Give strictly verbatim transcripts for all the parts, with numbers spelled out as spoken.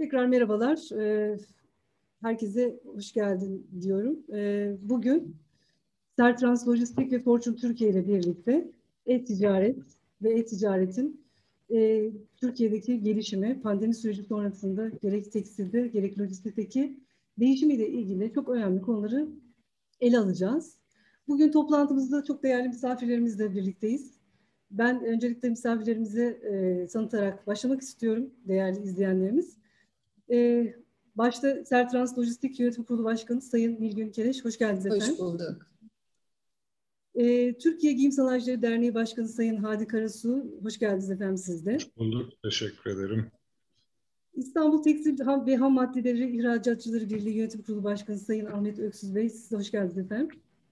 Tekrar merhabalar. Herkese hoş geldin diyorum. Bugün Sertrans Lojistik ve Fortune Türkiye ile birlikte e-ticaret ve e-ticaretin Türkiye'deki gelişimi, pandemi süreci sonrasında gerek tekstilde gerek lojistikteki değişimiyle ilgili çok önemli konuları ele alacağız. Bugün toplantımızda çok değerli misafirlerimizle birlikteyiz. Ben öncelikle misafirlerimizi e, tanıtarak başlamak istiyorum değerli izleyenlerimiz. E, başta Sertrans Lojistik Yönetim Kurulu Başkanı Sayın Nilgün Keleş, hoş geldiniz efendim. Hoş bulduk. E, Türkiye Giyim Sanayicileri Derneği Başkanı Sayın Hadi Karasu, hoş geldiniz efendim siz de. Hoş bulduk, teşekkür ederim. İstanbul Tekstil ve Ham Maddeleri İhracatçıları Birliği Yönetim Kurulu Başkanı Sayın Ahmet Öksüz Bey, siz de hoş geldiniz efendim.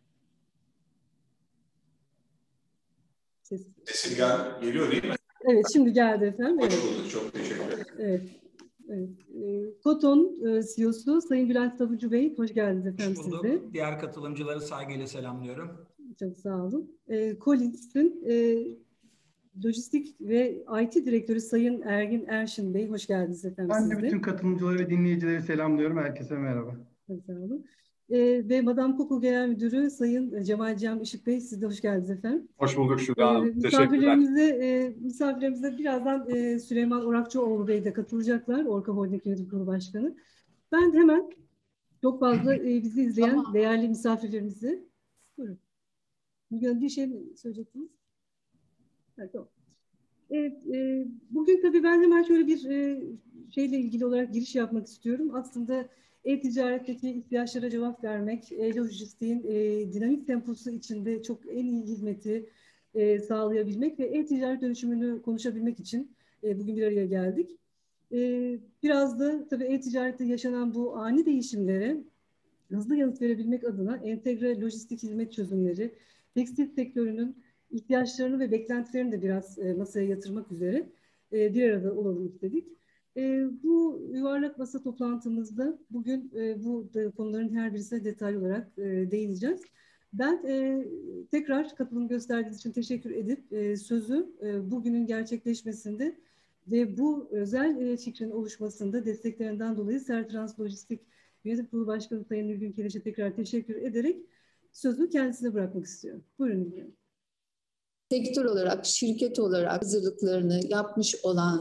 Ses. Sesim gel geliyor değil mi? Evet, şimdi geldi efendim. Hoş evet. bulduk, çok teşekkür ederim. Evet. Evet. Koton C E O'su Sayın Bülent Tabucu Bey, hoş geldiniz efendim. Hoş bulduk. Size. Diğer katılımcıları saygıyla selamlıyorum. Çok sağ olun. E, Collins'in e, Lojistik ve I T Direktörü Sayın Ergin Erşin Bey, hoş geldiniz efendim. Ben sizde. de bütün katılımcıları ve dinleyicileri selamlıyorum. Herkese merhaba. Çok sağ olun. E, ve Madame Coco Genel Müdürü Sayın Cemal Cem Işık Bey, siz de hoş geldiniz efendim. Hoş bulduk Şüda Hanım. E, Teşekkürler. misafirlerimize, e, misafirlerimize birazdan e, Süleyman Orakçıoğlu Bey de katılacaklar. Orka Holding Yönetim Kurulu Başkanı. Ben hemen çok fazla e, bizi izleyen Tamam. değerli misafirlerimizi... Buyurun. Bir şey mi söyleyecektiniz? Evet, tamam. Evet, e, bugün tabii ben hemen şöyle bir e, şeyle ilgili olarak giriş yapmak istiyorum. Aslında e-ticaretteki ihtiyaçlara cevap vermek, e-lojistiğin e, dinamik temposu içinde çok en iyi hizmeti e, sağlayabilmek ve e-ticaret dönüşümünü konuşabilmek için e, bugün bir araya geldik. E, biraz da tabii e-ticarette yaşanan bu ani değişimlere hızlı yanıt verebilmek adına entegre lojistik hizmet çözümleri, tekstil sektörünün ihtiyaçlarını ve beklentilerini de biraz e, masaya yatırmak üzere e, bir arada olalım istedik. E, bu yuvarlak masa toplantımızda bugün e, bu da, konuların her birisine detaylı olarak e, değineceğiz. Ben e, tekrar katılım gösterdiğiniz için teşekkür edip e, sözü e, bugünün gerçekleşmesinde ve bu özel e, fikrin oluşmasında desteklerinden dolayı Sertrans Lojistik Yönetim Kurulu Başkanı Sayın Nilgün Keleş'e tekrar teşekkür eder sözü kendisine bırakmak istiyorum. Buyurun Nilgün. Sektör olarak, şirket olarak hazırlıklarını yapmış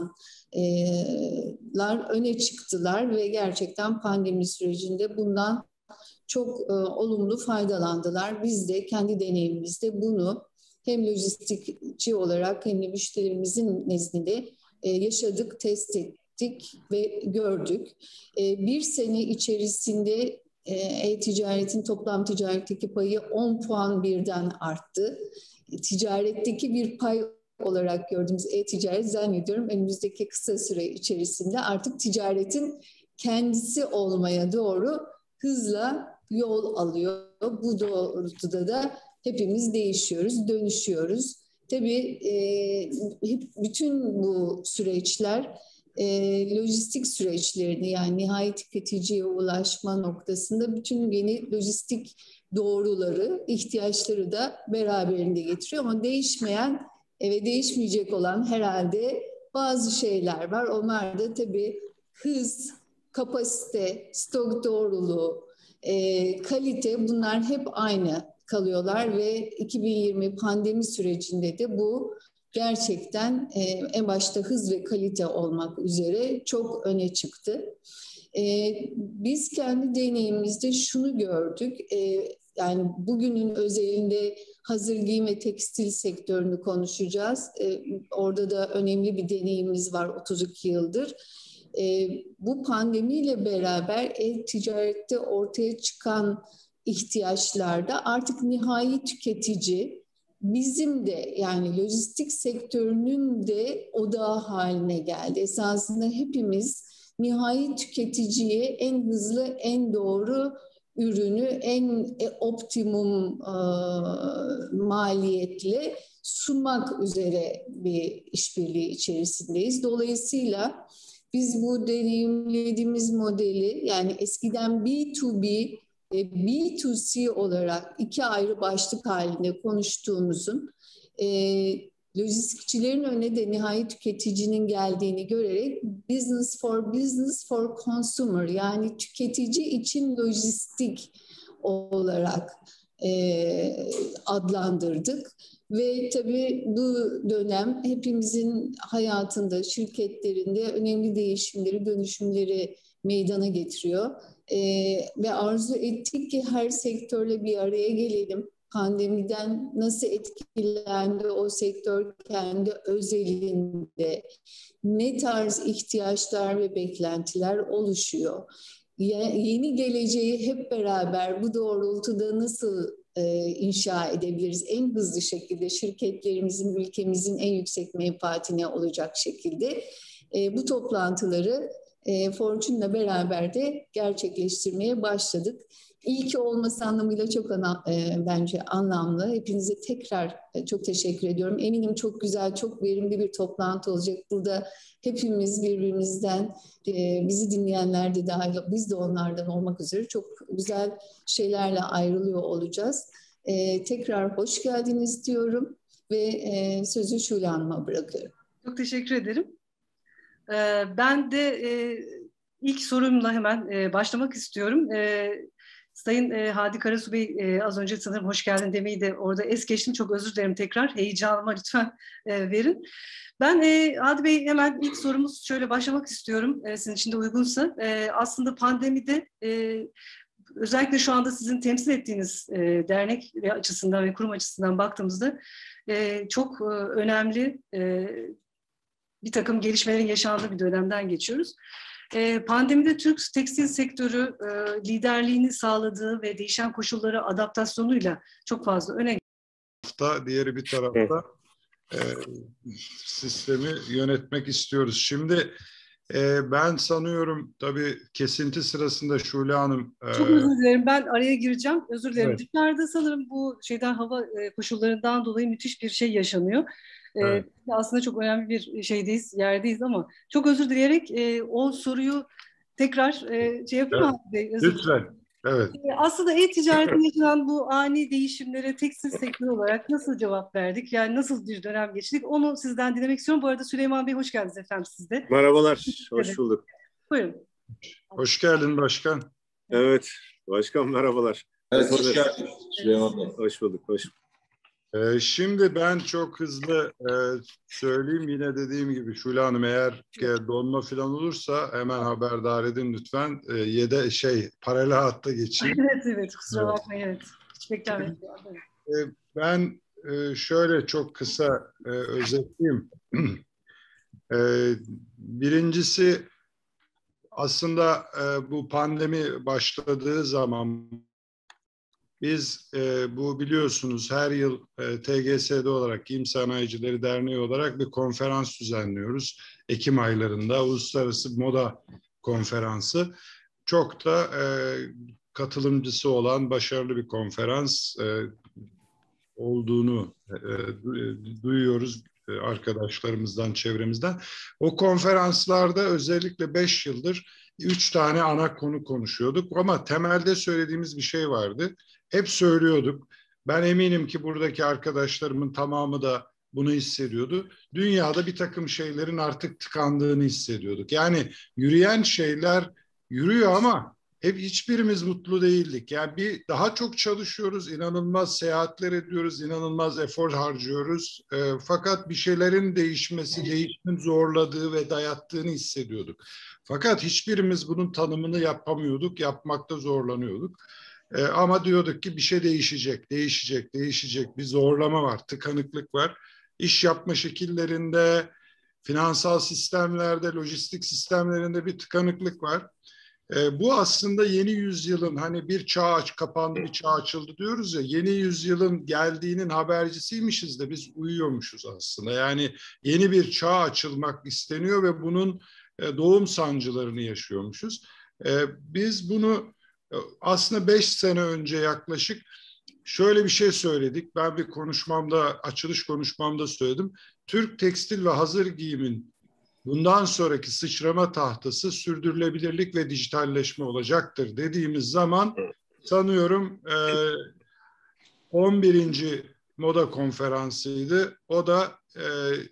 olanlar öne çıktılar ve gerçekten pandemi sürecinde bundan çok e, olumlu faydalandılar. Biz de kendi deneyimimizde bunu hem lojistikçi olarak hem de müşterilerimizin nezdinde e, yaşadık, test ettik ve gördük. E, bir sene içerisinde e-ticaretin toplam ticaretteki payı on puan birden arttı. Ticaretteki bir pay olarak gördüğümüz e-ticaret zannediyorum önümüzdeki kısa süre içerisinde artık ticaretin kendisi olmaya doğru hızla yol alıyor. Bu doğrultuda da hepimiz değişiyoruz, dönüşüyoruz. Tabii e, bütün bu süreçler e, lojistik süreçlerini yani nihai tüketiciye ulaşma noktasında bütün yeni lojistik doğruları, ihtiyaçları da beraberinde getiriyor. Ama değişmeyen ve değişmeyecek olan herhalde bazı şeyler var. Onlar da tabii hız, kapasite, stok doğruluğu, e, kalite bunlar hep aynı kalıyorlar ve iki bin yirmi pandemi sürecinde de bu gerçekten e, en başta hız ve kalite olmak üzere çok öne çıktı. E, biz kendi deneyimimizde şunu gördük. E, yani bugünün özelinde hazır giyim ve tekstil sektörünü konuşacağız. E, orada da önemli bir deneyimimiz var otuz iki yıldır. E, bu pandemiyle beraber e-ticarette ortaya çıkan ihtiyaçlarda artık nihai tüketici bizim de yani lojistik sektörünün de odağı haline geldi. Esasında hepimiz nihai tüketiciye en hızlı, en doğru ürünü en optimum e, maliyetle sunmak üzere bir işbirliği içerisindeyiz. Dolayısıyla biz bu deneyimlediğimiz modeli yani eskiden B to B ve B to C olarak iki ayrı başlık halinde konuştuğumuzun e, lojistikçilerin önüne de nihai tüketicinin geldiğini görerek business for business for consumer, yani tüketici için lojistik olarak e, adlandırdık. Ve tabii bu dönem hepimizin hayatında, şirketlerinde önemli değişimleri, dönüşümleri meydana getiriyor. Ee, ve arzu ettik ki her sektörle bir araya gelelim. Pandemiden nasıl etkilendi o sektör kendi özelinde, ne tarz ihtiyaçlar ve beklentiler oluşuyor? Yeni geleceği hep beraber bu doğrultuda nasıl e, inşa edebiliriz? En hızlı şekilde şirketlerimizin, ülkemizin en yüksek menfaatine olacak şekilde e, bu toplantıları e, Fortune'la beraber de gerçekleştirmeye başladık. İyi ki olması anlamıyla çok ana, e, bence anlamlı. Hepinize tekrar e, çok teşekkür ediyorum. Eminim çok güzel, çok verimli bir toplantı olacak. Burada hepimiz birbirimizden, e, bizi dinleyenler de dahil, biz de onlardan olmak üzere çok güzel şeylerle ayrılıyor olacağız. E, tekrar hoş geldiniz diyorum ve e, sözü Şule Hanım'a bırakıyorum. Çok teşekkür ederim. Ee, ben de e, ilk sorumla hemen e, başlamak istiyorum. E, Sayın e, Hadi Karasu Bey e, az önce sanırım hoş geldin demeyi de orada es geçtim. Çok özür dilerim tekrar. Heyecanıma lütfen e, verin. Ben e, Hadi Bey hemen ilk sorumuz şöyle başlamak istiyorum. E, sizin için de uygunsa. E, aslında pandemide e, özellikle şu anda sizin temsil ettiğiniz e, dernek açısından ve kurum açısından baktığımızda e, çok e, önemli e, bir takım gelişmelerin yaşandığı bir dönemden geçiyoruz. E, pandemide Türk tekstil sektörü e, liderliğini sağladığı ve değişen koşullara adaptasyonuyla çok fazla öne tarafta, diğeri bir tarafta e, sistemi yönetmek istiyoruz. Şimdi e, ben sanıyorum tabii kesinti sırasında Şule Hanım... E, Çok özür dilerim. Ben araya gireceğim. Özür dilerim. Evet. Dışarıda sanırım bu şeyden hava e, koşullarından dolayı müthiş bir şey yaşanıyor. Evet. Ee, aslında çok önemli bir şeydeyiz, yerdeyiz ama çok özür dileyerek e, o soruyu tekrar e, şey yapayım Evet. Hadi Bey. Özür dilerim. Lütfen. Evet. E, aslında e-ticaretin yaşanan bu ani değişimlere tekstil sektörü olarak nasıl cevap verdik? Yani nasıl bir dönem geçirdik? Onu sizden dinlemek istiyorum. Bu arada Süleyman Bey hoş geldiniz efendim siz de. Merhabalar, hoş bulduk. Buyurun. Hoş geldin başkan. Evet, başkan merhabalar. Evet, hoş geldin Süleyman Bey. Hoş bulduk, hoş bulduk. Ee, şimdi ben çok hızlı e, söyleyeyim, yine dediğim gibi Şule Hanım eğer e, donma falan olursa hemen haberdar edin lütfen. E, yede şey paralel hatta geçeyim. Evet evet kusura Evet. bakmayın evet. Beklenmedim. E, ben e, şöyle çok kısa e, özetleyeyim. e, birincisi aslında e, bu pandemi başladığı zaman biz e, bu biliyorsunuz her yıl e, T G S'de olarak, Giyim Sanayicileri Derneği olarak bir konferans düzenliyoruz. Ekim aylarında Uluslararası Moda Konferansı. Çok da e, katılımcısı olan başarılı bir konferans e, olduğunu e, duyuyoruz e, arkadaşlarımızdan, çevremizden. O konferanslarda özellikle beş yıldır üç tane ana konu konuşuyorduk ama temelde söylediğimiz bir şey vardı. Hep söylüyorduk. Ben eminim ki buradaki arkadaşlarımın tamamı da bunu hissediyordu. Dünyada bir takım şeylerin artık tıkandığını hissediyorduk. Yani yürüyen şeyler yürüyor ama hep hiçbirimiz mutlu değildik. Yani bir daha çok çalışıyoruz, inanılmaz seyahatler ediyoruz, inanılmaz efor harcıyoruz. E, fakat bir şeylerin değişmesi, değişimin zorladığı ve dayattığını hissediyorduk. Fakat hiçbirimiz bunun tanımını yapamıyorduk, yapmakta zorlanıyorduk. E, ama diyorduk ki bir şey değişecek, değişecek, değişecek. Bir zorlama var, tıkanıklık var. İş yapma şekillerinde, finansal sistemlerde, lojistik sistemlerinde bir tıkanıklık var. E, bu aslında yeni yüzyılın, hani bir çağ aç, kapandı, bir çağ açıldı diyoruz ya, yeni yüzyılın geldiğinin habercisiymişiz de biz uyuyormuşuz aslında. Yani yeni bir çağ açılmak isteniyor ve bunun e, doğum sancılarını yaşıyormuşuz. E, biz bunu e, aslında beş sene önce yaklaşık şöyle bir şey söyledik. Ben bir konuşmamda, açılış konuşmamda söyledim. Türk tekstil ve hazır giyimin bundan sonraki sıçrama tahtası sürdürülebilirlik ve dijitalleşme olacaktır dediğimiz zaman sanıyorum on birinci moda konferansıydı. O da e,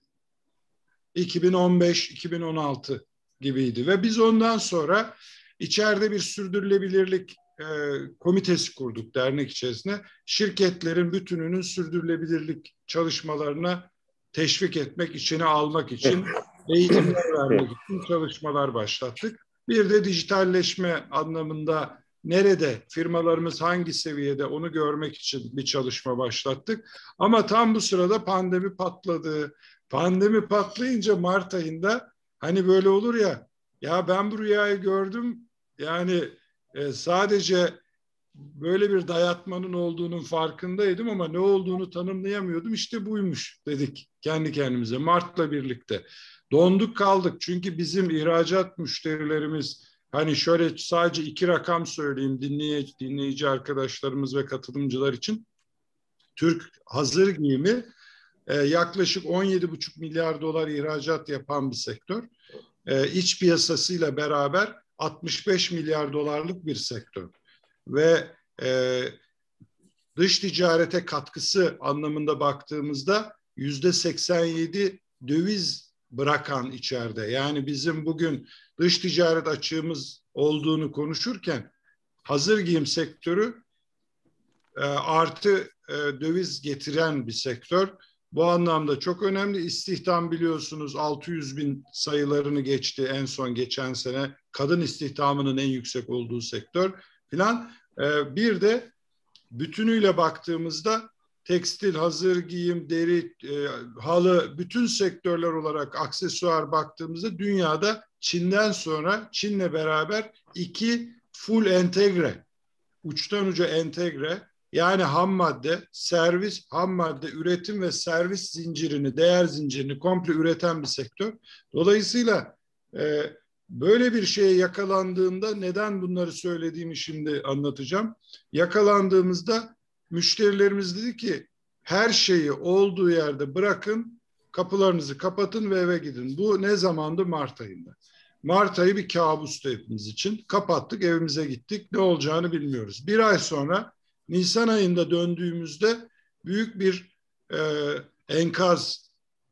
iki bin on beş iki bin on altı gibiydi ve biz ondan sonra içeride bir sürdürülebilirlik e, komitesi kurduk dernek içerisinde. Şirketlerin bütününün sürdürülebilirlik çalışmalarına teşvik etmek, içine almak için, eğitimler vermek için çalışmalar başlattık. Bir de dijitalleşme anlamında nerede, firmalarımız hangi seviyede onu görmek için bir çalışma başlattık. Ama tam bu sırada pandemi patladı. Pandemi patlayınca Mart ayında hani böyle olur ya, ya ben bu rüyayı gördüm, yani e, sadece böyle bir dayatmanın olduğunun farkındaydım ama ne olduğunu tanımlayamıyordum. İşte buymuş dedik kendi kendimize Mart'la birlikte. Donduk kaldık çünkü bizim ihracat müşterilerimiz, hani şöyle sadece iki rakam söyleyeyim dinleyici, dinleyici arkadaşlarımız ve katılımcılar için. Türk hazır giyimi e, yaklaşık on yedi buçuk milyar dolar ihracat yapan bir sektör. E, iç piyasasıyla beraber altmış beş milyar dolarlık bir sektör. Ve e, dış ticarete katkısı anlamında baktığımızda yüzde seksen yedi döviz bırakan içeride. Yani bizim bugün dış ticaret açığımız olduğunu konuşurken hazır giyim sektörü e, artı e, döviz getiren bir sektör. Bu anlamda çok önemli. İstihdam biliyorsunuz altı yüz bin sayılarını geçti en son geçen sene. Kadın istihdamının en yüksek olduğu sektör filan. E, bir de bütünüyle baktığımızda tekstil, hazır giyim, deri, e, halı, bütün sektörler olarak aksesuar baktığımızda dünyada Çin'den sonra Çin'le beraber iki full entegre, uçtan uca entegre, yani ham madde, servis, ham madde, üretim ve servis zincirini, değer zincirini komple üreten bir sektör. Dolayısıyla e, böyle bir şeye yakalandığında neden bunları söylediğimi şimdi anlatacağım. Yakalandığımızda müşterilerimiz dedi ki her şeyi olduğu yerde bırakın, kapılarınızı kapatın ve eve gidin. Bu ne zamandı? Mart ayında. Mart ayı bir kabustu hepimiz için. Kapattık, evimize gittik. Ne olacağını bilmiyoruz. Bir ay sonra Nisan ayında döndüğümüzde büyük bir e, enkaz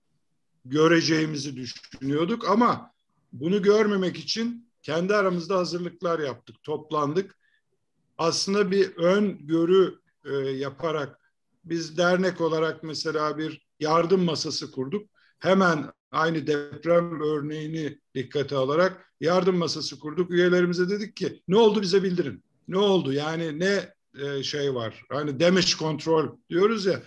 göreceğimizi düşünüyorduk ama bunu görmemek için kendi aramızda hazırlıklar yaptık, toplandık. Aslında bir öngörü e, yaparak biz dernek olarak mesela bir yardım masası kurduk. Hemen aynı deprem örneğini dikkate alarak yardım masası kurduk. Üyelerimize dedik ki ne oldu bize bildirin. Ne oldu? Yani ne e, şey var? Hani damage control diyoruz ya,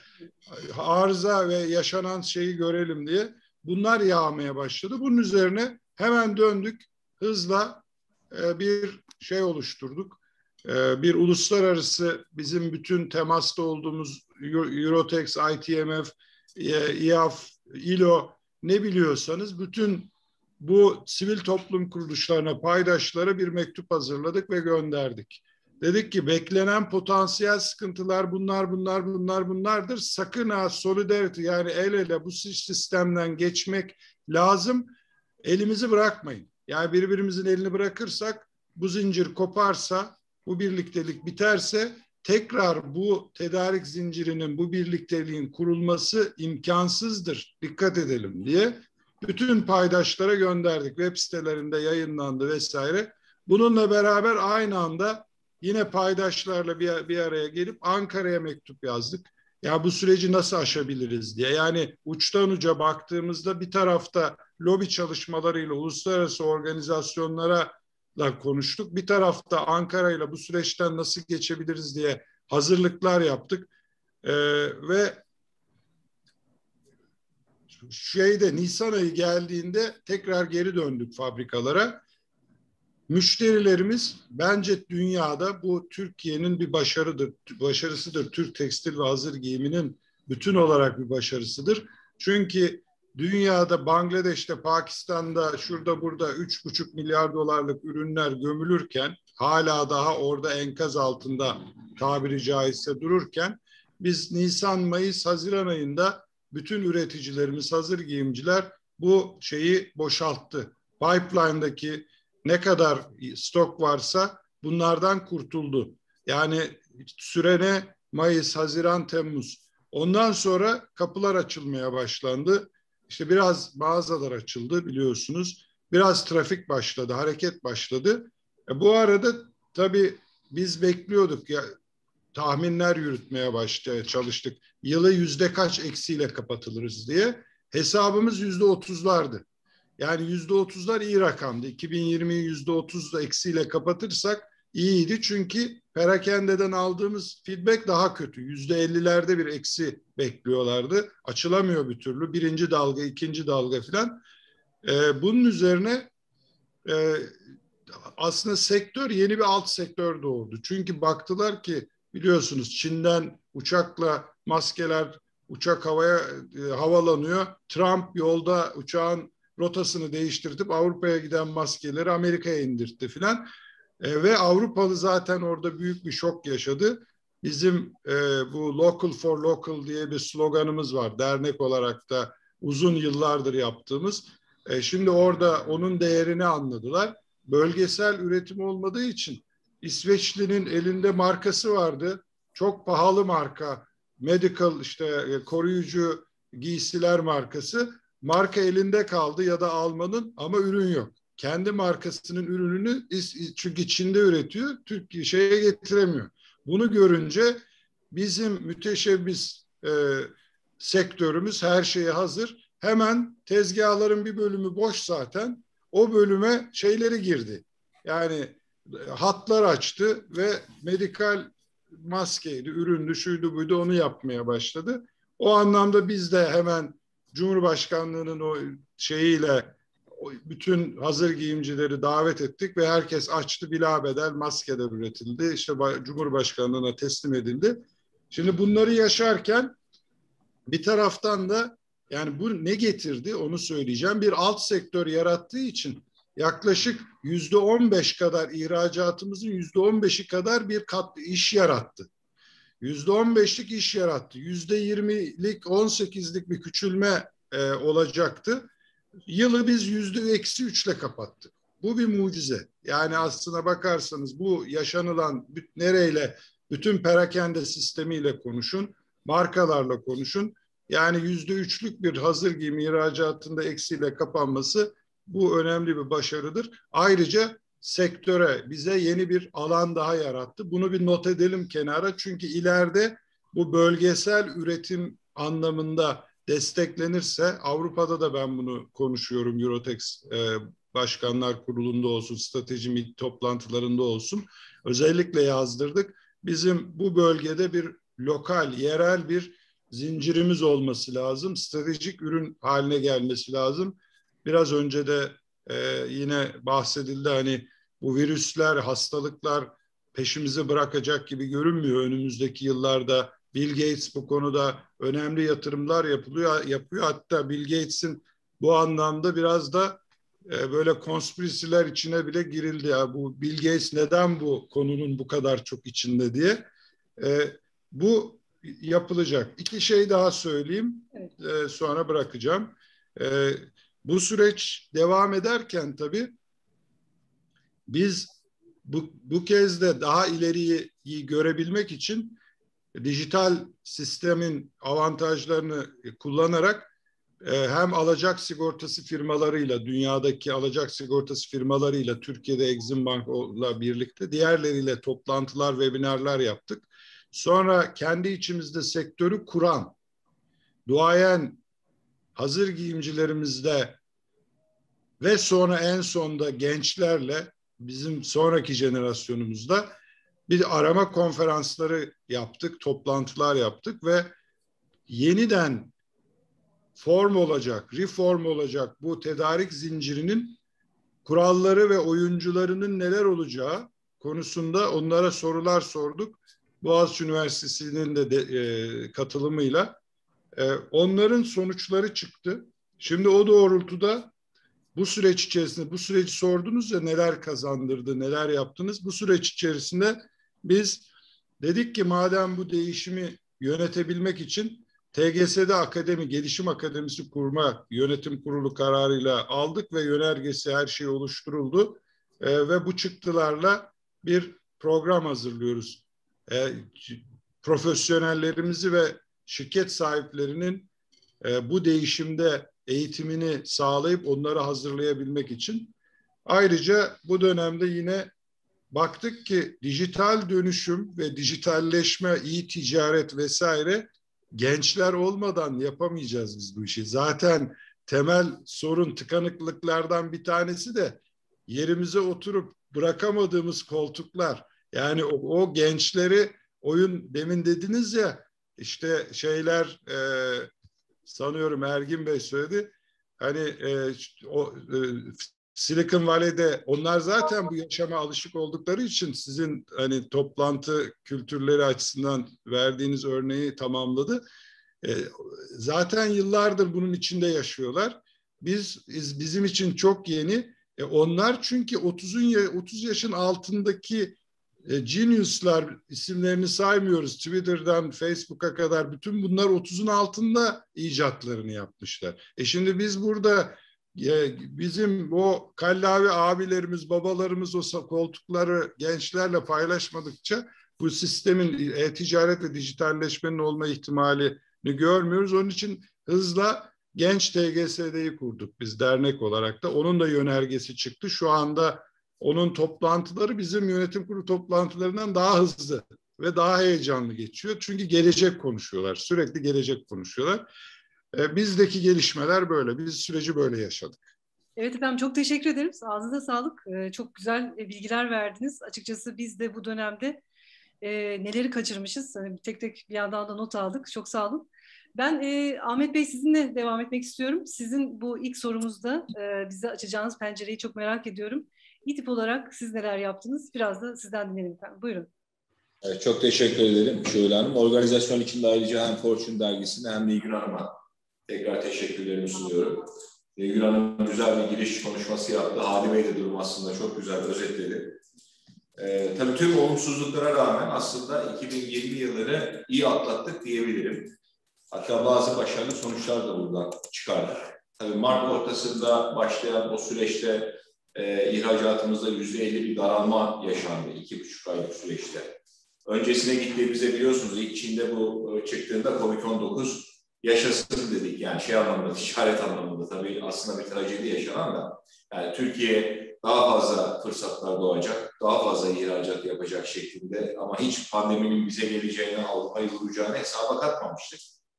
arıza ve yaşanan şeyi görelim diye. Bunlar yağmaya başladı. Bunun üzerine hemen döndük. Hızla e, bir şey oluşturduk. E, bir uluslararası bizim bütün temasta olduğumuz Eurotex, I T M F, e, İ A F, İ L O ne biliyorsanız bütün bu sivil toplum kuruluşlarına, paydaşlara bir mektup hazırladık ve gönderdik. Dedik ki beklenen potansiyel sıkıntılar bunlar, bunlar, bunlar, bunlardır. Sakın ha solidarity, yani el ele bu sistemden geçmek lazım. Elimizi bırakmayın. Yani birbirimizin elini bırakırsak, bu zincir koparsa, bu birliktelik biterse tekrar bu tedarik zincirinin, bu birlikteliğin kurulması imkansızdır. Dikkat edelim diye bütün paydaşlara gönderdik. Web sitelerinde yayınlandı vesaire. Bununla beraber aynı anda yine paydaşlarla bir, bir araya gelip Ankara'ya mektup yazdık. Ya bu süreci nasıl aşabiliriz diye. Yani uçtan uca baktığımızda bir tarafta lobi çalışmalarıyla uluslararası organizasyonlara da konuştuk. Bir tarafta Ankara'yla bu süreçten nasıl geçebiliriz diye hazırlıklar yaptık. Ee, ve şeyde Nisan ayı geldiğinde tekrar geri döndük fabrikalara. Müşterilerimiz bence dünyada bu Türkiye'nin bir başarıdır, başarısıdır. Türk tekstil ve hazır giyiminin bütün olarak bir başarısıdır. Çünkü dünyada, Bangladeş'te, Pakistan'da, şurada burada üç buçuk milyar dolarlık ürünler gömülürken, hala daha orada enkaz altında tabiri caizse dururken, biz Nisan, Mayıs, Haziran ayında bütün üreticilerimiz, hazır giyimciler bu şeyi boşalttı. Pipeline'daki ne kadar stok varsa bunlardan kurtuldu. Yani sürene Mayıs, Haziran, Temmuz. Ondan sonra kapılar açılmaya başlandı. İşte biraz mağazalar açıldı biliyorsunuz. Biraz trafik başladı, hareket başladı. E bu arada tabii biz bekliyorduk ya, tahminler yürütmeye başladık, çalıştık. Yılı yüzde kaç eksiyle kapatılırız diye. Hesabımız yüzde otuzlardı. Yani yüzde otuzlar iyi rakamdı. iki bin yirmiyi yüzde otuz eksiyle kapatırsak iyiydi. Çünkü perakendeden aldığımız feedback daha kötü. Yüzde ellilerde bir eksi bekliyorlardı. Açılamıyor bir türlü. Birinci dalga, ikinci dalga filan. Ee, bunun üzerine e, aslında sektör yeni bir alt sektör doğurdu. Çünkü baktılar ki biliyorsunuz Çin'den uçakla maskeler, uçak havaya e, havalanıyor. Trump yolda uçağın rotasını değiştirtip Avrupa'ya giden maskeleri Amerika'ya indirtti filan. E, ve Avrupalı zaten orada büyük bir şok yaşadı. Bizim e, bu Local for Local diye bir sloganımız var. Dernek olarak da uzun yıllardır yaptığımız. E, şimdi orada onun değerini anladılar. Bölgesel üretim olmadığı için İsveçli'nin elinde markası vardı. Çok pahalı marka. Medical işte e, koruyucu giysiler markası. Marka elinde kaldı ya da Alman'ın ama ürün yok. Kendi markasının ürününü çünkü Çin'de üretiyor, Türkiye şeye getiremiyor. Bunu görünce bizim müteşebbis e, sektörümüz her şeye hazır. Hemen tezgahların bir bölümü boş zaten. O bölüme şeyleri girdi. Yani hatlar açtı ve medikal maskeydi, üründü, şuydu buydu onu yapmaya başladı. O anlamda biz de hemen Cumhurbaşkanlığının o şeyiyle bütün hazır giyimcileri davet ettik ve herkes açtı, bilabedel maskeler üretildi. İşte Cumhurbaşkanlığına teslim edildi. Şimdi bunları yaşarken bir taraftan da yani bu ne getirdi onu söyleyeceğim. Bir alt sektör yarattığı için yaklaşık yüzde on beş kadar ihracatımızın yüzde on beşi kadar bir kat iş yarattı. Yüzde on beşlik iş yarattı. Yüzde yirmilik, on sekizlik bir küçülme e, olacaktı. Yılı biz yüzde eksi üçle kapattık. Bu bir mucize. Yani aslına bakarsanız bu yaşanılan nereyle bütün perakende sistemiyle konuşun, markalarla konuşun. Yani yüzde üçlük bir hazır giyim ihracatında eksiyle kapanması bu önemli bir başarıdır. Ayrıca sektöre bize yeni bir alan daha yarattı. Bunu bir not edelim kenara çünkü ileride bu bölgesel üretim anlamında desteklenirse Avrupa'da da ben bunu konuşuyorum Eurotex e, Başkanlar Kurulu'nda olsun, strateji mid toplantılarında olsun. Özellikle yazdırdık. Bizim bu bölgede bir lokal, yerel bir zincirimiz olması lazım. Stratejik ürün haline gelmesi lazım. Biraz önce de e, yine bahsedildi hani bu virüsler, hastalıklar peşimizi bırakacak gibi görünmüyor önümüzdeki yıllarda. Bill Gates bu konuda önemli yatırımlar yapılıyor, yapıyor. Hatta Bill Gates'in bu anlamda biraz da e, böyle konspirasiler içine bile girildi. Ya bu Bill Gates neden bu konunun bu kadar çok içinde diye. E, bu yapılacak. İki şey daha söyleyeyim, evet. e, sonra bırakacağım. E, bu süreç devam ederken tabii biz bu, bu kez de daha ileriyi görebilmek için dijital sistemin avantajlarını kullanarak e, hem alacak sigortası firmalarıyla, dünyadaki alacak sigortası firmalarıyla, Türkiye'de Exim Bank'la birlikte diğerleriyle toplantılar, webinarlar yaptık. Sonra kendi içimizde sektörü kuran, duayen hazır giyimcilerimizde ve sonra en sonda gençlerle bizim sonraki jenerasyonumuzda bir arama konferansları yaptık, toplantılar yaptık ve yeniden form olacak, reform olacak bu tedarik zincirinin kuralları ve oyuncularının neler olacağı konusunda onlara sorular sorduk. Boğaziçi Üniversitesi'nin de, de e, katılımıyla. E, onların sonuçları çıktı. Şimdi o doğrultuda bu süreç içerisinde, bu süreci sordunuz ya neler kazandırdı, neler yaptınız. Bu süreç içerisinde biz dedik ki madem bu değişimi yönetebilmek için T G S'de akademi, gelişim akademisi kurma yönetim kurulu kararıyla aldık ve yönergesi her şey oluşturuldu. E, ve bu çıktılarla bir program hazırlıyoruz. E, profesyonellerimizi ve şirket sahiplerinin e, bu değişimde eğitimini sağlayıp onları hazırlayabilmek için. Ayrıca bu dönemde yine baktık ki dijital dönüşüm ve dijitalleşme, iyi ticaret vesaire gençler olmadan yapamayacağız biz bu işi. Zaten temel sorun, tıkanıklıklardan bir tanesi de yerimize oturup bırakamadığımız koltuklar. Yani o, o gençleri oyun, demin dediniz ya, işte şeyler e, sanıyorum Ergin Bey söyledi. Hani e, o e, Silicon Valley'de onlar zaten bu yaşama alışık oldukları için sizin hani toplantı kültürleri açısından verdiğiniz örneği tamamladı. E, zaten yıllardır bunun içinde yaşıyorlar. Biz, biz bizim için çok yeni. E, onlar çünkü otuzun otuz yaşın altındaki e, genius'lar, isimlerini saymıyoruz. Twitter'dan Facebook'a kadar bütün bunlar otuzun altında icatlarını yapmışlar. E şimdi biz burada e, bizim o kallavi abilerimiz, babalarımız o koltukları gençlerle paylaşmadıkça bu sistemin e-ticaret ve dijitalleşmenin olma ihtimalini görmüyoruz. Onun için hızla Genç T G S D'yi kurduk biz dernek olarak da. Onun da yönergesi çıktı. Şu anda onun toplantıları bizim yönetim kurulu toplantılarından daha hızlı ve daha heyecanlı geçiyor. Çünkü gelecek konuşuyorlar. Sürekli gelecek konuşuyorlar. E, bizdeki gelişmeler böyle. Biz süreci böyle yaşadık. Evet efendim, çok teşekkür ederiz. Ağzınıza sağlık. Ee, çok güzel bilgiler verdiniz. Açıkçası biz de bu dönemde e, neleri kaçırmışız. Hani tek tek bir yandan da not aldık. Çok sağ olun. Ben e, Ahmet Bey sizinle devam etmek istiyorum. Sizin bu ilk sorumuzda e, bize açacağınız pencereyi çok merak ediyorum. İTİP olarak siz neler yaptınız? Biraz da sizden dinleyelim efendim. Buyurun. Evet, çok teşekkür ederim Şule Hanım. Organizasyon için de ayrıca hem Fortune dergisine hem Nilgün Hanım'a tekrar teşekkürlerimi sunuyorum. Nilgün Hanım güzel bir giriş konuşması yaptı. Hadi Bey de durum aslında çok güzel özetledi. Ee, tabii tüm olumsuzluklara rağmen aslında iki bin yirmi yılını iyi atlattık diyebilirim. Hatta bazı başarılı sonuçlar da buradan çıkardık. Tabii Mart ortasında başlayan o süreçte e, ihracatımızda yüzde elli bir daralma yaşandı iki buçuk aylık süreçte. Öncesine gittiğimizde biliyorsunuz ilk Çin'de bu çıktığında Covid on dokuz yaşasın dedik. Yani şey anlamında, ticaret anlamında tabii aslında bir trajedi yaşanan da. Yani Türkiye daha fazla fırsatlar doğacak, daha fazla ihracat yapacak şeklinde ama hiç pandeminin bize geleceğini, Avrupa'yı vuracağını hesaba katmamıştık.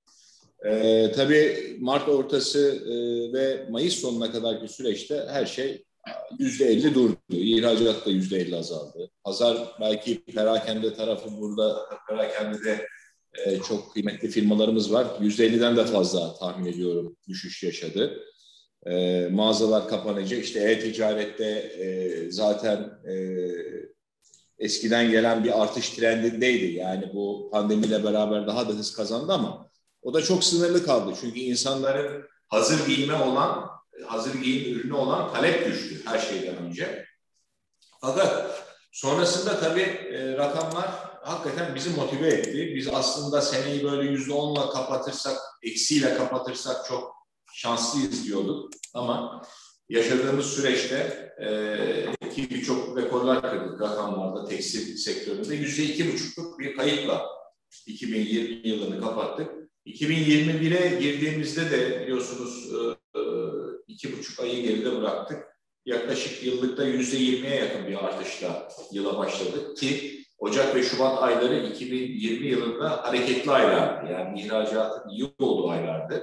Ee, tabii Mart ortası e, ve Mayıs sonuna kadarki süreçte her şey yüzde elli durdu. İhracat da yüzde elli azaldı. Pazar belki perakende tarafı burada, perakendede e, çok kıymetli firmalarımız var. yüzde elliden de fazla tahmin ediyorum düşüş yaşadı. E, mağazalar kapanacak. İşte e-ticarette e, zaten e, eskiden gelen bir artış trendindeydi. Yani bu pandemiyle beraber daha da hız kazandı ama o da çok sınırlı kaldı. Çünkü insanların hazır giyime olan, hazır giyim ürünü olan talep düştü her şeyden önce. Fakat sonrasında tabii e, rakamlar hakikaten bizi motive etti. Biz aslında seneyi böyle yüzde onla kapatırsak, eksiyle kapatırsak çok şanslıyız diyorduk. Ama yaşadığımız süreçte e, ki birçok rekorlar kırdık rakamlarda, tekstil sektöründe yüzde iki buçukluk bir kayıpla iki bin yirmi yılını kapattık. iki bin yirmi bire girdiğimizde de biliyorsunuz iki buçuk ayı geride bıraktık. Yaklaşık yıllıkta yüzde yirmiye yakın bir artışla yıla başladık ki Ocak ve Şubat ayları iki bin yirmi yılında hareketli aylardı. Yani ihracatın iyi olduğu aylardı.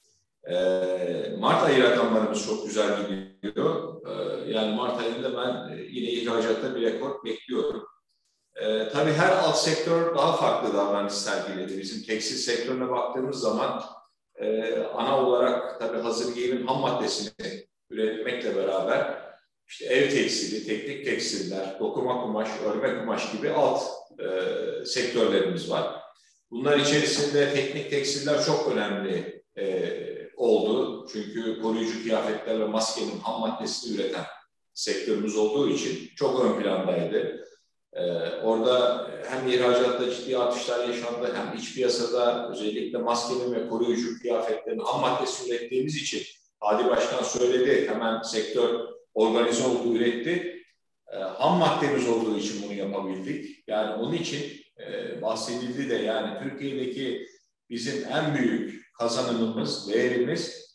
Mart ayı rakamlarımız çok güzel gidiyor. Yani Mart ayında ben yine ihracatta bir rekor bekliyorum. Ee, tabii her alt sektör daha farklı davranış sergiledi. Bizim tekstil sektörüne baktığımız zaman e, ana olarak tabii hazır giyimin ham maddesini üretmekle beraber işte ev tekstili, teknik tekstiller, dokuma kumaş, örme kumaş gibi alt e, sektörlerimiz var. Bunlar içerisinde teknik tekstiller çok önemli e, oldu. Çünkü koruyucu kıyafetler ve maskenin ham maddesini üreten sektörümüz olduğu için çok ön plandaydı. Ee, orada hem ihracatta ciddi artışlar yaşandı hem iç piyasada özellikle maskenin ve koruyucu kıyafetlerin ham maddesi ürettiğimiz için Hadi Başkan söyledi, hemen sektör organize oldu, üretti. Ee, ham maddemiz olduğu için bunu yapabildik. Yani onun için e, bahsedildi de yani Türkiye'deki bizim en büyük kazanımımız, değerimiz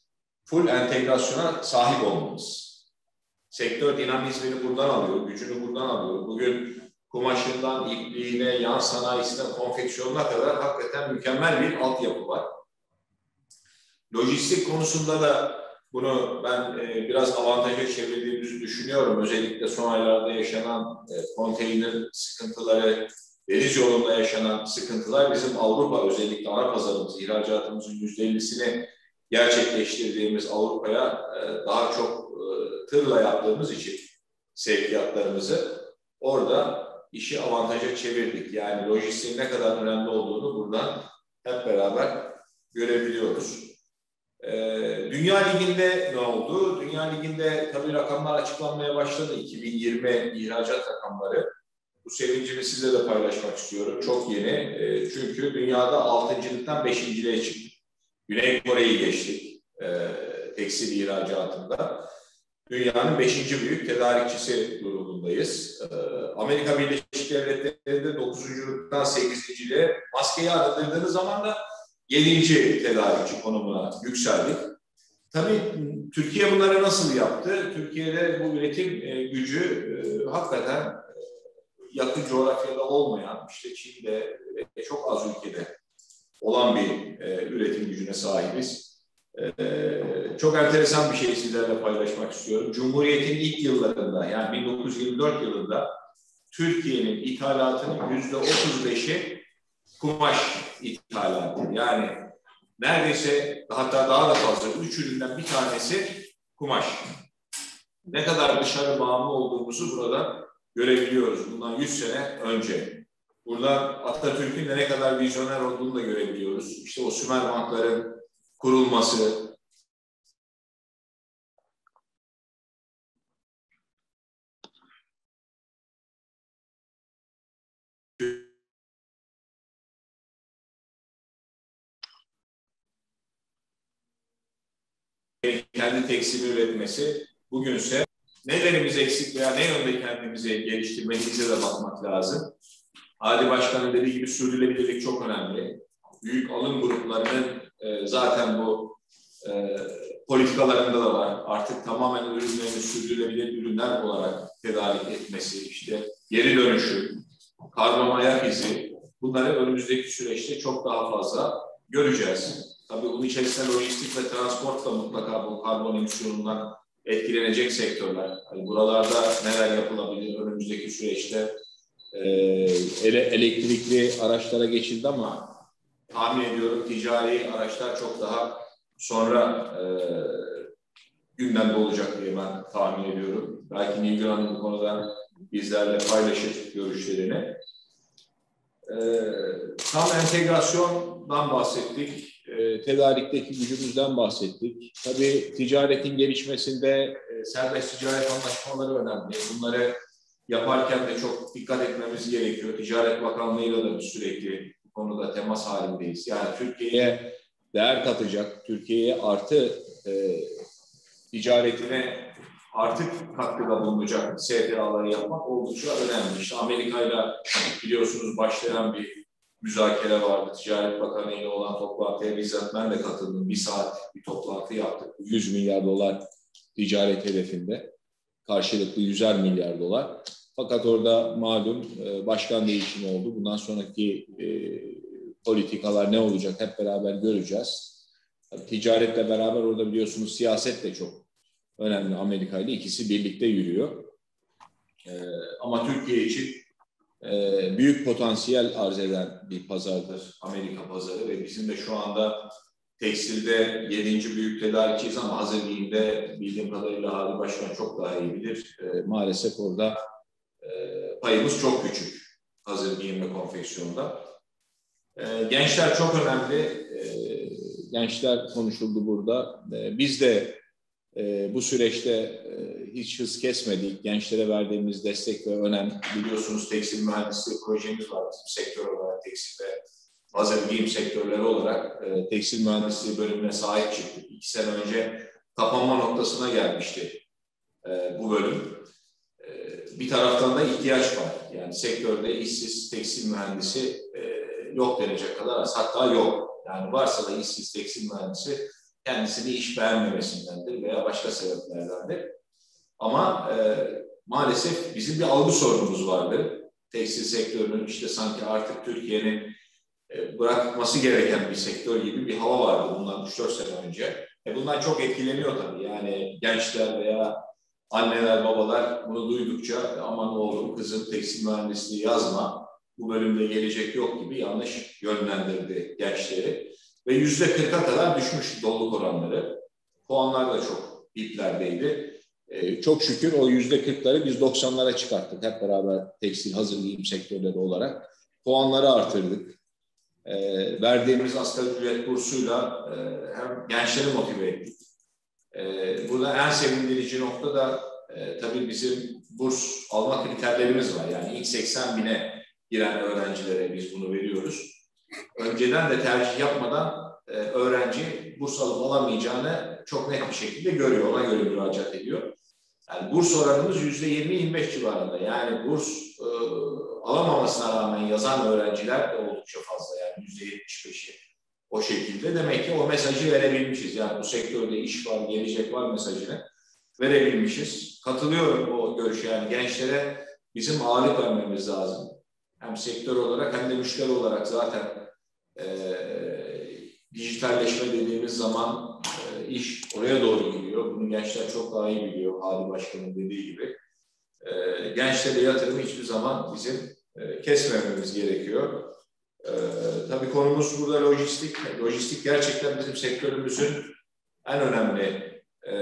full entegrasyona sahip olmamız. Sektör dinamizmini buradan alıyor, gücünü buradan alıyor. Bugün kumaşından, ipliğine, yan sanayisinden, konfeksiyonuna kadar hakikaten mükemmel bir altyapı var. Lojistik konusunda da bunu ben e, biraz avantaja çevirdiğimizi düşünüyorum. Özellikle son aylarda yaşanan e, konteyner sıkıntıları, deniz yolunda yaşanan sıkıntılar bizim Avrupa, özellikle ana pazarımız, ihracatımızın yüzde ellisini gerçekleştirdiğimiz Avrupa'ya e, daha çok e, tırla yaptığımız için sevkiyatlarımızı orada işi avantaja çevirdik. Yani lojistiğin ne kadar önemli olduğunu buradan hep beraber görebiliyoruz. Ee, Dünya Ligi'nde ne oldu? Dünya Ligi'nde tabii rakamlar açıklanmaya başladı. iki bin yirmi ihracat rakamları. Bu sevincimi sizle de paylaşmak istiyorum. Çok yeni. E, çünkü dünyada altıncılıktan beşinciliğe çıktık. Güney Kore'yi geçtik e, tekstil ihracatında. Dünyanın beşinci büyük tedarikçisi durumundayız. E, Amerika Birleşik Devletleri'nde dokuzunculuktan sekizinciliğe, maskeyi arttırdığınız zaman da yedinci tedarikçi konumuna yükseldik. Tabii Türkiye bunları nasıl yaptı? Türkiye'de bu üretim e, gücü e, hakikaten e, yakın coğrafyada olmayan, işte Çin'de ve çok az ülkede olan bir e, üretim gücüne sahibiz. E, çok enteresan bir şey sizlerle paylaşmak istiyorum. Cumhuriyet'in ilk yıllarında, yani bin dokuz yüz yirmi dört yılında Türkiye'nin ithalatının yüzde otuz beşi kumaş ithalatı. Yani neredeyse, hatta daha da fazla, üç üründen bir tanesi kumaş. Ne kadar dışarı bağımlı olduğumuzu burada görebiliyoruz. Bundan yüz sene önce. Burada Atatürk'ün de ne kadar vizyoner olduğunu da görebiliyoruz. İşte o Sümer bankların kurulması, kendi tekstil üretmesi, bugünse nelerimiz eksik veya ne yönde kendimizi geliştirmemize de bakmak lazım. Ali Başkan'ın dediği gibi sürdürülebilirlik çok önemli. Büyük alım gruplarının e, zaten bu e, politikalarında da var. Artık tamamen ürünlerini sürdürülebilir ürünler olarak tedarik etmesi, işte geri dönüşüm, karbon ayak izi, bunları önümüzdeki süreçte çok daha fazla göreceğiz. Tabii bunun içerisinde lojistik ve transport da mutlaka bu karbon emisyonundan etkilenecek sektörler. Yani buralarda neler yapılabilir önümüzdeki süreçte? Ee, ele, elektrikli araçlara geçildi ama tahmin ediyorum ticari araçlar çok daha sonra e, gündemde olacak diye ben tahmin ediyorum. Belki Nilgün Hanım bu konuda bizlerle paylaşır görüşlerini. Ee, tam entegrasyondan bahsettik. E, tedarikteki gücümüzden bahsettik. Tabii ticaretin gelişmesinde e, serbest ticaret anlaşmaları önemli. Bunları yaparken de çok dikkat etmemiz gerekiyor. Ticaret Bakanlığı'yla da sürekli bu konuda temas halindeyiz. Yani Türkiye'ye değer katacak, Türkiye'ye artı e, ticaretine artık katkıda bulunacak S T A'ları yapmak oldukça önemli. İşte Amerika'yla biliyorsunuz başlayan bir müzakere vardı. Ticaret Bakanı ile olan toplantıya bizzat ben de katıldım. Bir saat bir toplantı yaptık. yüz milyar dolar ticaret hedefinde. Karşılıklı yüzer milyar dolar. Fakat orada malum başkan değişimi oldu. Bundan sonraki e, politikalar ne olacak hep beraber göreceğiz. Tabii ticaretle beraber orada biliyorsunuz siyaset de çok önemli. Amerika ile ikisi birlikte yürüyor. E, ama Türkiye için Ee, büyük potansiyel arz eden bir pazardır Amerika pazarı ve bizim de şu anda tekstilde yedinci büyük tedarikçiyiz ama hazır giyimde bildiğim kadarıyla Hadi Başkan çok daha iyi bilir. Ee, maalesef orada e, payımız çok küçük hazır giyim ve konfeksiyonda. Ee, gençler çok önemli. Ee, gençler konuşuldu burada. Ee, biz de E, bu süreçte e, hiç hız kesmedik. Gençlere verdiğimiz destek ve önem, biliyorsunuz tekstil mühendisliği projemiz var bizim sektör olarak, tekstil ve hazır giyim sektörleri olarak e, tekstil mühendisliği bölümüne sahip çıktık. İki sene önce kapanma noktasına gelmişti e, bu bölüm. E, bir taraftan da ihtiyaç var. Yani sektörde işsiz tekstil mühendisi e, yok denecek kadar az. Hatta yok. Yani varsa da işsiz tekstil mühendisi kendisini iş beğenmemesindendir veya başka sebeplerdendir. Ama e, maalesef bizim bir algı sorunumuz vardı. Tekstil sektörünün işte sanki artık Türkiye'nin e, bırakması gereken bir sektör gibi bir hava vardı bundan üç dört sene önce. E, bundan çok etkileniyor tabii. Yani gençler veya anneler, babalar bunu duydukça aman oğlum, kızım tekstil mühendisliği yazma, bu bölümde gelecek yok gibi yanlış yönlendirdi gençleri. Ve yüzde kırka kadar düşmüştü doluluk oranları. Puanlar da çok diplerdeydi. Ee, çok şükür o yüzde kırkları biz doksanlara çıkarttık hep beraber tekstil hazır giyim sektörleri olarak. Puanları artırdık. Ee, verdiğimiz asgari ücret bursuyla e, hem gençleri motive ettik. Ee, burada en sevindirici nokta da e, tabii bizim burs alma kriterlerimiz var. Yani ilk seksen bine giren öğrencilere biz bunu veriyoruz. Önceden de tercih yapmadan e, öğrenci burs alıp alamayacağını çok net bir şekilde görüyor. Ona göre müracaat ediyor. Yani burs oranımız yüzde yirmi yirmi beş civarında. Yani burs e, alamamasına rağmen yazan öğrenciler de oldukça fazla. Yani yüzde yetmiş beşi o şekilde. Demek ki o mesajı verebilmişiz. Yani bu sektörde iş var, gelecek var mesajını verebilmişiz. Katılıyorum o görüşe. Yani gençlere bizim ağırlık vermemiz lazım. Hem sektör olarak hem de müşteri olarak zaten e, dijitalleşme dediğimiz zaman e, iş oraya doğru gidiyor. Bunu gençler çok daha iyi biliyor. Hadi Başkan'ın dediği gibi. E, gençlere yatırımı hiçbir zaman bizim e, kesmememiz gerekiyor. E, tabii konumuz burada lojistik. Lojistik gerçekten bizim sektörümüzün en önemli e,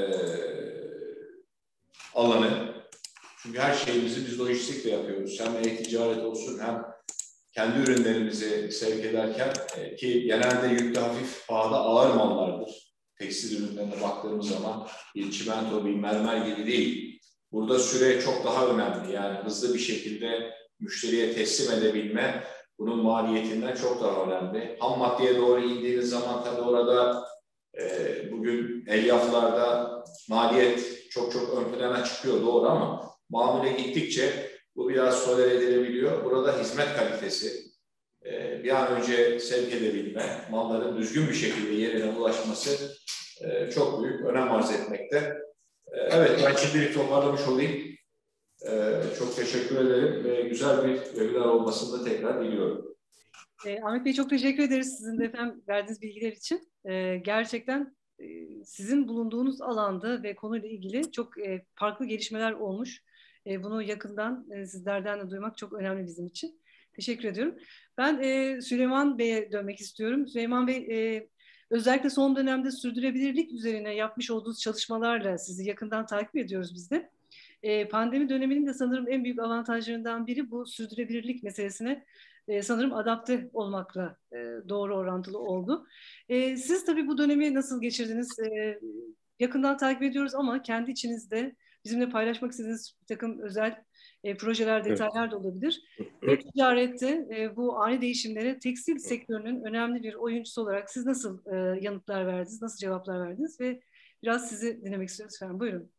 alanı. Çünkü her şeyimizi biz lojistikle yapıyoruz. Hem e-ticaret olsun hem kendi ürünlerimizi sevk ederken e, ki genelde yükte hafif pahada ağır mallardır. Tekstil ürünlerine baktığımız zaman bir çimento, bir mermer gibi değil. Burada süre çok daha önemli. Yani hızlı bir şekilde müşteriye teslim edebilme bunun maliyetinden çok daha önemli. Ham maddeye doğru indiğiniz zaman tabii orada e, bugün elyaflarda maliyet çok çok ön plana çıkıyor doğru ama mamule gittikçe bu biraz tolere edilebiliyor. Burada hizmet kalitesi e, bir an önce sevk edebilme, malların düzgün bir şekilde yerine ulaşması e, çok büyük önem arz etmekte. E, evet, ben şimdilik toparlamış olayım. E, çok teşekkür ederim ve güzel bir webinar olmasını da tekrar diliyorum. E, Ahmet Bey çok teşekkür ederiz sizin de efendim verdiğiniz bilgiler için. E, gerçekten e, sizin bulunduğunuz alanda ve konuyla ilgili çok e, farklı gelişmeler olmuş. E, bunu yakından e, sizlerden de duymak çok önemli bizim için. Teşekkür ediyorum. Ben e, Süleyman Bey'e dönmek istiyorum. Süleyman Bey, e, özellikle son dönemde sürdürülebilirlik üzerine yapmış olduğunuz çalışmalarla sizi yakından takip ediyoruz biz de. E, pandemi döneminin de sanırım en büyük avantajlarından biri bu sürdürülebilirlik meselesine e, sanırım adapte olmakla e, doğru orantılı oldu. E, siz tabii bu dönemi nasıl geçirdiniz? E, yakından takip ediyoruz ama kendi içinizde bizimle paylaşmak istediğiniz bir takım özel e, projeler, detaylar evet. da olabilir. Ve ticarette e, bu ani değişimlere tekstil sektörünün önemli bir oyuncusu olarak siz nasıl e, yanıtlar verdiniz, nasıl cevaplar verdiniz ve biraz sizi dinlemek istiyoruz efendim. Buyurun.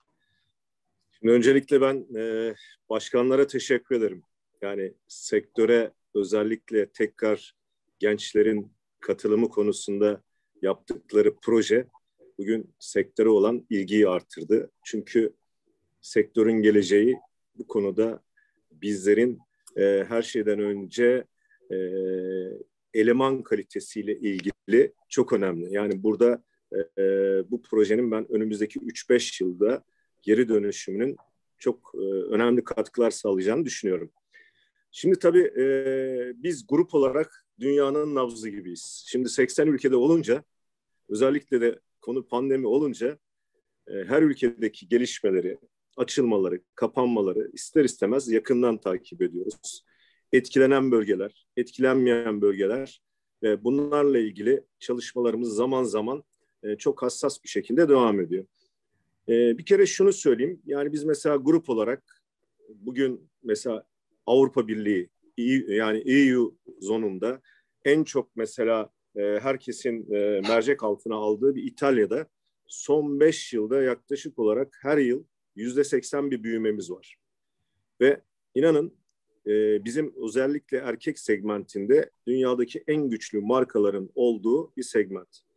Şimdi öncelikle ben e, başkanlara teşekkür ederim. Yani sektöre özellikle tekrar gençlerin katılımı konusunda yaptıkları proje bugün sektöre olan ilgiyi artırdı. Çünkü sektörün geleceği bu konuda bizlerin e, her şeyden önce e, eleman kalitesiyle ilgili çok önemli. Yani burada e, bu projenin ben önümüzdeki üç beş yılda geri dönüşümünün çok e, önemli katkılar sağlayacağını düşünüyorum. Şimdi tabii e, biz grup olarak dünyanın nabzı gibiyiz. Şimdi seksen ülkede olunca, özellikle de konu pandemi olunca e, her ülkedeki gelişmeleri, açılmaları, kapanmaları ister istemez yakından takip ediyoruz. Etkilenen bölgeler, etkilenmeyen bölgeler ve bunlarla ilgili çalışmalarımız zaman zaman e, çok hassas bir şekilde devam ediyor. E, bir kere şunu söyleyeyim, yani biz mesela grup olarak bugün mesela Avrupa Birliği, yani E U zonunda en çok mesela e, herkesin e, mercek altına aldığı bir İtalya'da son beş yılda yaklaşık olarak her yıl yüzde seksen bir büyümemiz var. Ve inanın e, bizim özellikle erkek segmentinde dünyadaki en güçlü markaların olduğu bir segment.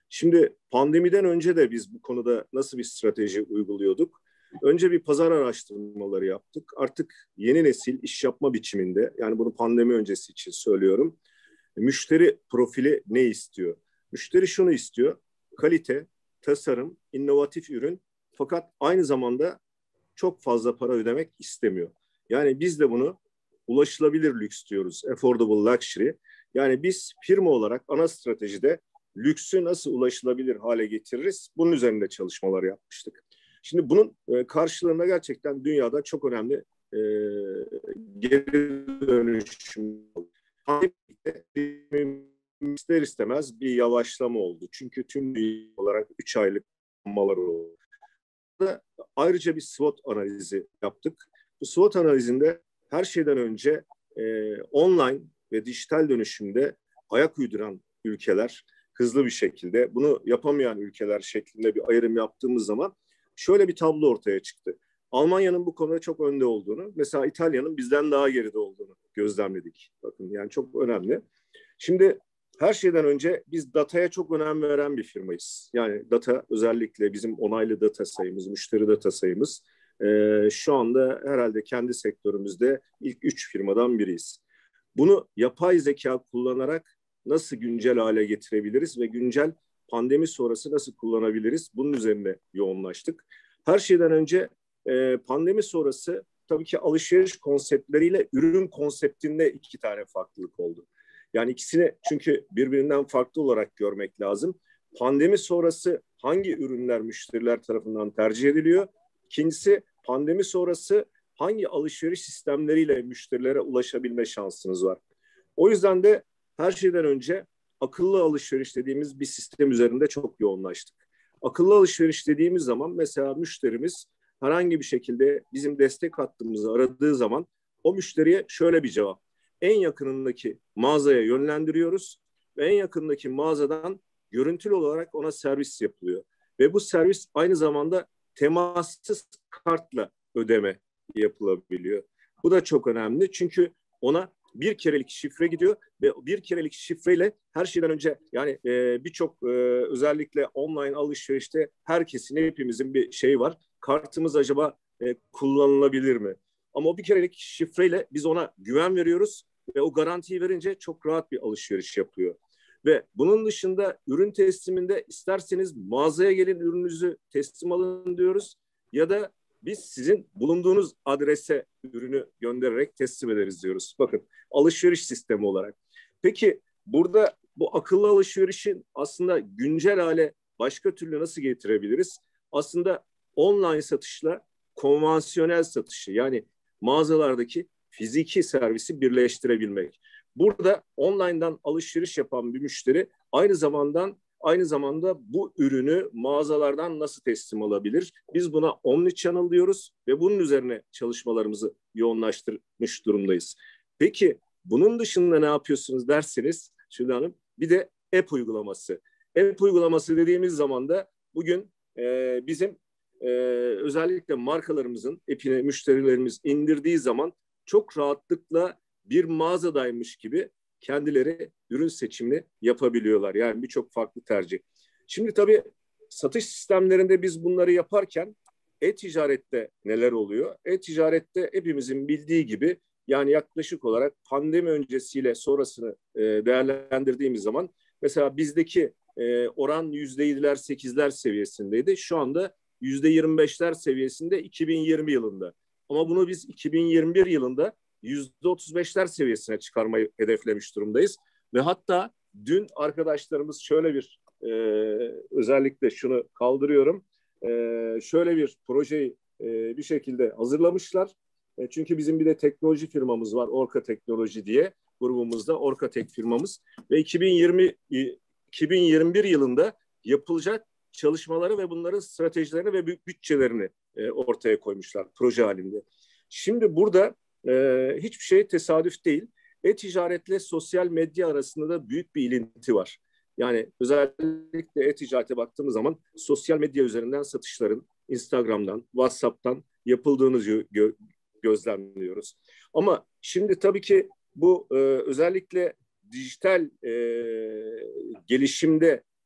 Şimdi pandemiden önce de biz bu konuda nasıl bir strateji uyguluyorduk? Önce bir pazar araştırmaları yaptık. Artık yeni nesil iş yapma biçiminde, yani bunu pandemi öncesi için söylüyorum. Müşteri profili ne istiyor? Müşteri şunu istiyor: kalite, tasarım, inovatif ürün, fakat aynı zamanda çok fazla para ödemek istemiyor. Yani biz de bunu ulaşılabilir lüks diyoruz, affordable luxury. Yani biz firma olarak ana stratejide lüksü nasıl ulaşılabilir hale getiririz? Bunun üzerinde çalışmalar yapmıştık. Şimdi bunun karşılığında gerçekten dünyada çok önemli e, geri dönüşüm oldu. İster istemez bir yavaşlama oldu. Çünkü tüm dünya olarak üç aylık malar oldu. Ayrıca bir SWOT analizi yaptık. Bu SWOT analizinde her şeyden önce e, online ve dijital dönüşümde ayak uyduran ülkeler, hızlı bir şekilde bunu yapamayan ülkeler şeklinde bir ayrım yaptığımız zaman şöyle bir tablo ortaya çıktı. Almanya'nın bu konuda çok önde olduğunu, mesela İtalya'nın bizden daha geride olduğunu gözlemledik. Bakın, yani çok önemli. Şimdi her şeyden önce biz dataya çok önem veren bir firmayız. Yani data, özellikle bizim onaylı data sayımız, müşteri data sayımız e, şu anda herhalde kendi sektörümüzde ilk üç firmadan biriyiz. Bunu yapay zeka kullanarak nasıl güncel hale getirebiliriz ve güncel pandemi sonrası nasıl kullanabiliriz? Bunun üzerine yoğunlaştık. Her şeyden önce e, pandemi sonrası tabii ki alışveriş konseptleriyle ürün konseptinde iki tane farklılık oldu. Yani ikisini çünkü birbirinden farklı olarak görmek lazım. Pandemi sonrası hangi ürünler müşteriler tarafından tercih ediliyor? İkincisi, pandemi sonrası hangi alışveriş sistemleriyle müşterilere ulaşabilme şansınız var? O yüzden de her şeyden önce akıllı alışveriş dediğimiz bir sistem üzerinde çok yoğunlaştık. Akıllı alışveriş dediğimiz zaman mesela müşterimiz herhangi bir şekilde bizim destek hattımızı aradığı zaman o müşteriye şöyle bir cevap: en yakınındaki mağazaya yönlendiriyoruz ve en yakındaki mağazadan görüntülü olarak ona servis yapılıyor. Ve bu servis aynı zamanda temassız kartla ödeme yapılabiliyor. Bu da çok önemli çünkü ona bir kerelik şifre gidiyor ve bir kerelik şifreyle her şeyden önce, yani e, birçok e, özellikle online alışverişte herkesin, hepimizin bir şey var. Kartımız acaba e, kullanılabilir mi? Ama o bir kerelik şifreyle biz ona güven veriyoruz ve o garantiyi verince çok rahat bir alışveriş yapıyor. Ve bunun dışında ürün tesliminde isterseniz mağazaya gelin, ürününüzü teslim alın diyoruz ya da biz sizin bulunduğunuz adrese ürünü göndererek teslim ederiz diyoruz. Bakın, alışveriş sistemi olarak. Peki burada bu akıllı alışverişin aslında güncel hale başka türlü nasıl getirebiliriz? Aslında online satışla konvansiyonel satışı, yani mağazalardaki fiziki servisi birleştirebilmek. Burada online'dan alışveriş yapan bir müşteri aynı zamanda aynı zamanda bu ürünü mağazalardan nasıl teslim alabilir? Biz buna omnichannel diyoruz ve bunun üzerine çalışmalarımızı yoğunlaştırmış durumdayız. Peki bunun dışında ne yapıyorsunuz derseniz Şule Hanım, bir de app uygulaması. App uygulaması dediğimiz zaman da bugün e, bizim e, özellikle markalarımızın app'ini müşterilerimiz indirdiği zaman çok rahatlıkla bir mağazadaymış gibi kendileri ürün seçimini yapabiliyorlar. Yani birçok farklı tercih. Şimdi tabii satış sistemlerinde biz bunları yaparken e-ticarette neler oluyor? E-ticarette hepimizin bildiği gibi, yani yaklaşık olarak pandemi öncesiyle sonrasını e, değerlendirdiğimiz zaman mesela bizdeki e, oran yüzde yediler, sekizler seviyesindeydi. Şu anda yüzde yirmi beşler seviyesinde iki bin yirmi yılında. Ama bunu biz iki bin yirmi bir yılında yüzde otuz beşler seviyesine çıkarmayı hedeflemiş durumdayız. Ve hatta dün arkadaşlarımız şöyle bir e, özellikle şunu kaldırıyorum. E, şöyle bir projeyi e, bir şekilde hazırlamışlar. E, çünkü bizim bir de teknoloji firmamız var, Orka Teknoloji diye grubumuzda, Orka Tek firmamız. Ve iki bin yirmi iki bin yirmi bir yılında yapılacak çalışmaları ve bunların stratejilerini ve bütçelerini e, ortaya koymuşlar proje halinde. Şimdi burada e, hiçbir şey tesadüf değil. E-ticaretle sosyal medya arasında da büyük bir ilinti var. Yani özellikle e-ticarete baktığımız zaman sosyal medya üzerinden satışların Instagram'dan, WhatsApp'tan yapıldığını gö- gözlemliyoruz. Ama şimdi tabii ki bu e, özellikle dijital e, gelişimde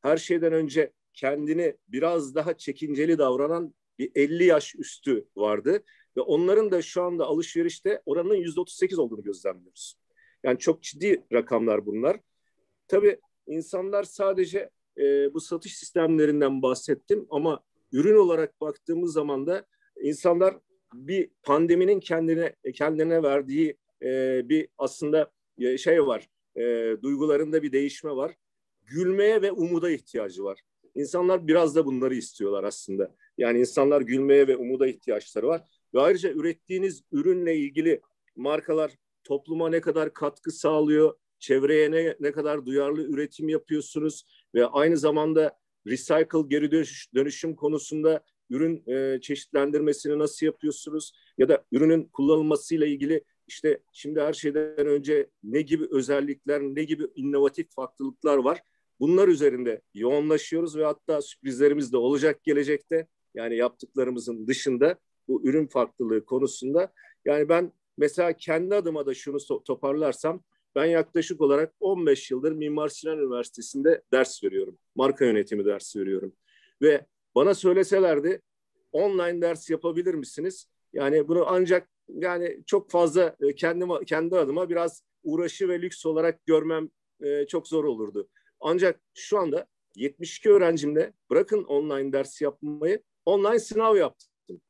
her şeyden önce kendini biraz daha çekinceli davranan bir elli yaş üstü vardı. Ve onların da şu anda alışverişte oranının yüzde otuz sekiz olduğunu gözlemliyoruz. Yani çok ciddi rakamlar bunlar. Tabii insanlar sadece e, bu satış sistemlerinden bahsettim ama ürün olarak baktığımız zaman da insanlar bir pandeminin kendine kendine verdiği e, bir aslında şey var, e, duygularında bir değişme var. Gülmeye ve umuda ihtiyacı var. İnsanlar biraz da bunları istiyorlar aslında. Yani insanlar gülmeye ve umuda ihtiyaçları var. Ve ayrıca ürettiğiniz ürünle ilgili markalar topluma ne kadar katkı sağlıyor, çevreye ne, ne kadar duyarlı üretim yapıyorsunuz ve aynı zamanda recycle, geri dönüş, dönüşüm konusunda ürün e, çeşitlendirmesini nasıl yapıyorsunuz ya da ürünün kullanılmasıyla ilgili işte şimdi her şeyden önce ne gibi özellikler, ne gibi inovatif farklılıklar var. Bunlar üzerinde yoğunlaşıyoruz ve hatta sürprizlerimiz de olacak gelecekte. Yani yaptıklarımızın dışında bu ürün farklılığı konusunda. Yani ben mesela kendi adıma da şunu toparlarsam, ben yaklaşık olarak on beş yıldır Mimar Sinan Üniversitesi'nde ders veriyorum. Marka yönetimi dersi veriyorum. Ve bana söyleselerdi online ders yapabilir misiniz? Yani bunu ancak yani çok fazla kendi, kendi adıma biraz uğraşı ve lüks olarak görmem e, çok zor olurdu. Ancak şu anda yetmiş iki öğrencimle bırakın online ders yapmayı, online sınav yaptım.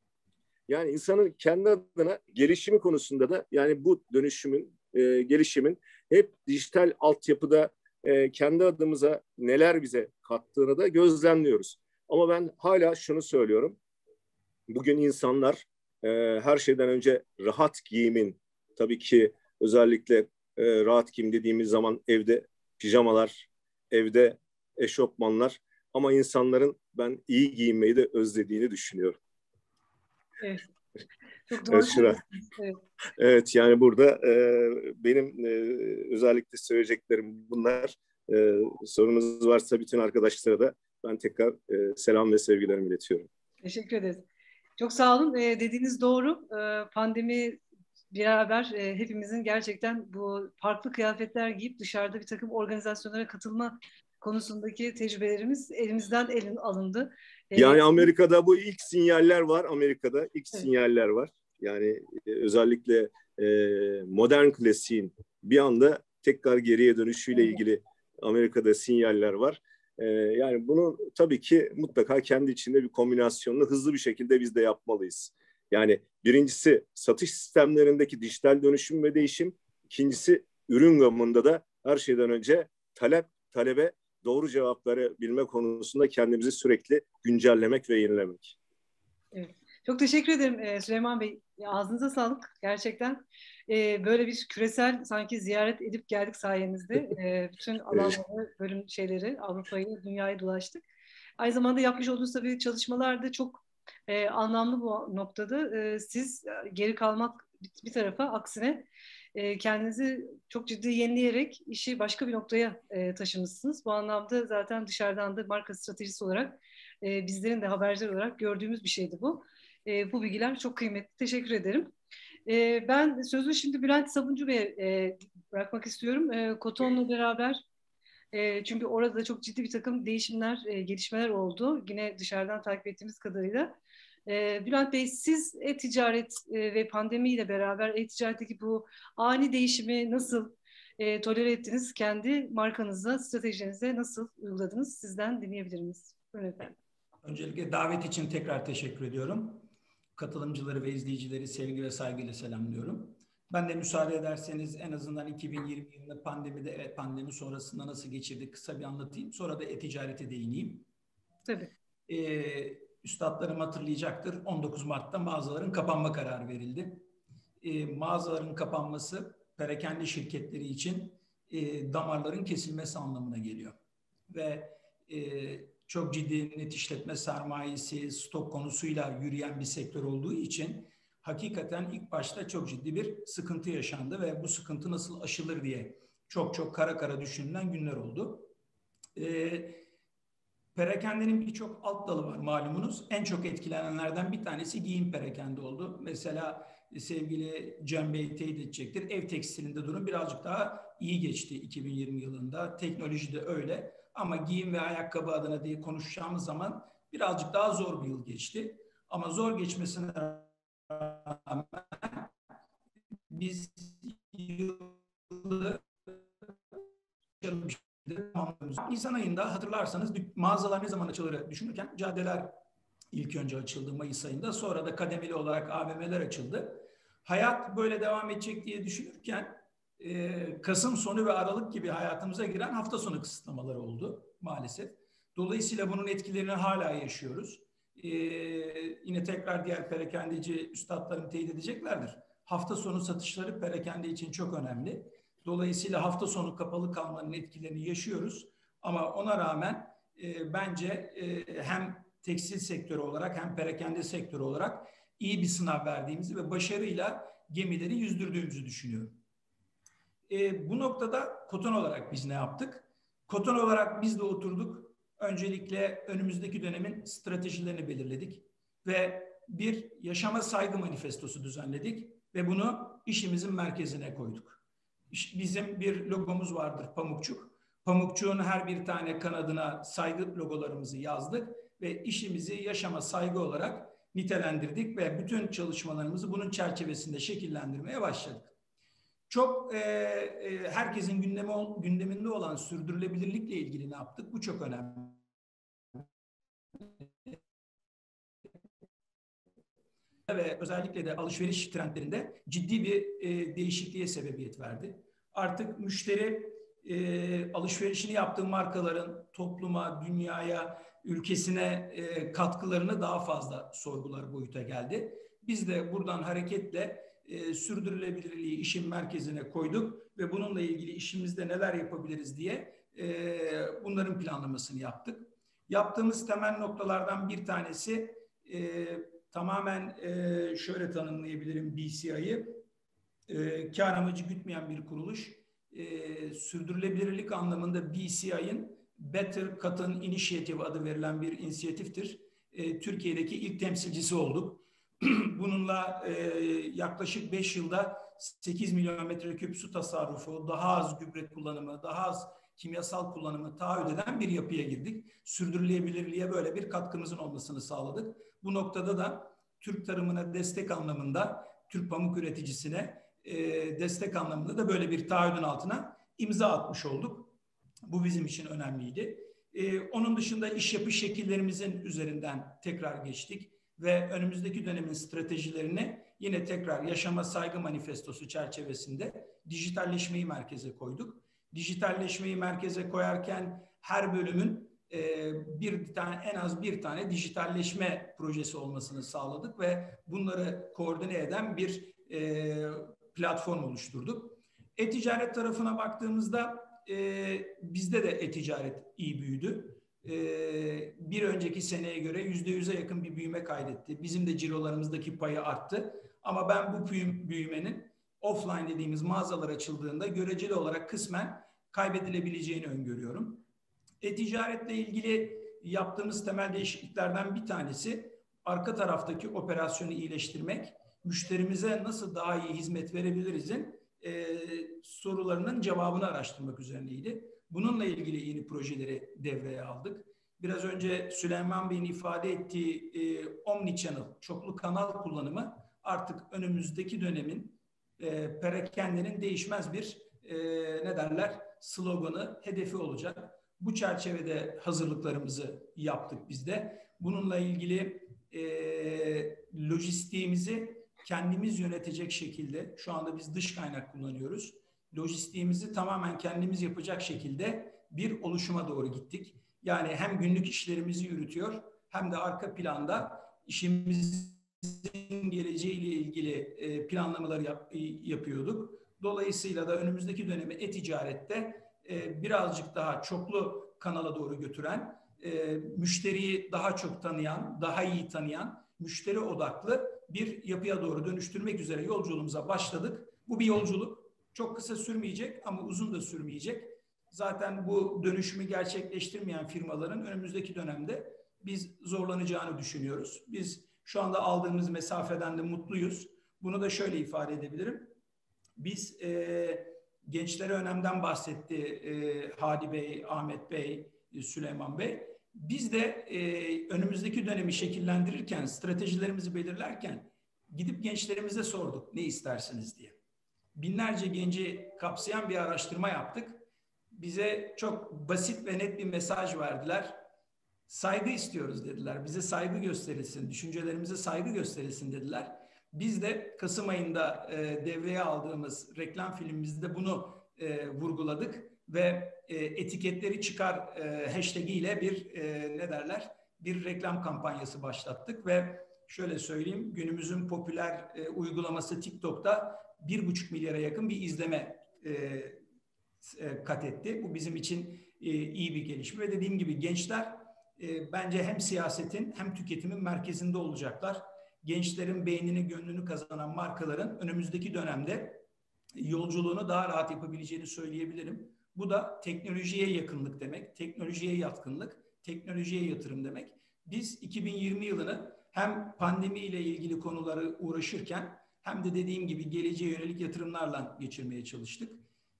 Yani insanın kendi adına gelişimi konusunda da yani bu dönüşümün, e, gelişimin hep dijital altyapıda e, kendi adımıza neler bize kattığını da gözlemliyoruz. Ama ben hala şunu söylüyorum. Bugün insanlar e, her şeyden önce rahat giyimin, tabii ki özellikle e, rahat giyim dediğimiz zaman evde pijamalar, evde eşofmanlar, ama insanların ben iyi giyinmeyi de özlediğini düşünüyorum. Evet. Çok doğru. Evet, Şura. Evet. Evet, yani burada e, benim e, özellikle söyleyeceklerim bunlar. E, sorunuz varsa bütün arkadaşlara da ben tekrar e, selam ve sevgilerimi iletiyorum. Teşekkür ederiz. Çok sağ olun. E, dediğiniz doğru. E, pandemi beraber e, hepimizin gerçekten bu farklı kıyafetler giyip dışarıda bir takım organizasyonlara katılma konusundaki tecrübelerimiz elimizden elin alındı. E, Yani Amerika'da bu ilk sinyaller var. Amerika'da ilk evet. sinyaller var. Yani e, özellikle e, modern klasiğin bir anda tekrar geriye dönüşüyle ilgili Amerika'da sinyaller var. E, yani bunu tabii ki mutlaka kendi içinde bir kombinasyonla hızlı bir şekilde biz de yapmalıyız. Yani birincisi satış sistemlerindeki dijital dönüşüm ve değişim. İkincisi ürün gamında da her şeyden önce talep, talebe doğru cevap verebilme konusunda kendimizi sürekli güncellemek ve yenilemek. Evet. Çok teşekkür ederim Süleyman Bey. Ağzınıza sağlık gerçekten. Böyle bir küresel sanki ziyaret edip geldik sayenizde. Bütün alanları, bölüm şeyleri, Avrupa'yı, dünyayı dolaştık. Aynı zamanda yapmış olduğunuz tabii çalışmalar da çok anlamlı bu noktada. Siz geri kalmak bir tarafa, aksine kendinizi çok ciddi yenileyerek işi başka bir noktaya taşımışsınız. Bu anlamda zaten dışarıdan da marka stratejisi olarak bizlerin de haberciler olarak gördüğümüz bir şeydi bu. Bu bilgiler çok kıymetli. Teşekkür ederim. Ben sözü şimdi Bülent Sabuncu Bey'e bırakmak istiyorum. Koton'la beraber, çünkü orada çok ciddi bir takım değişimler, gelişmeler oldu. Yine dışarıdan takip ettiğimiz kadarıyla. Bülent Bey, siz e-ticaret ve pandemiyle beraber e-ticaretteki bu ani değişimi nasıl e, tolere ettiniz? Kendi markanıza, stratejinize nasıl uyguladınız? Sizden dinleyebilir miyiz? Buyurun efendim. Öncelikle davet için tekrar teşekkür ediyorum. Katılımcıları ve izleyicileri sevgi ve saygıyla selamlıyorum. Ben de müsaade ederseniz en azından iki bin yirmi yılında pandemide ve pandemi sonrasında nasıl geçirdik kısa bir anlatayım. Sonra da e-ticarete değineyim. Tabii. Ee, üstadlarım hatırlayacaktır. on dokuz Mart'ta mağazaların kapanma kararı verildi. Ee, mağazaların kapanması perakende şirketleri için e, damarların kesilmesi anlamına geliyor. Ve e, çok ciddi net işletme sermayesi, stok konusuyla yürüyen bir sektör olduğu için hakikaten ilk başta çok ciddi bir sıkıntı yaşandı ve bu sıkıntı nasıl aşılır diye çok çok kara kara düşünülen günler oldu. Ee, Perakendenin birçok alt dalı var malumunuz. En çok etkilenenlerden bir tanesi giyim perakende oldu. Mesela sevgili Cem Bey teyit edecektir. Ev tekstilinde durum birazcık daha iyi geçti iki bin yirmi yılında. Teknoloji de öyle. Ama giyim ve ayakkabı adına diye konuşacağımız zaman birazcık daha zor bir yıl geçti. Ama zor geçmesine rağmen biz yılı Nisan ayında hatırlarsanız mağazalar ne zaman açılır düşünürken caddeler ilk önce açıldı Mayıs ayında. Sonra da kademeli olarak A V M'ler açıldı. Hayat böyle devam edecek diye düşünürken e, Kasım sonu ve Aralık gibi hayatımıza giren hafta sonu kısıtlamaları oldu maalesef. Dolayısıyla bunun etkilerini hala yaşıyoruz. E, yine tekrar diğer perakendeci üstadlarım teyit edeceklerdir. Hafta sonu satışları perakende için çok önemli. Dolayısıyla hafta sonu kapalı kalmanın etkilerini yaşıyoruz. Ama ona rağmen e, bence e, hem tekstil sektörü olarak hem perakende sektörü olarak iyi bir sınav verdiğimizi ve başarıyla gemileri yüzdürdüğümüzü düşünüyorum. E, bu noktada Koton olarak biz ne yaptık? Koton olarak biz de oturduk. Öncelikle önümüzdeki dönemin stratejilerini belirledik ve bir yaşama saygı manifestosu düzenledik ve bunu işimizin merkezine koyduk. Bizim bir logomuz vardır, Pamukçuk. Pamukçuk'un her bir tane kanadına saygı logolarımızı yazdık ve işimizi yaşama saygı olarak nitelendirdik ve bütün çalışmalarımızı bunun çerçevesinde şekillendirmeye başladık. Çok e, e, herkesin gündemi, gündeminde olan sürdürülebilirlikle ilgili ne yaptık? Bu çok önemli. Ve özellikle de alışveriş trendlerinde ciddi bir e, değişikliğe sebebiyet verdi. Artık müşteri e, alışverişini yaptığı markaların topluma, dünyaya, ülkesine e, katkılarını daha fazla sorgular boyuta geldi. Biz de buradan hareketle e, sürdürülebilirliği işin merkezine koyduk ve bununla ilgili işimizde neler yapabiliriz diye e, bunların planlamasını yaptık. Yaptığımız temel noktalardan bir tanesi e, tamamen e, şöyle tanımlayabilirim B C I'yi. E, kar amacı gütmeyen bir kuruluş. E, sürdürülebilirlik anlamında B C I'nin Better Cotton Initiative adı verilen bir inisiyatiftir. E, Türkiye'deki ilk temsilcisi olduk. Bununla e, yaklaşık beş yılda sekiz milyon metreküp su tasarrufu, daha az gübre kullanımı, daha az kimyasal kullanımı taahhüt eden bir yapıya girdik. Sürdürülebilirliğe böyle bir katkımızın olmasını sağladık. Bu noktada da Türk tarımına destek anlamında, Türk pamuk üreticisine e, destek anlamında da böyle bir taahhüdün altına imza atmış olduk. Bu bizim için önemliydi. E, onun dışında iş yapış şekillerimizin üzerinden tekrar geçtik ve önümüzdeki dönemin stratejilerini yine tekrar yaşama saygı manifestosu çerçevesinde dijitalleşmeyi merkeze koyduk. Dijitalleşmeyi merkeze koyarken her bölümün e, bir tane en az bir tane dijitalleşme projesi olmasını sağladık ve bunları koordine eden bir e, platform oluşturduk. E-ticaret tarafına baktığımızda e, bizde de e-ticaret iyi büyüdü. E, bir önceki seneye göre yüzde yüze yakın bir büyüme kaydetti. Bizim de cirolarımızdaki payı arttı. Ama ben bu büyümenin offline dediğimiz mağazalar açıldığında göreceli olarak kısmen kaybedilebileceğini öngörüyorum. E-ticaretle ilgili yaptığımız temel değişikliklerden bir tanesi arka taraftaki operasyonu iyileştirmek, müşterimize nasıl daha iyi hizmet verebilirizin e, sorularının cevabını araştırmak üzerineydi. Bununla ilgili yeni projeleri devreye aldık. Biraz önce Süleyman Bey'in ifade ettiği e, omnichannel, çoklu kanal kullanımı artık önümüzdeki dönemin e, perakendenin değişmez bir e, ne derler sloganı, hedefi olacak. Bu çerçevede hazırlıklarımızı yaptık biz de. Bununla ilgili e, lojistiğimizi kendimiz yönetecek şekilde, şu anda biz dış kaynak kullanıyoruz. Lojistiğimizi tamamen kendimiz yapacak şekilde bir oluşuma doğru gittik. Yani hem günlük işlerimizi yürütüyor hem de arka planda işimizin geleceğiyle ilgili e, planlamaları yap, e, yapıyorduk. Dolayısıyla da önümüzdeki dönemi e-ticarette e, birazcık daha çoklu kanala doğru götüren, e, müşteriyi daha çok tanıyan, daha iyi tanıyan, müşteri odaklı bir yapıya doğru dönüştürmek üzere yolculuğumuza başladık. Bu bir yolculuk. Çok kısa sürmeyecek ama uzun da sürmeyecek. Zaten bu dönüşümü gerçekleştirmeyen firmaların önümüzdeki dönemde biz zorlanacağını düşünüyoruz. Biz şu anda aldığımız mesafeden de mutluyuz. Bunu da şöyle ifade edebilirim. Biz e, gençlere önemden bahsetti e, Hadi Bey, Ahmet Bey, Süleyman Bey. Biz de e, önümüzdeki dönemi şekillendirirken, stratejilerimizi belirlerken gidip gençlerimize sorduk ne istersiniz diye. Binlerce genci kapsayan bir araştırma yaptık. Bize çok basit ve net bir mesaj verdiler. Saygı istiyoruz dediler. Bize saygı gösterilsin, düşüncelerimize saygı gösterilsin dediler. Biz de Kasım ayında e, devreye aldığımız reklam filmimizde bunu e, vurguladık ve e, etiketleri çıkar e, hashtag ile bir e, ne derler bir reklam kampanyası başlattık ve şöyle söyleyeyim, günümüzün popüler e, uygulaması TikTok'ta bir buçuk milyara yakın bir izleme e, e, kat etti. Bu bizim için e, iyi bir gelişme ve dediğim gibi gençler e, bence hem siyasetin hem tüketimin merkezinde olacaklar. Gençlerin beynini, gönlünü kazanan markaların önümüzdeki dönemde yolculuğunu daha rahat yapabileceğini söyleyebilirim. Bu da teknolojiye yakınlık demek, teknolojiye yatkınlık, teknolojiye yatırım demek. Biz iki bin yirmi yılını hem pandemiyle ilgili konuları uğraşırken hem de dediğim gibi geleceğe yönelik yatırımlarla geçirmeye çalıştık.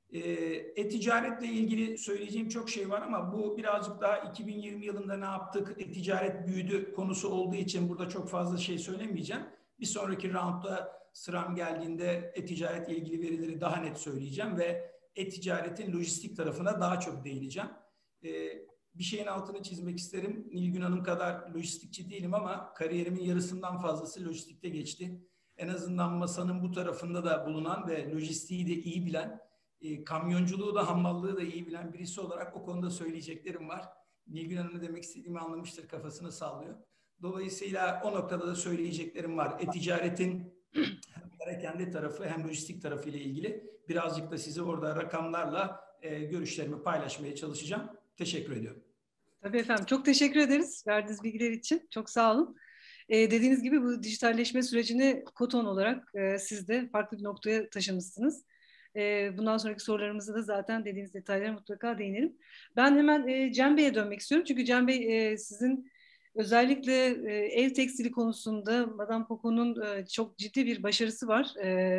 E-ticaretle ilgili söyleyeceğim çok şey var ama bu birazcık daha iki bin yirmi yılında ne yaptık, e-ticaret büyüdü konusu olduğu için burada çok fazla şey söylemeyeceğim. Bir sonraki roundda sıram geldiğinde e-ticaretle ilgili verileri daha net söyleyeceğim ve e-ticaretin lojistik tarafına daha çok değineceğim. Ee, bir şeyin altını çizmek isterim. Nilgün Hanım kadar lojistikçi değilim ama kariyerimin yarısından fazlası lojistikte geçti. En azından masanın bu tarafında da bulunan ve lojistiği de iyi bilen, e, kamyonculuğu da hammallığı da iyi bilen birisi olarak o konuda söyleyeceklerim var. Nilgün Hanım ne demek istediğimi anlamıştır, kafasını sallıyor. Dolayısıyla o noktada da söyleyeceklerim var. E-ticaretin hem perakende tarafı hem lojistik tarafı ile ilgili birazcık da size orada rakamlarla e, görüşlerimi paylaşmaya çalışacağım. Teşekkür ediyorum. Tabii efendim. Çok teşekkür ederiz verdiğiniz bilgiler için. Çok sağ olun. Ee, dediğiniz gibi bu dijitalleşme sürecini Koton olarak e, siz de farklı bir noktaya taşımışsınız. E, bundan sonraki sorularımızda da zaten dediğiniz detaylara mutlaka değinelim. Ben hemen e, Cem Bey'e dönmek istiyorum. Çünkü Cem Bey e, sizin özellikle e, ev tekstili konusunda Madame Coco'nun e, çok ciddi bir başarısı var. E,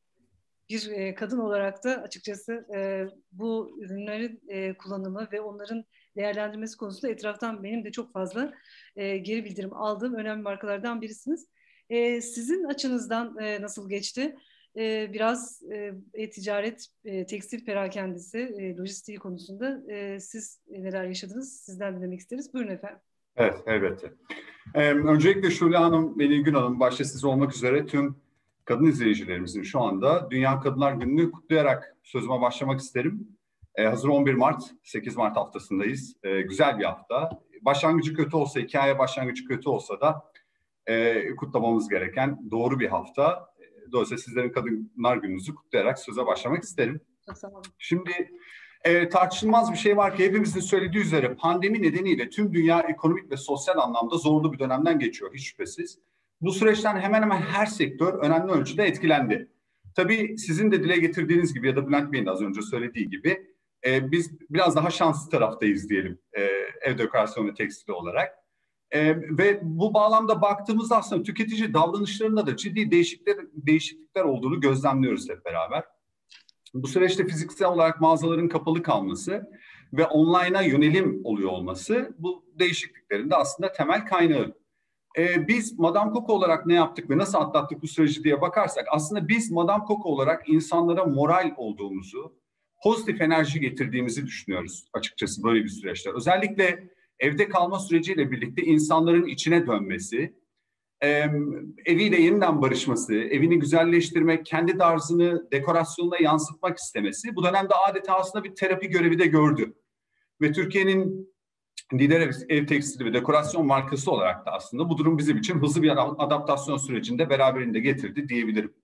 bir e, kadın olarak da açıkçası e, bu ürünlerin e, kullanımı ve onların değerlendirmesi konusunda etraftan benim de çok fazla e, geri bildirim aldığım önemli markalardan birisiniz. E, sizin açınızdan e, nasıl geçti? E, biraz e, ticaret, e, tekstil perakendisi, e, lojistiği konusunda e, siz neler yaşadınız? Sizden dinlemek isteriz. Buyurun efendim. Evet, elbette. Ee, öncelikle Şule Hanım ve Nilgün Hanım, başta siz olmak üzere tüm kadın izleyicilerimizin şu anda Dünya Kadınlar Günü'nü kutlayarak sözüme başlamak isterim. Ee, hazır on bir Mart, sekiz Mart haftasındayız. Ee, güzel bir hafta. Başlangıcı kötü olsa, hikaye başlangıcı kötü olsa da e, kutlamamız gereken doğru bir hafta. Dolayısıyla sizlerin Kadınlar Günü'nüzü kutlayarak söze başlamak isterim. Şimdi e, tartışılmaz bir şey var ki hepimizin söylediği üzere pandemi nedeniyle tüm dünya ekonomik ve sosyal anlamda zorlu bir dönemden geçiyor hiç şüphesiz. Bu süreçten hemen hemen her sektör önemli ölçüde etkilendi. Tabii sizin de dile getirdiğiniz gibi ya da Bülent Bey'in de az önce söylediği gibi e, biz biraz daha şanslı taraftayız diyelim e, ev dekorasyonu ve tekstili olarak. E, ve bu bağlamda baktığımızda aslında tüketici davranışlarında da ciddi değişiklikler, değişiklikler olduğunu gözlemliyoruz hep beraber. Bu süreçte fiziksel olarak mağazaların kapalı kalması ve online'a yönelim oluyor olması bu değişikliklerin de aslında temel kaynağı. Ee, biz Madame Coco olarak ne yaptık ve nasıl atlattık bu süreci diye bakarsak aslında biz Madame Coco olarak insanlara moral olduğumuzu, pozitif enerji getirdiğimizi düşünüyoruz açıkçası böyle bir süreçte. Özellikle evde kalma süreciyle birlikte insanların içine dönmesi, e, eviyle yeniden barışması, evini güzelleştirmek, kendi tarzını dekorasyonuna yansıtmak istemesi bu dönemde adeta aslında bir terapi görevi de gördü. Ve Türkiye'nin lider ev, ev tekstili ve dekorasyon markası olarak da aslında bu durum bizim için hızlı bir adaptasyon sürecinde beraberinde getirdi diyebilirim.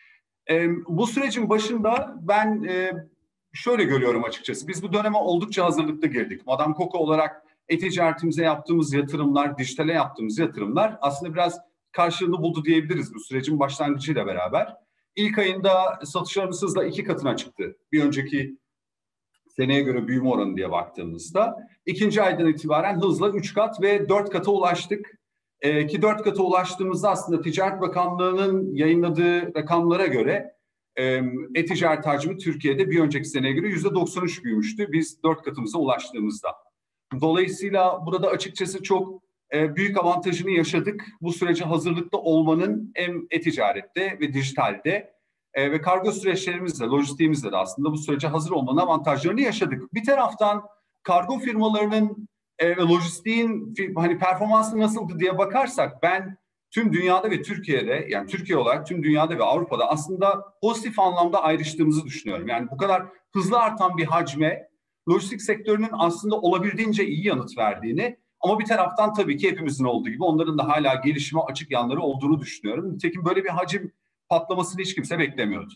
E, bu sürecin başında ben e, şöyle görüyorum açıkçası. Biz bu döneme oldukça hazırlıklı girdik. Madame Coco olarak e-ticaretimize yaptığımız yatırımlar, dijitale yaptığımız yatırımlar aslında biraz karşılığını buldu diyebiliriz bu sürecin başlangıcıyla beraber. İlk ayında satışlarımız hızla iki katına çıktı. Bir önceki seneye göre büyüme oranı diye baktığımızda. İkinci aydan itibaren hızla üç kat ve dört kata ulaştık. Ee, ki dört kata ulaştığımızda aslında Ticaret Bakanlığı'nın yayınladığı rakamlara göre e-ticaret hacmi Türkiye'de bir önceki seneye göre yüzde doksan üç büyümüştü. Biz dört katımıza ulaştığımızda. Dolayısıyla burada açıkçası çok e, büyük avantajını yaşadık. Bu sürece hazırlıklı olmanın hem e-ticarette ve dijitalde e, ve kargo süreçlerimizde, lojistiğimizde de aslında bu sürece hazır olmanın avantajlarını yaşadık. Bir taraftan kargo firmalarının e, ve lojistiğin hani performansı nasıldı diye bakarsak ben tüm dünyada ve Türkiye'de, yani Türkiye olarak tüm dünyada ve Avrupa'da aslında pozitif anlamda ayrıştığımızı düşünüyorum. Yani bu kadar hızlı artan bir hacme lojistik sektörünün aslında olabildiğince iyi yanıt verdiğini, ama bir taraftan tabii ki hepimizin olduğu gibi onların da hala gelişime açık yanları olduğunu düşünüyorum. Nitekim böyle bir hacim patlamasını hiç kimse beklemiyordu.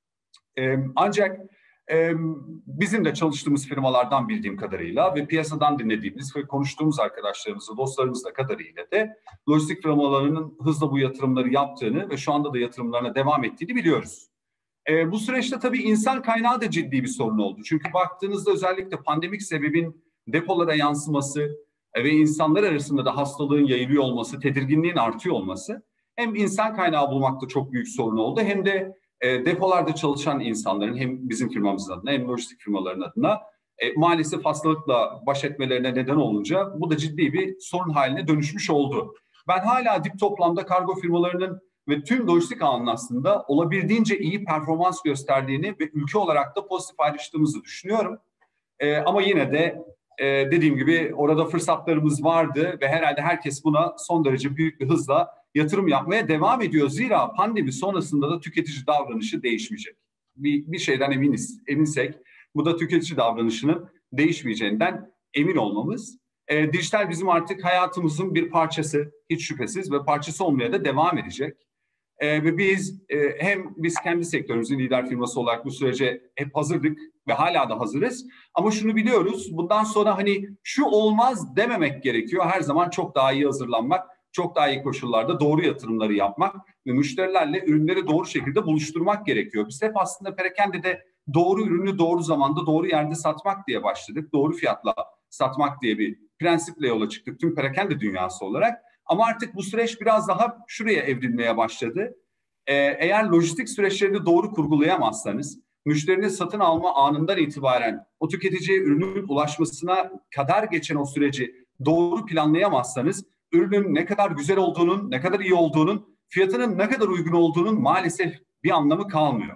Ee, ancak e, bizim de çalıştığımız firmalardan bildiğim kadarıyla ve piyasadan dinlediğimiz ve konuştuğumuz arkadaşlarımızla, dostlarımızla kadarıyla de lojistik firmalarının hızla bu yatırımları yaptığını ve şu anda da yatırımlarına devam ettiğini biliyoruz. E, bu süreçte tabii insan kaynağı da ciddi bir sorun oldu. Çünkü baktığınızda özellikle pandemik sebebin depolara yansıması e, ve insanlar arasında da hastalığın yayılıyor olması, tedirginliğin artıyor olması hem insan kaynağı bulmakta çok büyük sorun oldu, hem de e, depolarda çalışan insanların hem bizim firmamızın adına hem lojistik firmaların adına e, maalesef hastalıkla baş etmelerine neden olunca bu da ciddi bir sorun haline dönüşmüş oldu. Ben hala dip toplamda kargo firmalarının ve tüm lojistik ağının aslında olabildiğince iyi performans gösterdiğini ve ülke olarak da pozitif ayrıştığımızı düşünüyorum. Ee, ama yine de e, dediğim gibi orada fırsatlarımız vardı ve herhalde herkes buna son derece büyük bir hızla yatırım yapmaya devam ediyor. Zira pandemi sonrasında da tüketici davranışı değişmeyecek. Bir, bir şeyden eminiz, eminsek bu da tüketici davranışının değişmeyeceğinden emin olmamız. E, dijital bizim artık hayatımızın bir parçası, hiç şüphesiz, ve parçası olmaya da devam edecek. Ee, ve biz e, hem biz kendi sektörümüzün lider firması olarak bu sürece hep hazırdık ve hala da hazırız. Ama şunu biliyoruz, bundan sonra hani şu olmaz dememek gerekiyor. Her zaman çok daha iyi hazırlanmak, çok daha iyi koşullarda doğru yatırımları yapmak ve müşterilerle ürünleri doğru şekilde buluşturmak gerekiyor. Biz hep aslında perakendede doğru ürünü doğru zamanda doğru yerde satmak diye başladık. Doğru fiyatla satmak diye bir prensiple yola çıktık tüm perakende dünyası olarak. Ama artık bu süreç biraz daha şuraya evrilmeye başladı. Ee, eğer lojistik süreçlerini doğru kurgulayamazsanız, müşterinin satın alma anından itibaren o tüketiciye ürünün ulaşmasına kadar geçen o süreci doğru planlayamazsanız, ürünün ne kadar güzel olduğunun, ne kadar iyi olduğunun, fiyatının ne kadar uygun olduğunun maalesef bir anlamı kalmıyor.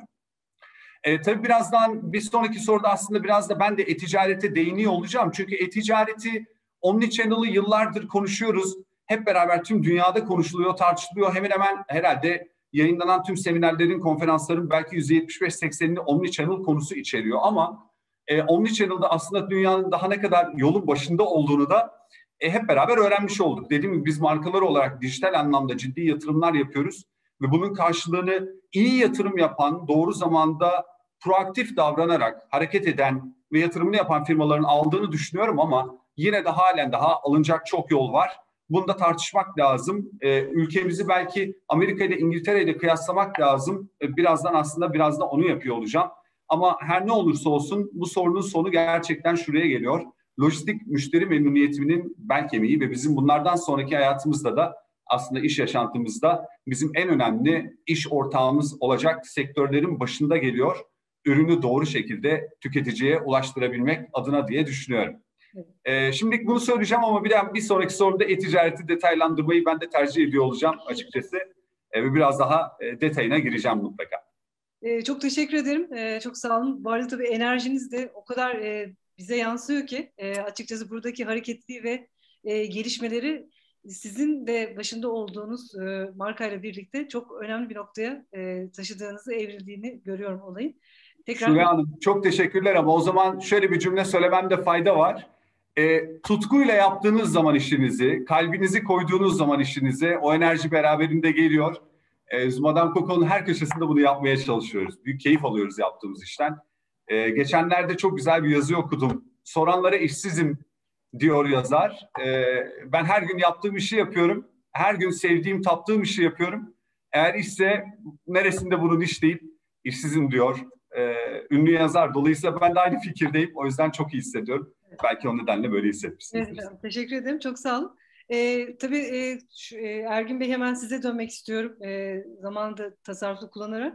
Ee, tabii birazdan bir sonraki soruda aslında biraz da ben de e-ticarete değiniyor olacağım. Çünkü e-ticareti, Omnichannel'ı yıllardır konuşuyoruz. Hep beraber tüm dünyada konuşuluyor, tartışılıyor. Hemen hemen herhalde yayınlanan tüm seminerlerin, konferansların belki yüzde yetmiş beş seksenini Omnichannel konusu içeriyor. Ama e, Omnichannel'da aslında dünyanın daha ne kadar yolun başında olduğunu da e, hep beraber öğrenmiş olduk. Dediğim gibi biz markalar olarak dijital anlamda ciddi yatırımlar yapıyoruz. Ve bunun karşılığını iyi yatırım yapan, doğru zamanda proaktif davranarak hareket eden ve yatırımını yapan firmaların aldığını düşünüyorum, ama yine de halen daha alınacak çok yol var. Bunu da tartışmak lazım. Ee, ülkemizi belki Amerika ile İngiltere ile kıyaslamak lazım. Ee, birazdan aslında biraz da onu yapıyor olacağım. Ama her ne olursa olsun bu sorunun sonu gerçekten şuraya geliyor. Lojistik müşteri memnuniyetinin bel kemiği ve bizim bunlardan sonraki hayatımızda da aslında iş yaşantımızda bizim en önemli iş ortağımız olacak sektörlerin başında geliyor. Ürünü doğru şekilde tüketiciye ulaştırabilmek adına diye düşünüyorum. Ee, şimdilik bunu söyleyeceğim, ama bir, de, bir sonraki sorumda e-ticareti detaylandırmayı ben de tercih ediyor olacağım açıkçası. Ee, ve biraz daha e, detayına gireceğim mutlaka. Ee, çok teşekkür ederim. Ee, çok sağ olun. Bu arada tabii enerjiniz de o kadar e, bize yansıyor ki e, açıkçası buradaki hareketliği ve e, gelişmeleri sizin de başında olduğunuz e, markayla birlikte çok önemli bir noktaya e, taşıdığınızı, evrildiğini görüyorum olayın. Tekrar... Şule Hanım çok teşekkürler, ama o zaman şöyle bir cümle söylememde fayda var. E, tutkuyla yaptığınız zaman işinizi, kalbinizi koyduğunuz zaman işinize o enerji beraberinde geliyor. E, Madame Coco'nun her köşesinde bunu yapmaya çalışıyoruz. Büyük keyif alıyoruz yaptığımız işten. E, geçenlerde çok güzel bir yazı okudum. Soranlara işsizim diyor yazar. E, ben her gün yaptığım işi yapıyorum. Her gün sevdiğim, tattığım işi yapıyorum. Eğer işse neresinde bunun iş deyip işsizim diyor. Ee, ünlü yazar. Dolayısıyla ben de aynı fikirdeyim. O yüzden çok iyi hissediyorum. Belki o nedenle böyle hissetmişsiniz. Evet, teşekkür ederim. Çok sağ olun. Ee, tabii e, şu, e, Ergün Bey, hemen size dönmek istiyorum. E, zamanı da tasarruflu kullanarak.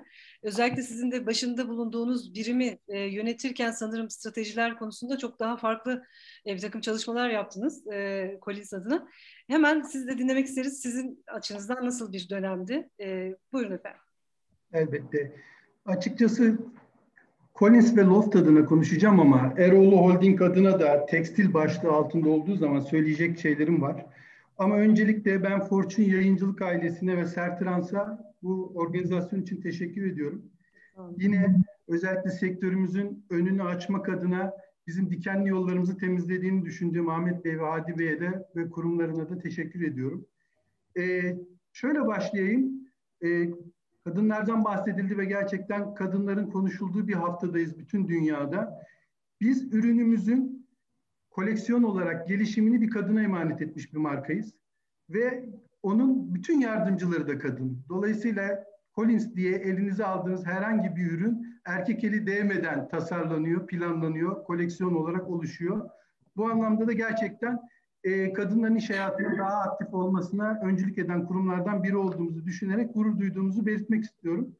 özellikle sizin de başında bulunduğunuz birimi e, yönetirken sanırım stratejiler konusunda çok daha farklı e, bir takım çalışmalar yaptınız e, Collins adına. Hemen siz de dinlemek isteriz. Sizin açınızdan nasıl bir dönemdi? E, buyurun efendim. Elbette. Açıkçası Collins ve Loft adına konuşacağım ama Eroğlu Holding adına da tekstil başlığı altında olduğu zaman söyleyecek şeylerim var. Ama öncelikle ben Fortune Yayıncılık ailesine ve Sertrans'a bu organizasyon için teşekkür ediyorum. Yine özellikle sektörümüzün önünü açmak adına bizim dikenli yollarımızı temizlediğini düşündüğüm Ahmet Bey ve Hadi Bey'e de ve kurumlarına da teşekkür ediyorum. Ee, şöyle başlayayım. Ee, kadınlardan bahsedildi ve gerçekten kadınların konuşulduğu bir haftadayız bütün dünyada. Biz ürünümüzün koleksiyon olarak gelişimini bir kadına emanet etmiş bir markayız. Ve onun bütün yardımcıları da kadın. Dolayısıyla Collins diye elinize aldığınız herhangi bir ürün erkek eli değmeden tasarlanıyor, planlanıyor, koleksiyon olarak oluşuyor. Bu anlamda da gerçekten e, kadınların iş hayatında daha aktif olmasına öncülük eden kurumlardan biri olduğumuzu düşünerek gurur duyduğumuzu belirtmek istiyorum.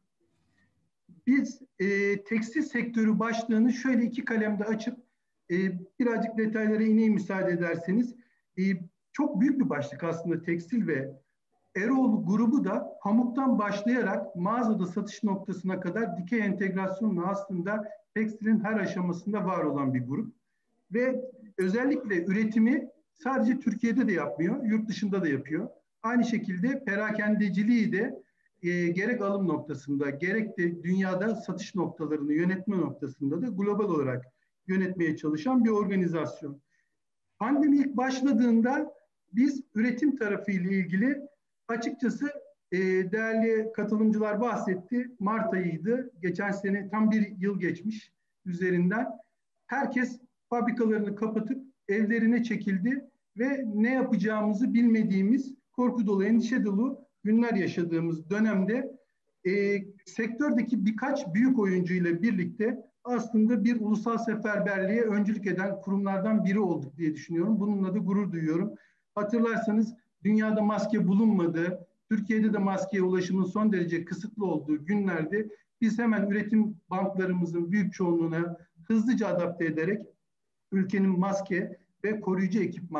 Biz e, tekstil sektörü başlığını şöyle iki kalemde açıp e, birazcık detaylara ineyim müsaade ederseniz. E, çok büyük bir başlık aslında tekstil ve Eroğlu grubu da pamuktan başlayarak mağazada satış noktasına kadar dikey entegrasyonla aslında tekstilin her aşamasında var olan bir grup. Ve özellikle üretimi sadece Türkiye'de de yapmıyor, yurt dışında da yapıyor. Aynı şekilde perakendeciliği de e, gerek alım noktasında, gerek de dünyada satış noktalarını yönetme noktasında da global olarak yönetmeye çalışan bir organizasyon. Pandemi ilk başladığında biz üretim tarafıyla ilgili açıkçası e, değerli katılımcılar bahsetti. Mart ayıydı. Geçen sene tam bir yıl geçmiş üzerinden. Herkes fabrikalarını kapatıp evlerine çekildi ve ne yapacağımızı bilmediğimiz, korku dolu, endişe dolu günler yaşadığımız dönemde e, sektördeki birkaç büyük oyuncuyla birlikte aslında bir ulusal seferberliğe öncülük eden kurumlardan biri olduk diye düşünüyorum. Bununla da gurur duyuyorum. Hatırlarsanız dünyada maske bulunmadı, Türkiye'de de maskeye ulaşımın son derece kısıtlı olduğu günlerde biz hemen üretim banklarımızın büyük çoğunluğuna hızlıca adapte ederek ülkenin maske ve koruyucu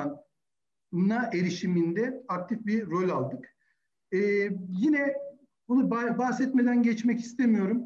ekipmanına erişiminde aktif bir rol aldık. Ee, yine bunu bahsetmeden geçmek istemiyorum.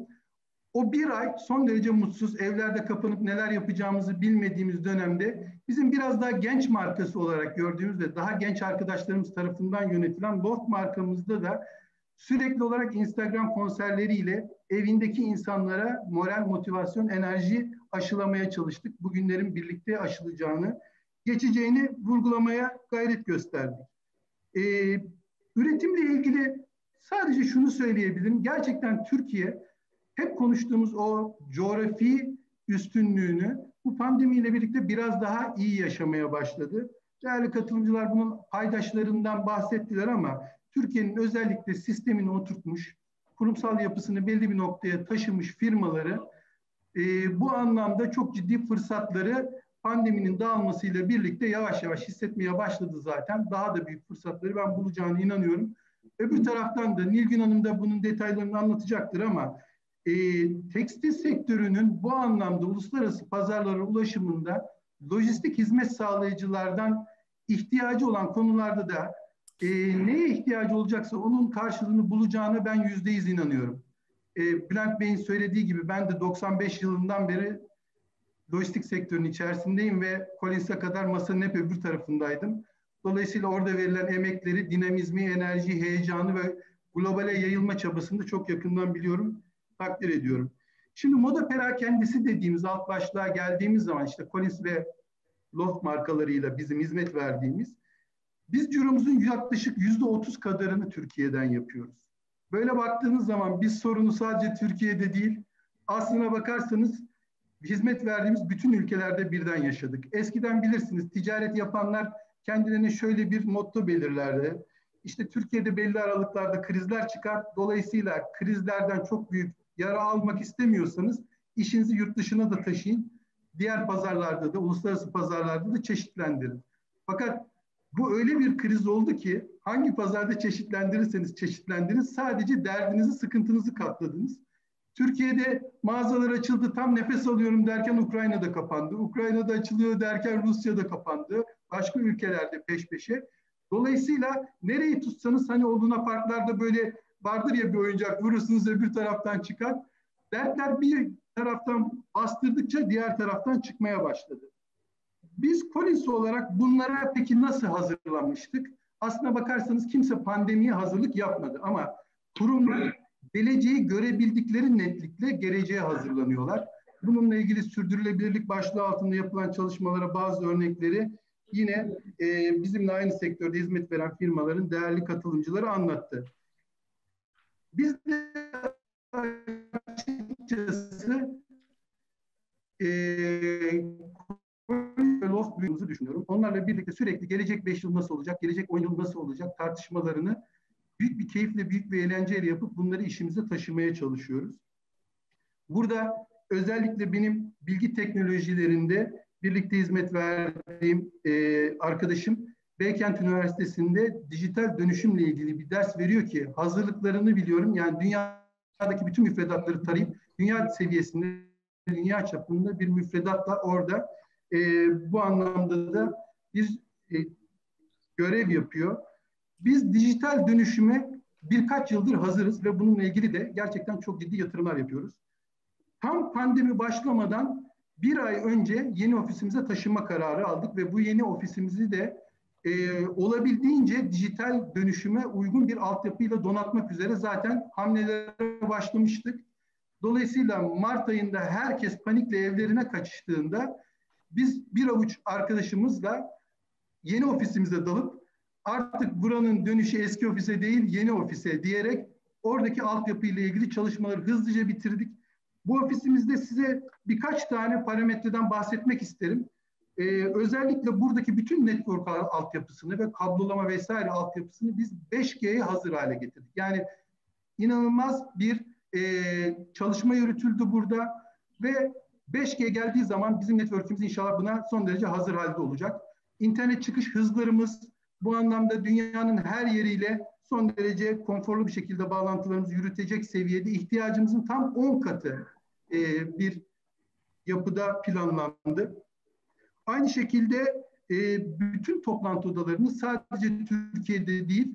O bir ay son derece mutsuz, evlerde kapanıp neler yapacağımızı bilmediğimiz dönemde bizim biraz daha genç markası olarak gördüğümüz ve daha genç arkadaşlarımız tarafından yönetilen Loft markamızda da sürekli olarak Instagram konserleriyle evindeki insanlara moral, motivasyon, enerji aşılamaya çalıştık. Bu günlerin birlikte aşılacağını, geçeceğini vurgulamaya gayret gösterdik. Ee, üretimle ilgili sadece şunu söyleyebilirim. Gerçekten Türkiye hep konuştuğumuz o coğrafi üstünlüğünü bu pandemiyle birlikte biraz daha iyi yaşamaya başladı. Değerli katılımcılar bunun paydaşlarından bahsettiler ama Türkiye'nin özellikle sistemini oturtmuş, kurumsal yapısını belli bir noktaya taşımış firmaları e, bu anlamda çok ciddi fırsatları pandeminin dağılmasıyla birlikte yavaş yavaş hissetmeye başladı zaten. Daha da büyük fırsatları ben bulacağına inanıyorum. Öbür taraftan da Nilgün Hanım da bunun detaylarını anlatacaktır ama e, tekstil sektörünün bu anlamda uluslararası pazarlara ulaşımında lojistik hizmet sağlayıcılardan ihtiyacı olan konularda da e, neye ihtiyacı olacaksa onun karşılığını bulacağına ben yüzde yüz inanıyorum. E, Bülent Bey'in söylediği gibi ben de doksan beş yılından beri lojistik sektörünün içerisindeyim ve Collins'e kadar masanın hep öbür tarafındaydım. Dolayısıyla orada verilen emekleri, dinamizmi, enerji, heyecanı ve globale yayılma çabasını da çok yakından biliyorum, takdir ediyorum. Şimdi moda perakendesi dediğimiz alt başlığa geldiğimiz zaman işte Collins ve Loft markalarıyla bizim hizmet verdiğimiz, biz ciromuzun yaklaşık yüzde otuz kadarını Türkiye'den yapıyoruz. Böyle baktığınız zaman biz sorunu sadece Türkiye'de değil, aslına bakarsanız hizmet verdiğimiz bütün ülkelerde birden yaşadık. Eskiden bilirsiniz ticaret yapanlar kendilerine şöyle bir motto belirlerdi. İşte Türkiye'de belli aralıklarda krizler çıkar. Dolayısıyla krizlerden çok büyük yara almak istemiyorsanız işinizi yurt dışına da taşıyın. Diğer pazarlarda da, uluslararası pazarlarda da çeşitlendirin. Fakat bu öyle bir kriz oldu ki hangi pazarda çeşitlendirirseniz çeşitlendirin sadece derdinizi, sıkıntınızı katladınız. Türkiye'de mağazalar açıldı, tam nefes alıyorum derken Ukrayna'da kapandı. Ukrayna'da açılıyor derken Rusya'da kapandı. Başka ülkelerde peş peşe. Dolayısıyla nereyi tutsanız, hani o Luna Parklarda böyle vardır ya bir oyuncak, vurursunuz öbür taraftan çıkar. Dertler bir taraftan bastırdıkça diğer taraftan çıkmaya başladı. Biz Collins olarak bunlara peki nasıl hazırlanmıştık? Aslına bakarsanız kimse pandemiye hazırlık yapmadı ama kurumlar geleceği görebildikleri netlikle geleceğe hazırlanıyorlar. Bununla ilgili sürdürülebilirlik başlığı altında yapılan çalışmalara bazı örnekleri yine e, bizimle aynı sektörde hizmet veren firmaların değerli katılımcıları anlattı. Biz de açıkçası e, Loft büyüdüğümüzü düşünüyorum. Onlarla birlikte sürekli gelecek beş yıl nasıl olacak, gelecek on yıl nasıl olacak tartışmalarını büyük bir keyifle, büyük bir eğlenceyle yapıp bunları işimize taşımaya çalışıyoruz. Burada özellikle benim bilgi teknolojilerinde birlikte hizmet verdiğim e, arkadaşım Beykent Üniversitesi'nde dijital dönüşümle ilgili bir ders veriyor ki hazırlıklarını biliyorum. Yani dünyadaki bütün müfredatları tarayıp dünya seviyesinde, dünya çapında bir müfredatla orada e, bu anlamda da bir e, görev yapıyor. Biz dijital dönüşüme birkaç yıldır hazırız ve bununla ilgili de gerçekten çok ciddi yatırımlar yapıyoruz. Tam pandemi başlamadan bir ay önce yeni ofisimize taşınma kararı aldık ve bu yeni ofisimizi de e, olabildiğince dijital dönüşüme uygun bir altyapıyla donatmak üzere zaten hamlelere başlamıştık. Dolayısıyla Mart ayında herkes panikle evlerine kaçıştığında biz bir avuç arkadaşımızla yeni ofisimize dalıp artık buranın dönüşü eski ofise değil yeni ofise diyerek oradaki altyapıyla ilgili çalışmaları hızlıca bitirdik. Bu ofisimizde size birkaç tane parametreden bahsetmek isterim. Ee, özellikle buradaki bütün network altyapısını ve kablolama vesaire altyapısını biz beş G'ye hazır hale getirdik. Yani inanılmaz bir e, çalışma yürütüldü burada ve beş G geldiği zaman bizim network'ümüz inşallah buna son derece hazır halde olacak. İnternet çıkış hızlarımız bu anlamda dünyanın her yeriyle son derece konforlu bir şekilde bağlantılarımızı yürütecek seviyede ihtiyacımızın tam on katı e, bir yapıda planlandı. Aynı şekilde e, bütün toplantı odalarını sadece Türkiye'de değil,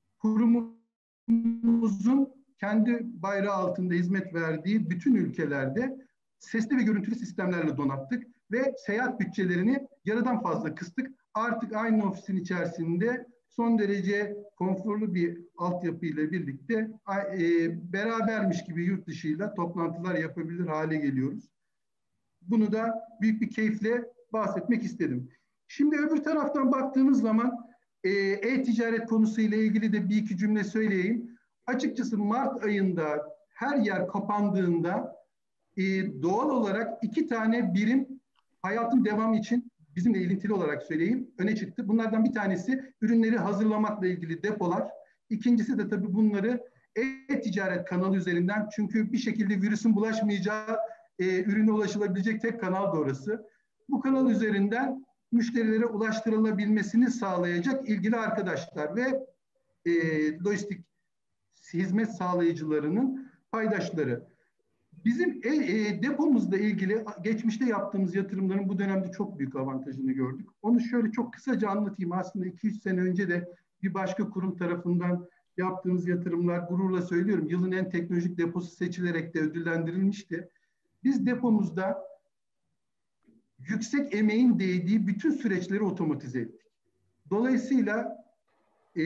kurumumuzun kendi bayrağı altında hizmet verdiği bütün ülkelerde sesli ve görüntülü sistemlerle donattık ve seyahat bütçelerini yarıdan fazla kıstık. Artık aynı ofisin içerisinde son derece konforlu bir altyapıyla birlikte e, berabermiş gibi yurt dışıyla toplantılar yapabilir hale geliyoruz. Bunu da büyük bir keyifle bahsetmek istedim. Şimdi öbür taraftan baktığınız zaman e-ticaret konusuyla ilgili de bir iki cümle söyleyeyim. Açıkçası Mart ayında her yer kapandığında e, doğal olarak iki tane birim hayatın devamı için bizimle ilintili olarak söyleyeyim öne çıktı. Bunlardan bir tanesi ürünleri hazırlamakla ilgili depolar. İkincisi de tabii bunları e-ticaret kanalı üzerinden, çünkü bir şekilde virüsün bulaşmayacağı e, ürüne ulaşılabilecek tek kanal da orası. Bu kanal üzerinden müşterilere ulaştırılabilmesini sağlayacak ilgili arkadaşlar ve e, lojistik hizmet sağlayıcılarının paydaşları. Bizim e, e, depomuzla ilgili geçmişte yaptığımız yatırımların bu dönemde çok büyük avantajını gördük. Onu şöyle çok kısaca anlatayım. Aslında iki üç sene önce de bir başka kurum tarafından yaptığımız yatırımlar, gururla söylüyorum, yılın en teknolojik deposu seçilerek de ödüllendirilmişti. Biz depomuzda yüksek emeğin değdiği bütün süreçleri otomatize ettik. Dolayısıyla e,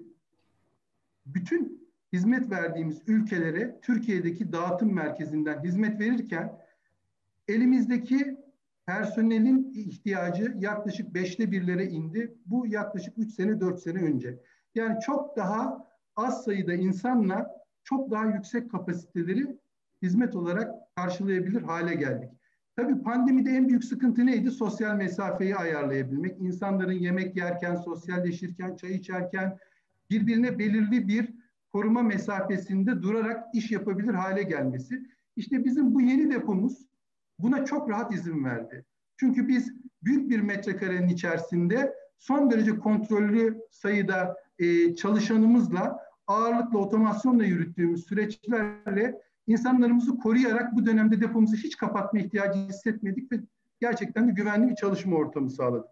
bütün hizmet verdiğimiz ülkelere Türkiye'deki dağıtım merkezinden hizmet verirken elimizdeki personelin ihtiyacı yaklaşık beşte birlere indi. Bu yaklaşık üç sene, dört sene önce. Yani çok daha az sayıda insanla çok daha yüksek kapasiteleri hizmet olarak karşılayabilir hale geldik. Tabii pandemide en büyük sıkıntı neydi? Sosyal mesafeyi ayarlayabilmek. İnsanların yemek yerken, sosyalleşirken, çay içerken birbirine belirli bir koruma mesafesinde durarak iş yapabilir hale gelmesi. İşte bizim bu yeni depomuz buna çok rahat izin verdi. Çünkü biz büyük bir metrekarenin içerisinde son derece kontrollü sayıda e, çalışanımızla ağırlıkla otomasyonla yürüttüğümüz süreçlerle insanlarımızı koruyarak bu dönemde depomuzu hiç kapatma ihtiyacı hissetmedik ve gerçekten de güvenli bir çalışma ortamı sağladık.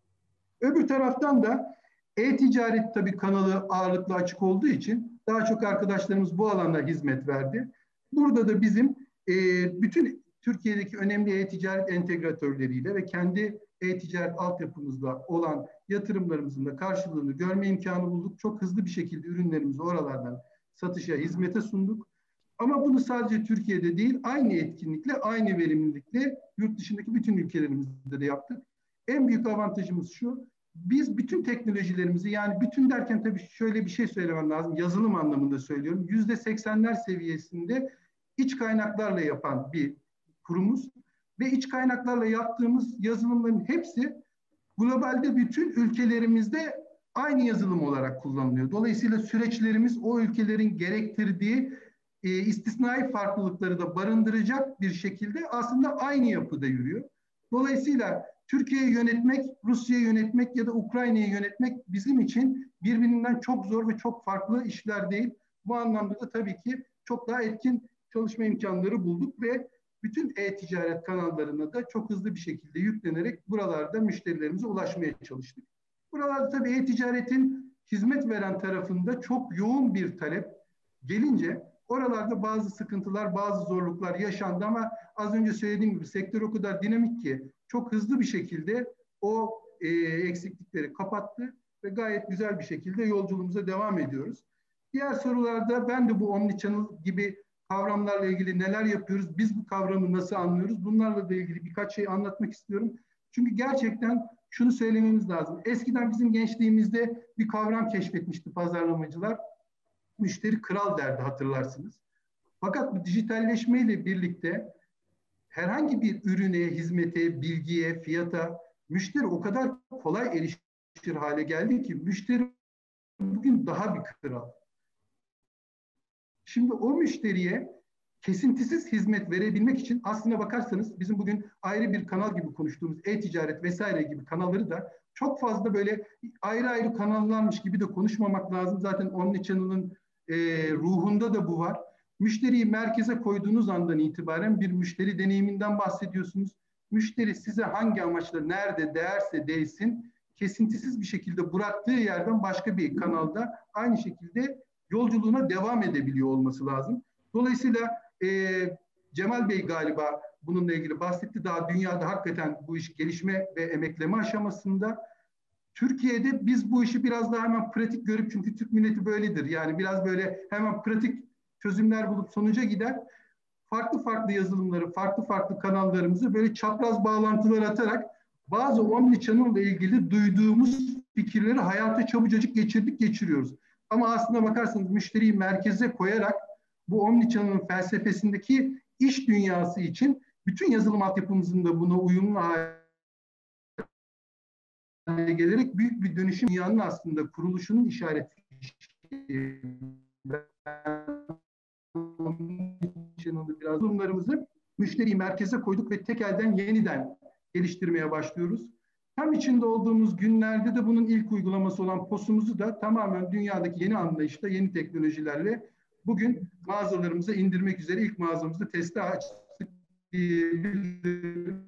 Öbür taraftan da e-ticaret tabii kanalı ağırlıklı açık olduğu için daha çok arkadaşlarımız bu alanda hizmet verdi. Burada da bizim e, bütün Türkiye'deki önemli e-ticaret entegratörleriyle ve kendi e-ticaret altyapımızda olan yatırımlarımızın da karşılığını görme imkanı bulduk. Çok hızlı bir şekilde ürünlerimizi oralardan satışa, hizmete sunduk. Ama bunu sadece Türkiye'de değil, aynı etkinlikle, aynı verimlilikle yurt dışındaki bütün ülkelerimizde de yaptık. En büyük avantajımız şu, biz bütün teknolojilerimizi, yani bütün derken tabii şöyle bir şey söylemem lazım, yazılım anlamında söylüyorum. Yüzde seksenler seviyesinde iç kaynaklarla yapan bir kurumuz ve iç kaynaklarla yaptığımız yazılımların hepsi globalde bütün ülkelerimizde aynı yazılım olarak kullanılıyor. Dolayısıyla süreçlerimiz o ülkelerin gerektirdiği e, istisnai farklılıkları da barındıracak bir şekilde aslında aynı yapıda yürüyor. Dolayısıyla Türkiye'yi yönetmek, Rusya'yı yönetmek ya da Ukrayna'yı yönetmek bizim için birbirinden çok zor ve çok farklı işler değil. Bu anlamda da tabii ki çok daha etkin çalışma imkanları bulduk ve bütün e-ticaret kanallarına da çok hızlı bir şekilde yüklenerek buralarda müşterilerimize ulaşmaya çalıştık. Buralarda tabii e-ticaretin hizmet veren tarafında çok yoğun bir talep gelince oralarda bazı sıkıntılar, bazı zorluklar yaşandı ama az önce söylediğim gibi sektör o kadar dinamik ki çok hızlı bir şekilde o e, eksiklikleri kapattı ve gayet güzel bir şekilde yolculuğumuza devam ediyoruz. Diğer sorularda ben de bu omnichannel gibi kavramlarla ilgili neler yapıyoruz, biz bu kavramı nasıl anlıyoruz, bunlarla da ilgili birkaç şey anlatmak istiyorum. Çünkü gerçekten şunu söylememiz lazım. Eskiden bizim gençliğimizde bir kavram keşfetmişti pazarlamacılar. Müşteri kral derdi, hatırlarsınız. Fakat bu dijitalleşmeyle birlikte herhangi bir ürüne, hizmete, bilgiye, fiyata müşteri o kadar kolay erişir hale geldi ki müşteri bugün daha bir kral. Şimdi o müşteriye kesintisiz hizmet verebilmek için aslına bakarsanız bizim bugün ayrı bir kanal gibi konuştuğumuz e-ticaret vesaire gibi kanalları da çok fazla böyle ayrı ayrı kanallarmış gibi de konuşmamak lazım. Zaten omnichannel'ın e, ruhunda da bu var. Müşteriyi merkeze koyduğunuz andan itibaren bir müşteri deneyiminden bahsediyorsunuz. Müşteri size hangi amaçla, nerede değerse değsin, kesintisiz bir şekilde bıraktığı yerden başka bir kanalda aynı şekilde yolculuğuna devam edebiliyor olması lazım. Dolayısıyla e, Cemal Bey galiba bununla ilgili bahsetti. Daha dünyada hakikaten bu iş gelişme ve emekleme aşamasında. Türkiye'de biz bu işi biraz daha hemen pratik görüp, çünkü Türk milleti böyledir. Yani biraz böyle hemen pratik çözümler bulup sonuca gider. Farklı farklı yazılımları, farklı farklı kanallarımızı böyle çapraz bağlantılar atarak bazı omnichannel ile ilgili duyduğumuz fikirleri hayata çabucacık geçirdik, geçiriyoruz. Ama aslında bakarsanız müşteriyi merkeze koyarak bu omnichannel'ın felsefesindeki iş dünyası için bütün yazılım altyapımızın da buna uyumlu hale gelerek büyük bir dönüşüm dünyanın aslında kuruluşunun işareti. Biraz bunlarımızı müşteriyi merkeze koyduk ve tek elden yeniden geliştirmeye başlıyoruz. Tam içinde olduğumuz günlerde de bunun ilk uygulaması olan P O S'umuzu da tamamen dünyadaki yeni anlayışla, yeni teknolojilerle bugün mağazalarımıza indirmek üzere ilk mağazamızda teste açtık diyebilirim.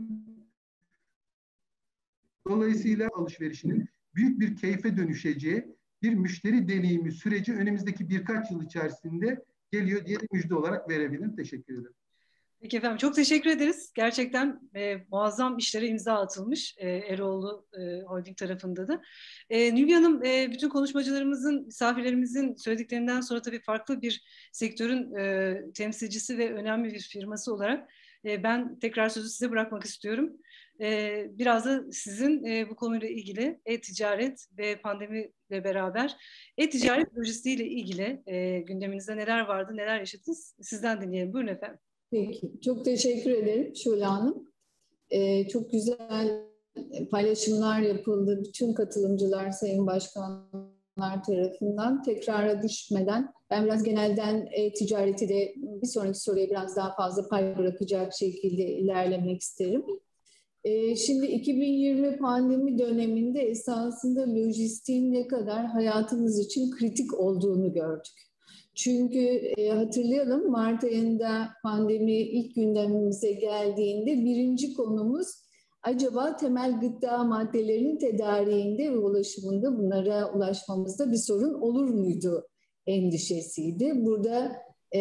Dolayısıyla alışverişinin büyük bir keyfe dönüşeceği bir müşteri deneyimi süreci önümüzdeki birkaç yıl içerisinde geliyor diye müjde olarak verebilirim. Teşekkür ederim. Peki efendim, çok teşekkür ederiz. Gerçekten e, muazzam işlere imza atılmış e, Eroğlu e, Holding tarafında da. E, Nülge Hanım, e, bütün konuşmacılarımızın, misafirlerimizin söylediklerinden sonra tabii farklı bir sektörün e, temsilcisi ve önemli bir firması olarak e, ben tekrar sözü size bırakmak istiyorum. E, biraz da sizin e, bu konuyla ilgili e-ticaret ve pandemiyle beraber e-ticaret lojistiğiyle ilgili e, gündeminizde neler vardı, neler yaşadınız? Sizden dinleyelim. Buyurun efendim. Peki, çok teşekkür ederim Şule Hanım. Ee, çok güzel paylaşımlar yapıldı. Bütün katılımcılar, sayın başkanlar tarafından tekrara düşmeden ben biraz genelden e, ticareti de bir sonraki soruya biraz daha fazla pay bırakacak şekilde ilerlemek isterim. Ee, şimdi iki bin yirmi pandemi döneminde esasında lojistiğin ne kadar hayatımız için kritik olduğunu gördük. Çünkü e, hatırlayalım, Mart ayında pandemi ilk gündemimize geldiğinde birinci konumuz acaba temel gıda maddelerinin tedariğinde ve ulaşımında, bunlara ulaşmamızda bir sorun olur muydu endişesiydi. Burada e,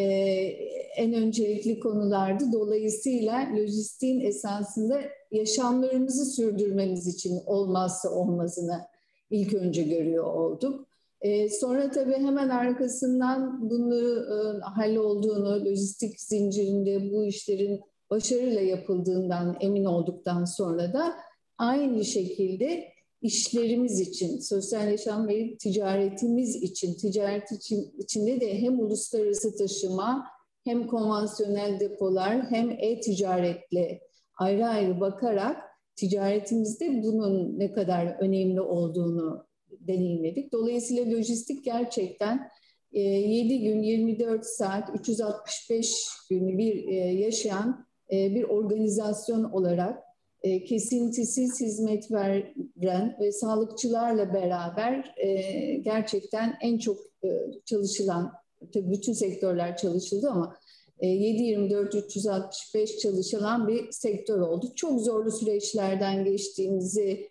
en öncelikli konulardı. Dolayısıyla lojistiğin esasında yaşamlarımızı sürdürmemiz için olmazsa olmazını ilk önce görüyor olduk. Ee, sonra tabii hemen arkasından bunu e, hallolduğunu, lojistik zincirinde bu işlerin başarıyla yapıldığından emin olduktan sonra da aynı şekilde işlerimiz için, sosyal yaşam ve ticaretimiz için, ticaret için, içinde de hem uluslararası taşıma, hem konvansiyonel depolar, hem e-ticaretle ayrı ayrı bakarak ticaretimizde bunun ne kadar önemli olduğunu deneyimledik. Dolayısıyla lojistik gerçekten yedi gün, yirmi dört saat, üç yüz altmış beş gün bir yaşayan bir organizasyon olarak kesintisiz hizmet veren ve sağlıkçılarla beraber gerçekten en çok çalışılan, tabii bütün sektörler çalışıldı ama yedi yirmi dört üç yüz altmış beş çalışılan bir sektör oldu. Çok zorlu süreçlerden geçtiğimizi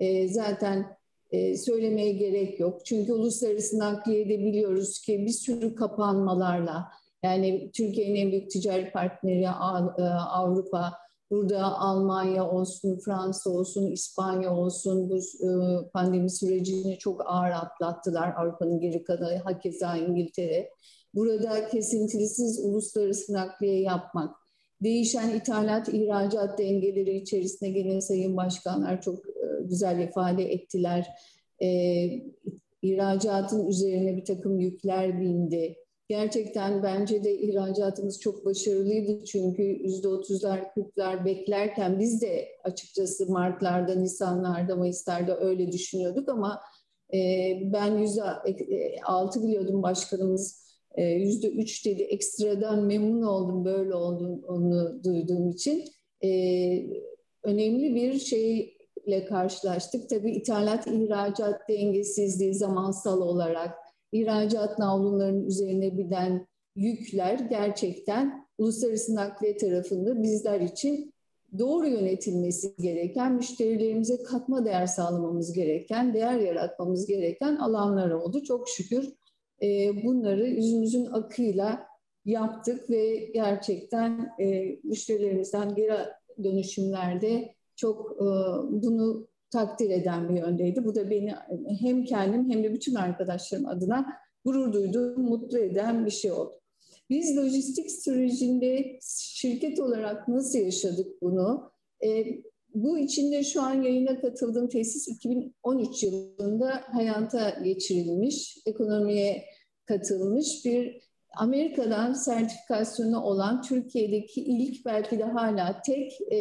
zaten söylemeye gerek yok. Çünkü uluslararası nakliyede biliyoruz ki bir sürü kapanmalarla, yani Türkiye'nin en büyük ticari partneri Avrupa, burada Almanya olsun, Fransa olsun, İspanya olsun bu pandemi sürecini çok ağır atlattılar. Avrupa'nın geri kalanı, hakeza İngiltere. Burada kesintisiz uluslararası nakliye yapmak, değişen ithalat-ihracat dengeleri içerisinde gene Sayın Başkanlar çok güzel ifade ettiler. Ee, ihracatın üzerine bir takım yükler bindi. Gerçekten bence de ihracatımız çok başarılıydı çünkü yüzde otuzlar, kırklar beklerken biz de açıkçası Mart'larda, Nisan'larda, Mayıs'larda öyle düşünüyorduk ama e, ben yüzde altı biliyordum, başkanımız yüzde üç dedi. Ekstradan memnun oldum böyle olduğunu duyduğum için. Ee, önemli bir şeyle karşılaştık. Tabii ithalat ihracat dengesizliği zamansal olarak, ihracat navlunlarının üzerine binen yükler gerçekten uluslararası nakliye tarafında bizler için doğru yönetilmesi gereken, müşterilerimize katma değer sağlamamız gereken, değer yaratmamız gereken alanlar oldu. Çok şükür bunları yüzümüzün akıyla yaptık ve gerçekten müşterilerimizden geri dönüşümlerde çok bunu takdir eden bir yöndeydi. Bu da beni hem kendim hem de bütün arkadaşlarım adına gurur duyduğum, mutlu eden bir şey oldu. Biz lojistik sürecinde şirket olarak nasıl yaşadık bunu? E, bu içinde şu an yayına katıldığım tesis iki bin on üç yılında hayata geçirilmiş, ekonomiye katılmış bir Amerika'dan sertifikasyonu olan Türkiye'deki ilk, belki de hala tek e,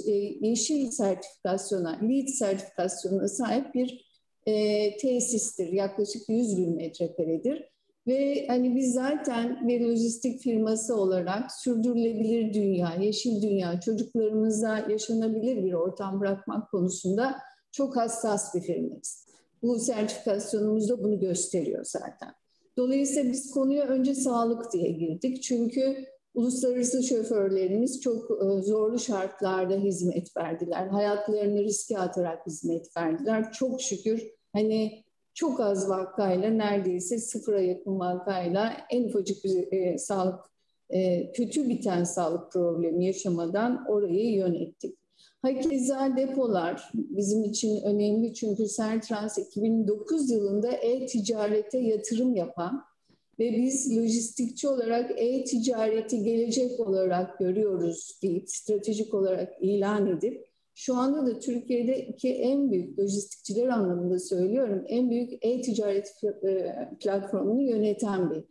yeşil sertifikasyona, LEED sertifikasyonuna sahip bir e, tesistir. Yaklaşık yüz bin metrekaredir. Ve hani biz zaten bir lojistik firması olarak sürdürülebilir dünya, yeşil dünya, çocuklarımıza yaşanabilir bir ortam bırakmak konusunda çok hassas bir firmayız. Bu sertifikasyonumuz da bunu gösteriyor zaten. Dolayısıyla biz konuya önce sağlık diye girdik. Çünkü uluslararası şoförlerimiz çok zorlu şartlarda hizmet verdiler. Hayatlarını riske atarak hizmet verdiler. Çok şükür hani çok az vakayla, neredeyse sıfıra yakın vakayla en ufacık bir e, sağlık, e, kötü biten sağlık problemi yaşamadan orayı yönettik. Hakeza depolar bizim için önemli çünkü Sertrans iki bin dokuz yılında e-ticarete yatırım yapan ve biz lojistikçi olarak e-ticareti gelecek olarak görüyoruz deyip stratejik olarak ilan edip şu anda da Türkiye'deki en büyük lojistikçiler anlamında söylüyorum, en büyük e-ticaret platformunu yöneten bir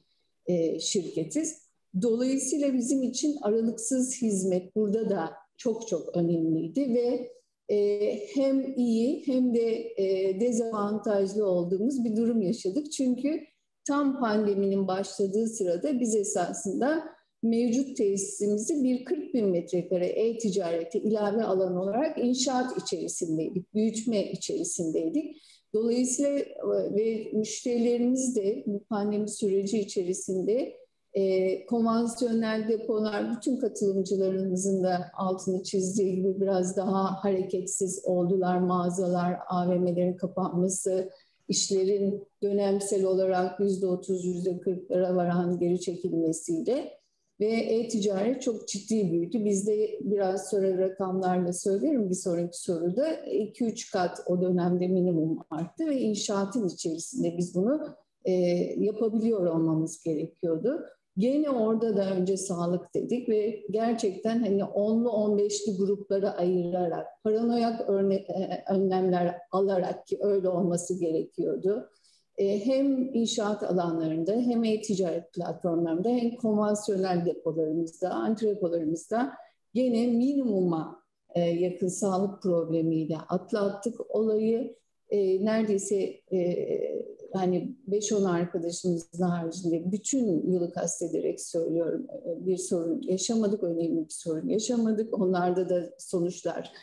şirketiz. Dolayısıyla bizim için aralıksız hizmet burada da çok çok önemliydi ve hem iyi hem de dezavantajlı olduğumuz bir durum yaşadık. Çünkü tam pandeminin başladığı sırada biz esasında mevcut tesisimizi bir kırk bin metrekare e-ticarete ilave alan olarak inşaat içerisindeydik, büyütme içerisindeydik. Dolayısıyla ve müşterilerimiz de bu pandemi süreci içerisinde e, konvansiyonel depolar, bütün katılımcılarımızın da altını çizdiği gibi biraz daha hareketsiz oldular. Mağazalar, A V M'lerin kapanması, işlerin dönemsel olarak yüzde otuz, yüzde kırklara varan geri çekilmesiyle ve e-ticaret çok ciddi büyüdü. Biz de biraz sonra rakamlarla söylerim bir sonraki soruda. iki üç kat o dönemde minimum arttı ve inşaatın içerisinde biz bunu e, yapabiliyor olmamız gerekiyordu. Gene orada da önce sağlık dedik ve gerçekten hani onlu on beşli gruplara ayırarak, paranoyak örne- önlemler alarak, ki öyle olması gerekiyordu. Hem inşaat alanlarında hem e-ticaret platformlarında hem konvansiyonel depolarımızda, antrepolarımızda gene minimuma yakın sağlık problemiyle atlattık olayı. Neredeyse hani beş on arkadaşımızın haricinde bütün yılı kastederek söylüyorum, bir sorun yaşamadık, önemli bir sorun yaşamadık. Onlarda da sonuçlar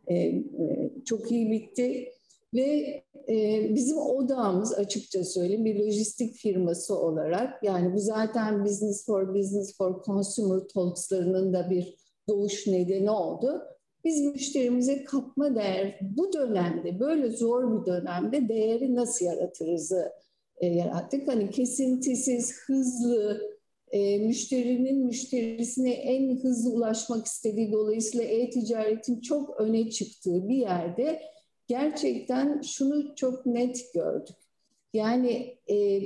çok iyi bitti. Ve e, bizim odağımız, açıkça söyleyeyim, bir lojistik firması olarak, yani bu zaten Business for Business for Consumer Talks'larının da bir doğuş nedeni oldu. Biz müşterimize katma değer, bu dönemde, böyle zor bir dönemde değeri nasıl yaratırızı e, yarattık. Hani kesintisiz, hızlı, e, müşterinin müşterisine en hızlı ulaşmak istediği, dolayısıyla e-ticaretin çok öne çıktığı bir yerde gerçekten şunu çok net gördük. Yani e,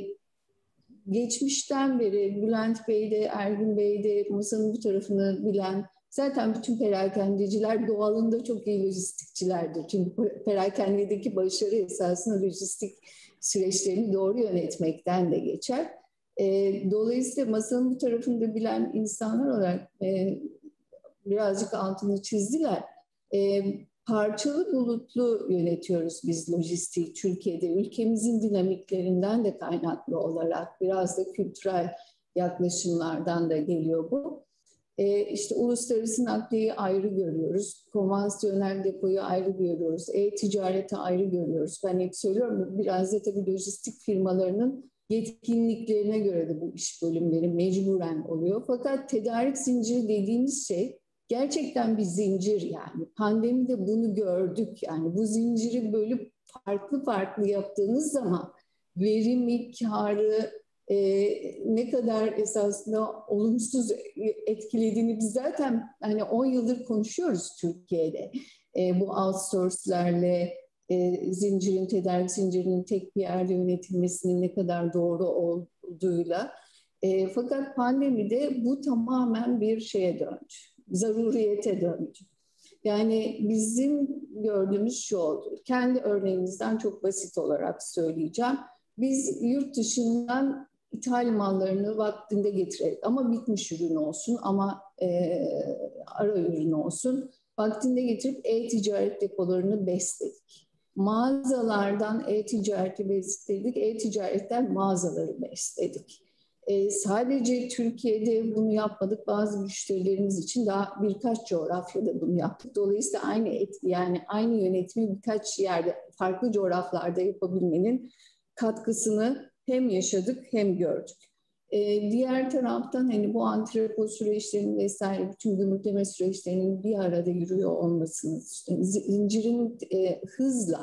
geçmişten beri Bülent Bey de, Ergün Bey de, masanın bu tarafını bilen, zaten bütün perakendeciler doğalında çok iyi lojistikçilerdir. Çünkü perakendedeki başarı esasında lojistik süreçlerini doğru yönetmekten de geçer. E, dolayısıyla masanın bu tarafını bilen insanlar olarak e, birazcık altını çizdiler. E, Parçalı bulutlu yönetiyoruz biz lojistiği Türkiye'de. Ülkemizin dinamiklerinden de kaynaklı olarak biraz da kültürel yaklaşımlardan da geliyor bu. Ee, işte uluslararası nakliyeyi ayrı görüyoruz. Konvansiyonel depoyu ayrı görüyoruz. E-ticareti ayrı görüyoruz. Ben hep söylüyorum, biraz da tabii lojistik firmalarının yetkinliklerine göre de bu iş bölümleri mecburen oluyor. Fakat tedarik zinciri dediğimiz şey gerçekten bir zincir yani. Pandemide bunu gördük yani. Bu zinciri bölüp farklı farklı yaptığınız zaman verimi, kârı e, ne kadar esasında olumsuz etkilediğini biz zaten hani on yıldır konuşuyoruz Türkiye'de. E, bu outsource'lerle e, zincirin, tedarik zincirinin tek bir yerde yönetilmesinin ne kadar doğru olduğuyla. E, fakat pandemide bu tamamen bir şeye döndü. Zaruriyete döndü. Yani bizim gördüğümüz şu oldu. Kendi örneğimizden çok basit olarak söyleyeceğim. Biz yurt dışından ithal mallarını vaktinde getirelim. Ama bitmiş ürün olsun, ama e, ara ürün olsun. Vaktinde getirip e-ticaret depolarını besledik. Mağazalardan e-ticareti besledik, e-ticaretten mağazaları besledik. Ee, sadece Türkiye'de bunu yapmadık. Bazı müşterilerimiz için daha birkaç coğrafyada bunu yaptık. Dolayısıyla aynı etki, yani aynı yönetimi birkaç yerde, farklı coğrafyalarda yapabilmenin katkısını hem yaşadık hem gördük. Ee, diğer taraftan hani bu antrepo süreçlerinin vesaire bütün gümrükleme süreçlerinin bir arada yürüyor olmasının, işte zincirin e, hızla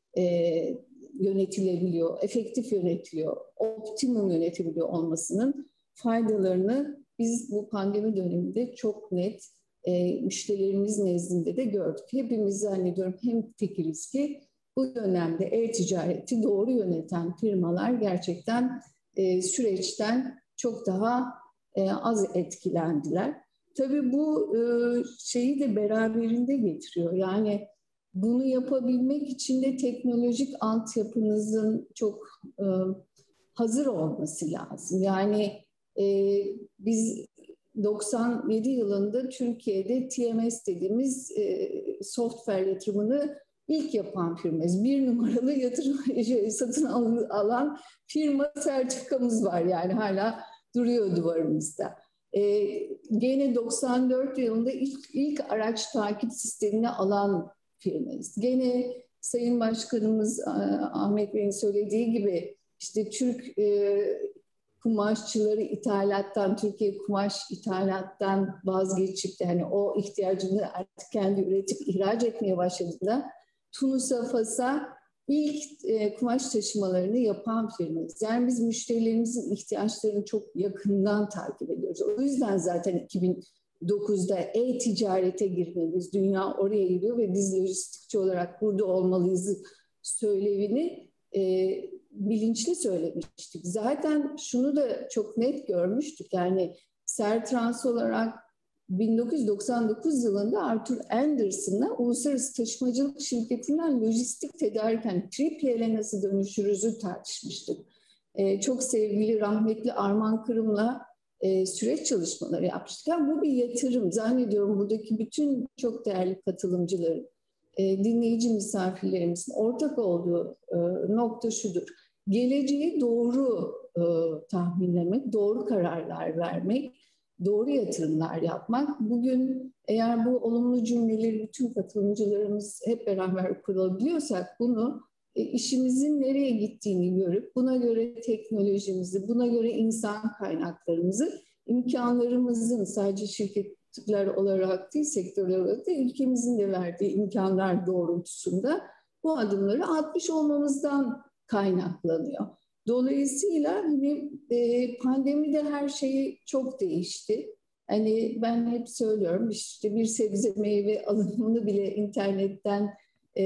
e, yönetilebiliyor, efektif yönetiliyor, optimum yönetebiliyor olmasının faydalarını biz bu pandemi döneminde çok net e, müşterilerimiz nezdinde de gördük. Hepimiz zannediyorum hem fikiriz ki bu dönemde e-ticareti doğru yöneten firmalar gerçekten e, süreçten çok daha e, az etkilendiler. Tabii bu e, şeyi de beraberinde getiriyor. Yani bunu yapabilmek için de teknolojik altyapınızın çok e, hazır olması lazım. Yani e, biz doksan yedi yılında Türkiye'de T M S dediğimiz e, software yatırımını ilk yapan firmayız. Bir numaralı yatırım satın alan firma sertifikamız var, yani hala duruyor duvarımızda. E, gene doksan dört yılında ilk, ilk araç takip sistemini alan firmayız. Gene Sayın Başkanımız Ahmet Bey'in söylediği gibi işte Türk e, kumaşçıları ithalattan, Türkiye kumaş ithalattan vazgeçip de hani o ihtiyacını artık kendi üretip ihraç etmeye başladığında Tunus'a, Fas'a ilk e, kumaş taşımalarını yapan firmayız. Yani biz müşterilerimizin ihtiyaçlarını çok yakından takip ediyoruz. O yüzden zaten iki bin dokuzda e-ticarete girmemiz, dünya oraya gidiyor ve biz lojistikçi olarak burada olmalıyız söylevini e, bilinçli söylemiştik. Zaten şunu da çok net görmüştük. Yani Sertrans olarak bin dokuz yüz doksan dokuz yılında Arthur Anderson'la uluslararası taşımacılık şirketinden lojistik tedarik, yani üç P L'e nasıl dönüşürüzü tartışmıştık. Ee, çok sevgili rahmetli Arman Kırım'la e, süreç çalışmaları yapmıştık. Yani bu bir yatırım. Zannediyorum buradaki bütün çok değerli katılımcıların, e, dinleyici misafirlerimizin ortak olduğu e, nokta şudur. Geleceği doğru e, tahminlemek, doğru kararlar vermek, doğru yatırımlar yapmak. Bugün eğer bu olumlu cümleleri bütün katılımcılarımız hep beraber kurabiliyorsak bunu e, işimizin nereye gittiğini görüp buna göre teknolojimizi, buna göre insan kaynaklarımızı, imkanlarımızın sadece şirketler olarak değil, sektörler olarak değil, ülkemizin de verdiği imkanlar doğrultusunda bu adımları atmış olmamızdan kaynaklanıyor. Dolayısıyla hani e, pandemide her şey çok değişti. Hani ben hep söylüyorum işte bir sebze meyve alımını bile internetten e,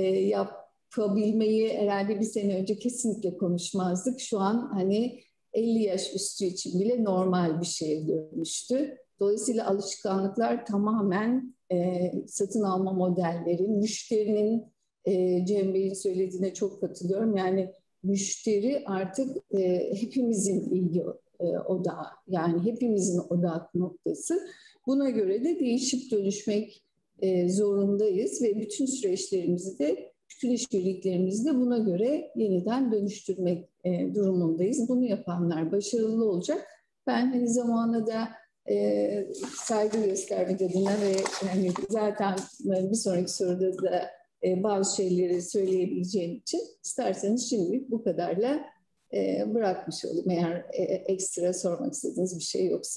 yapabilmeyi herhalde bir sene önce kesinlikle konuşmazdık. Şu an hani elli yaş üstü için bile normal bir şeye dönüştü. Dolayısıyla alışkanlıklar tamamen e, satın alma modelleri, müşterinin e, Cem Bey'in söylediğine çok katılıyorum. Yani müşteri artık e, hepimizin ilgi e, odağı, yani hepimizin odak noktası. Buna göre de değişip dönüşmek e, zorundayız ve bütün süreçlerimizi de, bütün işbirliklerimizi de buna göre yeniden dönüştürmek e, durumundayız. Bunu yapanlar başarılı olacak. Ben hani zamana da e, saygı göstermek adına ve yani zaten bir sonraki soruda da bazı şeyleri söyleyebileceğim için isterseniz şimdilik bu kadarla e, bırakmış olayım eğer e, ekstra sormak istediğiniz bir şey yoksa.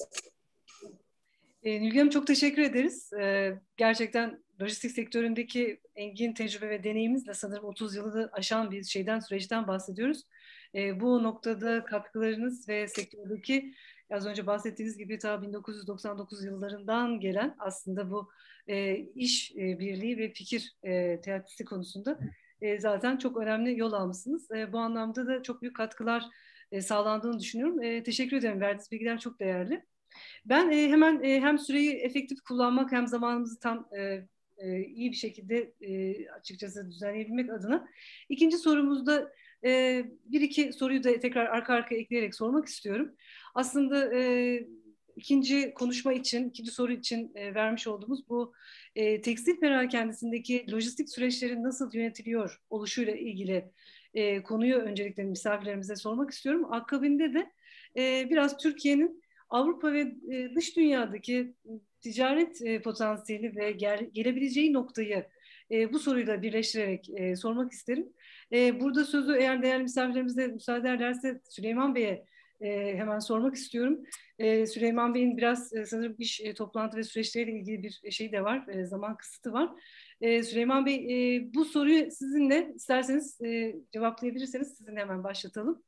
E, Nilgün Hanım çok teşekkür ederiz. E, gerçekten lojistik sektöründeki engin tecrübe ve deneyimizle sanırım otuz yılı aşan bir şeyden, süreçten bahsediyoruz. E, bu noktada katkılarınız ve sektördeki az önce bahsettiğiniz gibi ta bin dokuz yüz doksan dokuz yıllarından gelen aslında bu e, iş e, birliği ve fikir e, teatisi konusunda e, zaten çok önemli yol almışsınız. E, bu anlamda da çok büyük katkılar e, sağlandığını düşünüyorum. E, teşekkür ederim. Verdiğiniz bilgiler çok değerli. Ben e, hemen e, hem süreyi efektif kullanmak hem zamanımızı tam e, e, iyi bir şekilde e, açıkçası düzenleyebilmek adına ikinci sorumuzda e, bir iki soruyu da tekrar arka arkaya ekleyerek sormak istiyorum. Aslında e, ikinci konuşma için, ikinci soru için e, vermiş olduğumuz bu e, tekstil perakendesindeki lojistik süreçlerin nasıl yönetiliyor oluşuyla ilgili e, konuyu öncelikle misafirlerimize sormak istiyorum. Akabinde de e, biraz Türkiye'nin Avrupa ve e, dış dünyadaki ticaret e, potansiyeli ve gel, gelebileceği noktayı e, bu soruyla birleştirerek e, sormak isterim. E, burada sözü eğer değerli misafirlerimize müsaade ederlerse Süleyman Bey'e e, hemen sormak istiyorum. E, Süleyman Bey'in biraz e, sanırım iş e, toplantı ve süreçleriyle ilgili bir şey de var, e, zaman kısıtı var. E, Süleyman Bey e, bu soruyu sizinle isterseniz e, cevaplayabilirseniz sizinle hemen başlatalım.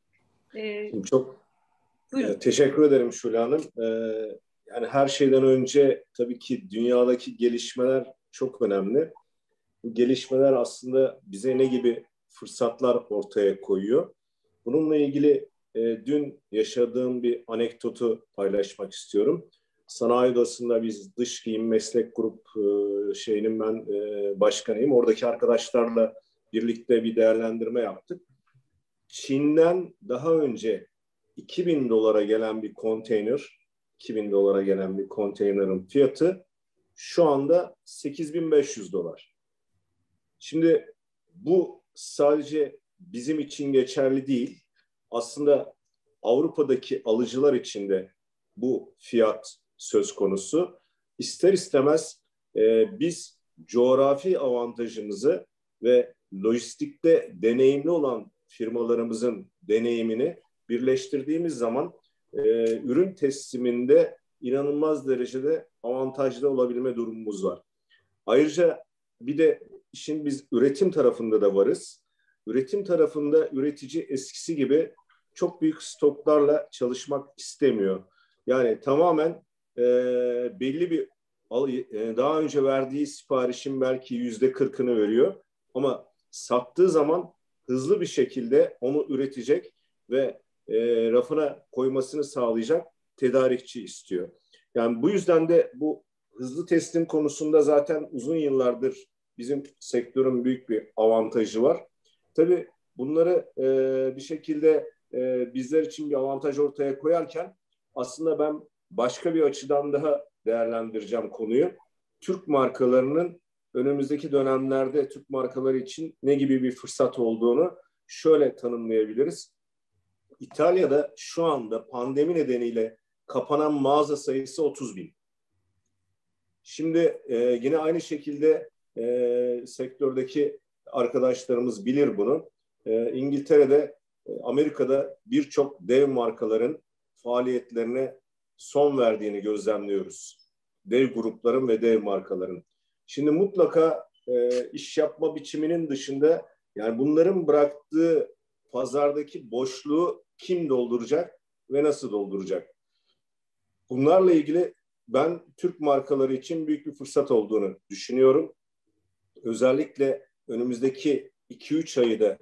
E, Çok buyurun. Teşekkür ederim Şule Hanım. Ee, yani her şeyden önce tabii ki dünyadaki gelişmeler çok önemli. Bu gelişmeler aslında bize ne gibi fırsatlar ortaya koyuyor? Bununla ilgili e, dün yaşadığım bir anekdotu paylaşmak istiyorum. Sanayi Odası'nda biz dış giyim meslek grup e, şeyinin ben e, başkanıyım. Oradaki arkadaşlarla birlikte bir değerlendirme yaptık. Çin'den daha önce iki bin dolara gelen bir konteyner, iki bin dolara gelen bir konteynerin fiyatı şu anda sekiz bin beş yüz dolar. Şimdi bu sadece bizim için geçerli değil. Aslında Avrupa'daki alıcılar için de bu fiyat söz konusu. İster istemez e, biz coğrafi avantajımızı ve lojistikte deneyimli olan firmalarımızın deneyimini birleştirdiğimiz zaman e, ürün tesliminde inanılmaz derecede avantajlı olabilme durumumuz var. Ayrıca bir de işin biz üretim tarafında da varız. Üretim tarafında üretici eskisi gibi çok büyük stoklarla çalışmak istemiyor. Yani tamamen e, belli bir e, daha önce verdiği siparişin belki yüzde kırkını veriyor. Ama sattığı zaman hızlı bir şekilde onu üretecek ve e, rafına koymasını sağlayacak tedarikçi istiyor. Yani bu yüzden de bu hızlı teslim konusunda zaten uzun yıllardır bizim sektörün büyük bir avantajı var. Tabii bunları e, bir şekilde e, bizler için bir avantaj ortaya koyarken aslında ben başka bir açıdan daha değerlendireceğim konuyu. Türk markalarının önümüzdeki dönemlerde Türk markaları için ne gibi bir fırsat olduğunu şöyle tanımlayabiliriz. İtalya'da şu anda pandemi nedeniyle kapanan mağaza sayısı otuz bin. Şimdi e, yine aynı şekilde e, sektördeki arkadaşlarımız bilir bunu. E, İngiltere'de, e, Amerika'da birçok dev markaların faaliyetlerine son verdiğini gözlemliyoruz. Dev grupların ve dev markaların. Şimdi mutlaka e, iş yapma biçiminin dışında yani bunların bıraktığı pazardaki boşluğu kim dolduracak ve nasıl dolduracak? Bunlarla ilgili ben Türk markaları için büyük bir fırsat olduğunu düşünüyorum. Özellikle önümüzdeki iki üç ayı da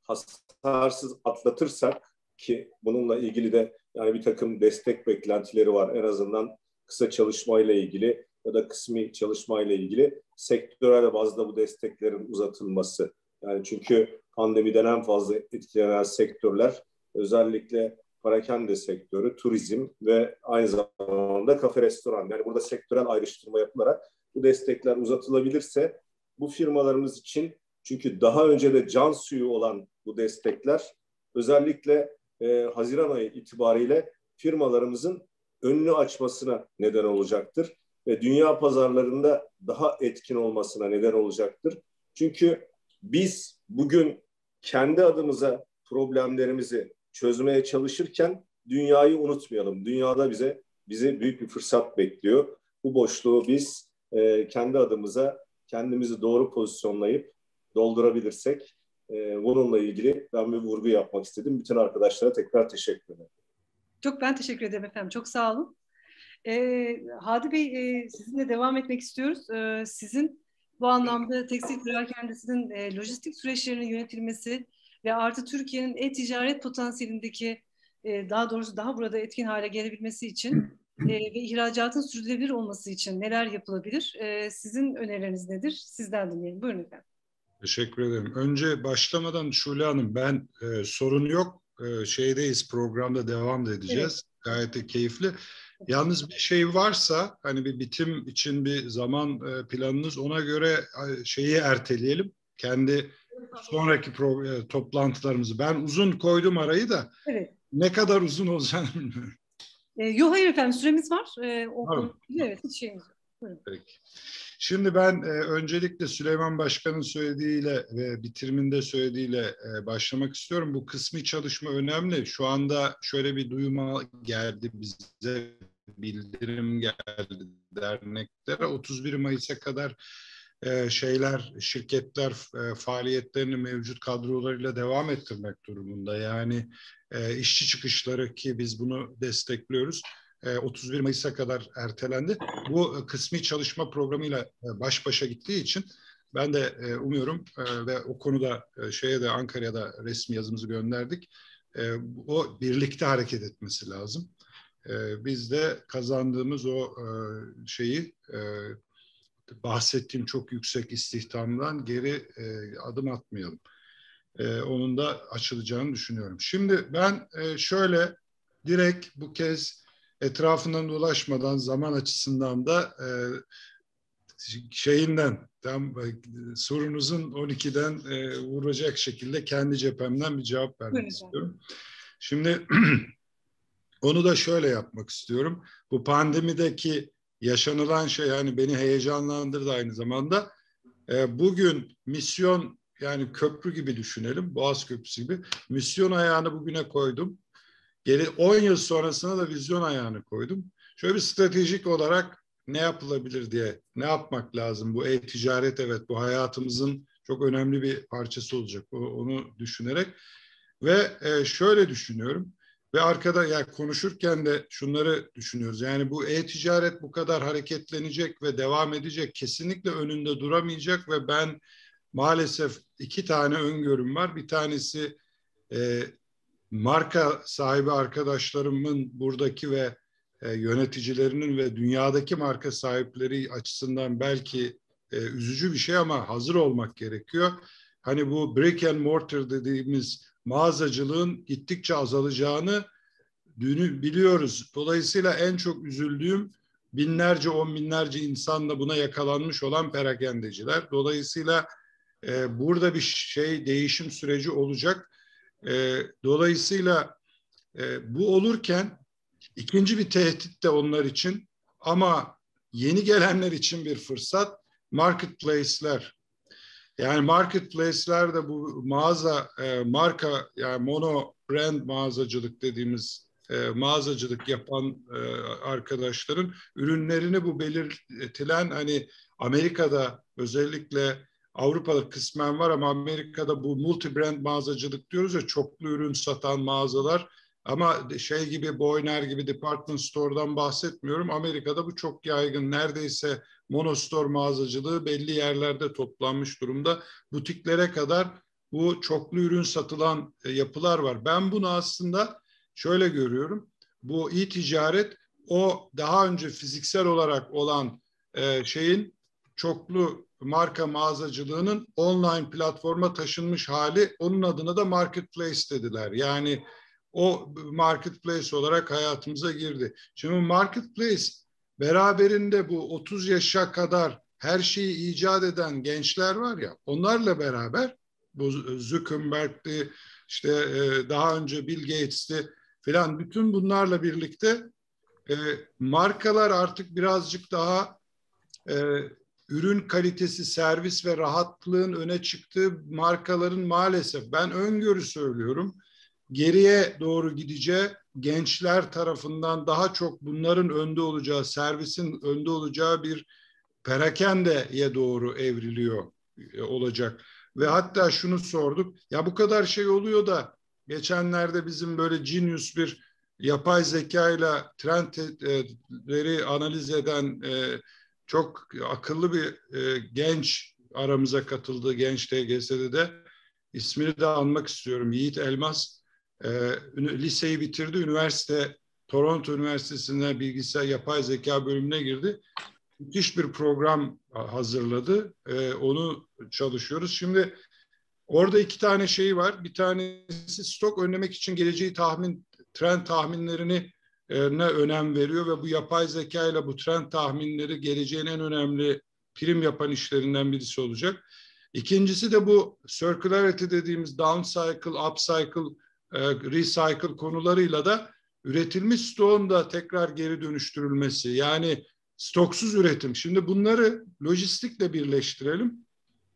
hasarsız atlatırsak ki bununla ilgili de yani bir takım destek beklentileri var. En azından kısa çalışmayla ilgili ya da kısmi çalışmayla ilgili sektörel bazda bu desteklerin uzatılması. Yani çünkü pandemiden en fazla etkilenen sektörler özellikle parakende sektörü, turizm ve aynı zamanda kafe restoran. Yani burada sektörel ayrıştırma yapılarak bu destekler uzatılabilirse bu firmalarımız için çünkü daha önce de can suyu olan bu destekler özellikle e, Haziran ayı itibariyle firmalarımızın önünü açmasına neden olacaktır. Ve dünya pazarlarında daha etkin olmasına neden olacaktır. Çünkü biz bugün kendi adımıza problemlerimizi çözmeye çalışırken dünyayı unutmayalım. Dünyada bize bize büyük bir fırsat bekliyor. Bu boşluğu biz e, kendi adımıza kendimizi doğru pozisyonlayıp doldurabilirsek e, bununla ilgili ben bir vurgu yapmak istedim. Bütün arkadaşlara tekrar teşekkür ederim. Çok ben teşekkür ederim efendim. Çok sağ olun. Ee, Hadi Bey e, sizinle devam etmek istiyoruz. Ee, sizin bu anlamda tekstil perakendesinin e, lojistik süreçlerinin yönetilmesi ve artı Türkiye'nin e-ticaret potansiyelindeki e, daha doğrusu daha burada etkin hale gelebilmesi için e, ve ihracatın sürdürülebilir olması için neler yapılabilir? E, sizin önerileriniz nedir? Sizden dinleyelim. Buyurun efendim. Teşekkür ederim. Önce başlamadan Şule Hanım ben e, sorun yok. E, şeydeyiz programda devam da edeceğiz. Evet. Gayet de keyifli. Yalnız bir şey varsa hani bir bitim için bir zaman planınız ona göre şeyi erteleyelim. Kendi sonraki pro- toplantılarımızı. Ben uzun koydum arayı da evet. Ne kadar uzun olacağını bilmiyorum. E, yok hayır efendim süremiz var. E, o konu, evet hiç şeyimiz yok. Buyurun. Peki. Şimdi ben e, öncelikle Süleyman Başkan'ın söylediğiyle ve bitiriminde söylediğiyle e, başlamak istiyorum. Bu kısmi çalışma önemli. Şu anda şöyle bir duyuma geldi bize, bildirim geldi derneklere. otuz bir Mayıs'a kadar e, şeyler, şirketler e, faaliyetlerini mevcut kadrolarıyla devam ettirmek durumunda. Yani e, işçi çıkışları ki biz bunu destekliyoruz. otuz bir Mayıs'a kadar ertelendi. Bu kısmi çalışma programıyla baş başa gittiği için ben de umuyorum ve o konuda şeye de Ankara'ya da resmi yazımızı gönderdik. O birlikte hareket etmesi lazım. Biz de kazandığımız o şeyi bahsettiğim çok yüksek istihdamdan geri adım atmayalım. Onun da açılacağını düşünüyorum. Şimdi ben şöyle direkt bu kez etrafından dolaşmadan zaman açısından da e, şeyinden tam e, sorunuzun on ikiden e, vuracak şekilde kendi cephemden bir cevap vermek Buyurun. istiyorum. Şimdi Onu da şöyle yapmak istiyorum. Bu pandemideki yaşanılan şey yani beni heyecanlandırdı aynı zamanda. E, bugün misyon yani köprü gibi düşünelim. Boğaz Köprüsü gibi. Misyon ayağını bugüne koydum. Geri on yıl sonrasına da vizyon ayağını koydum. Şöyle bir stratejik olarak ne yapılabilir diye, ne yapmak lazım? Bu e-ticaret evet bu hayatımızın çok önemli bir parçası olacak. Onu düşünerek ve şöyle düşünüyorum ve arkada yani konuşurken de şunları düşünüyoruz. Yani bu e-ticaret bu kadar hareketlenecek ve devam edecek, kesinlikle önünde duramayacak ve ben maalesef iki tane öngörüm var. Bir tanesi e, marka sahibi arkadaşlarımın buradaki ve e, yöneticilerinin ve dünyadaki marka sahipleri açısından belki e, üzücü bir şey ama hazır olmak gerekiyor. Hani bu brick and mortar dediğimiz mağazacılığın gittikçe azalacağını biliyoruz. Dolayısıyla en çok üzüldüğüm binlerce, on binlerce insanla buna yakalanmış olan perakendeciler. Dolayısıyla e, burada bir şey değişim süreci olacak. E, dolayısıyla e, bu olurken ikinci bir tehdit de onlar için ama yeni gelenler için bir fırsat marketplace'ler. Yani marketplace'ler de bu mağaza e, marka yani mono brand mağazacılık dediğimiz e, mağazacılık yapan e, arkadaşların ürünlerini bu belirtilen hani Amerika'da özellikle Avrupa'da kısmen var ama Amerika'da bu multi brand mağazacılık diyoruz ya çoklu ürün satan mağazalar ama şey gibi Boyner gibi department store'dan bahsetmiyorum. Amerika'da bu çok yaygın. Neredeyse monostore mağazacılığı belli yerlerde toplanmış durumda. Butiklere kadar bu çoklu ürün satılan yapılar var. Ben bunu aslında şöyle görüyorum. Bu e-ticaret o daha önce fiziksel olarak olan şeyin çoklu marka mağazacılığının online platforma taşınmış hali. Onun adına da marketplace dediler. Yani o marketplace olarak hayatımıza girdi. Şimdi marketplace beraberinde bu otuz yaşa kadar her şeyi icat eden gençler var ya onlarla beraber bu Zuckerberg'ti işte daha önce Bill Gates'ti filan bütün bunlarla birlikte e, markalar artık birazcık daha e, ürün kalitesi, servis ve rahatlığın öne çıktığı markaların maalesef ben öngörü söylüyorum geriye doğru gideceği gençler tarafından daha çok bunların önde olacağı, servisin önde olacağı bir perakendeye doğru evriliyor olacak. Ve hatta şunu sorduk, ya bu kadar şey oluyor da geçenlerde bizim böyle genius bir yapay zeka ile trendleri analiz eden e, çok akıllı bir e, genç aramıza katıldı genç T G S'de de ismini de anmak istiyorum. Yiğit Elmas e, liseyi bitirdi. Üniversite Toronto Üniversitesi'nde bilgisayar yapay zeka bölümüne girdi. Müthiş bir program hazırladı. E, onu çalışıyoruz. Şimdi orada iki tane şey var. Bir tanesi stok önlemek için geleceği tahmin, trend tahminlerini ne önem veriyor ve bu yapay zeka ile bu trend tahminleri geleceğin en önemli prim yapan işlerinden birisi olacak. İkincisi de bu circularity dediğimiz down cycle, up cycle, recycle konularıyla da üretilmiş stoğun da tekrar geri dönüştürülmesi. Yani stoksuz üretim. Şimdi bunları lojistikle birleştirelim.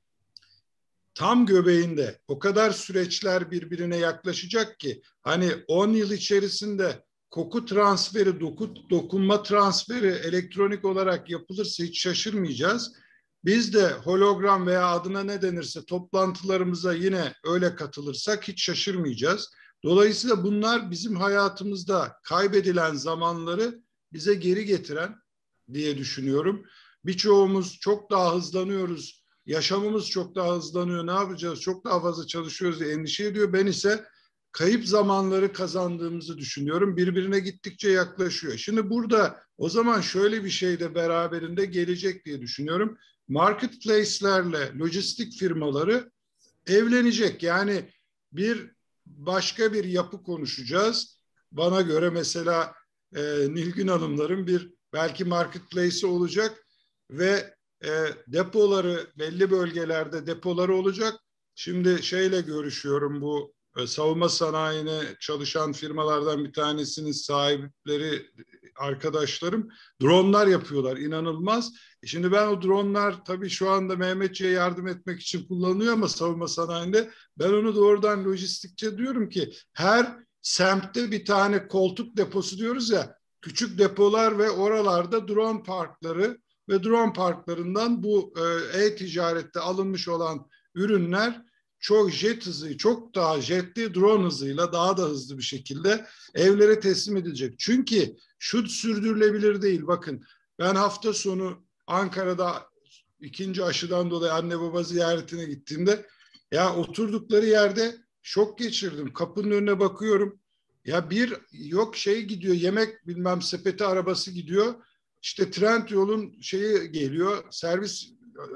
Tam göbeğinde o kadar süreçler birbirine yaklaşacak ki hani on yıl içerisinde koku transferi, doku, dokunma transferi elektronik olarak yapılırsa hiç şaşırmayacağız. Biz de hologram veya adına ne denirse toplantılarımıza yine öyle katılırsak hiç şaşırmayacağız. Dolayısıyla bunlar bizim hayatımızda kaybedilen zamanları bize geri getiren diye düşünüyorum. Birçoğumuz çok daha hızlanıyoruz. Yaşamımız çok daha hızlanıyor. Ne yapacağız? Çok daha fazla çalışıyoruz diye endişe ediyor. Ben ise kayıp zamanları kazandığımızı düşünüyorum. Birbirine gittikçe yaklaşıyor. Şimdi burada o zaman şöyle bir şey de beraberinde gelecek diye düşünüyorum. Marketplace'lerle lojistik firmaları evlenecek. Yani bir başka bir yapı konuşacağız. Bana göre mesela e, Nilgün Hanımların bir belki marketplace'i olacak ve e, depoları belli bölgelerde depoları olacak. Şimdi şeyle görüşüyorum bu savunma sanayine çalışan firmalardan bir tanesinin sahipleri arkadaşlarım dronlar yapıyorlar. İnanılmaz. Şimdi ben o dronlar tabii şu anda Mehmetçiğe yardım etmek için kullanıyor ama savunma sanayinde ben onu doğrudan lojistikçe diyorum ki her semtte bir tane koltuk deposu diyoruz ya, küçük depolar ve oralarda drone parkları ve drone parklarından bu e-ticarette alınmış olan ürünler çok jet hızı, çok daha jetli drone hızıyla daha da hızlı bir şekilde evlere teslim edilecek. Çünkü şu sürdürülebilir değil. Bakın ben hafta sonu Ankara'da ikinci aşıdan dolayı anne baba ziyaretine gittiğimde ya oturdukları yerde şok geçirdim. Kapının önüne bakıyorum. Ya bir yok şey gidiyor, yemek bilmem sepeti arabası gidiyor. İşte Trendyol'un şeyi geliyor, servis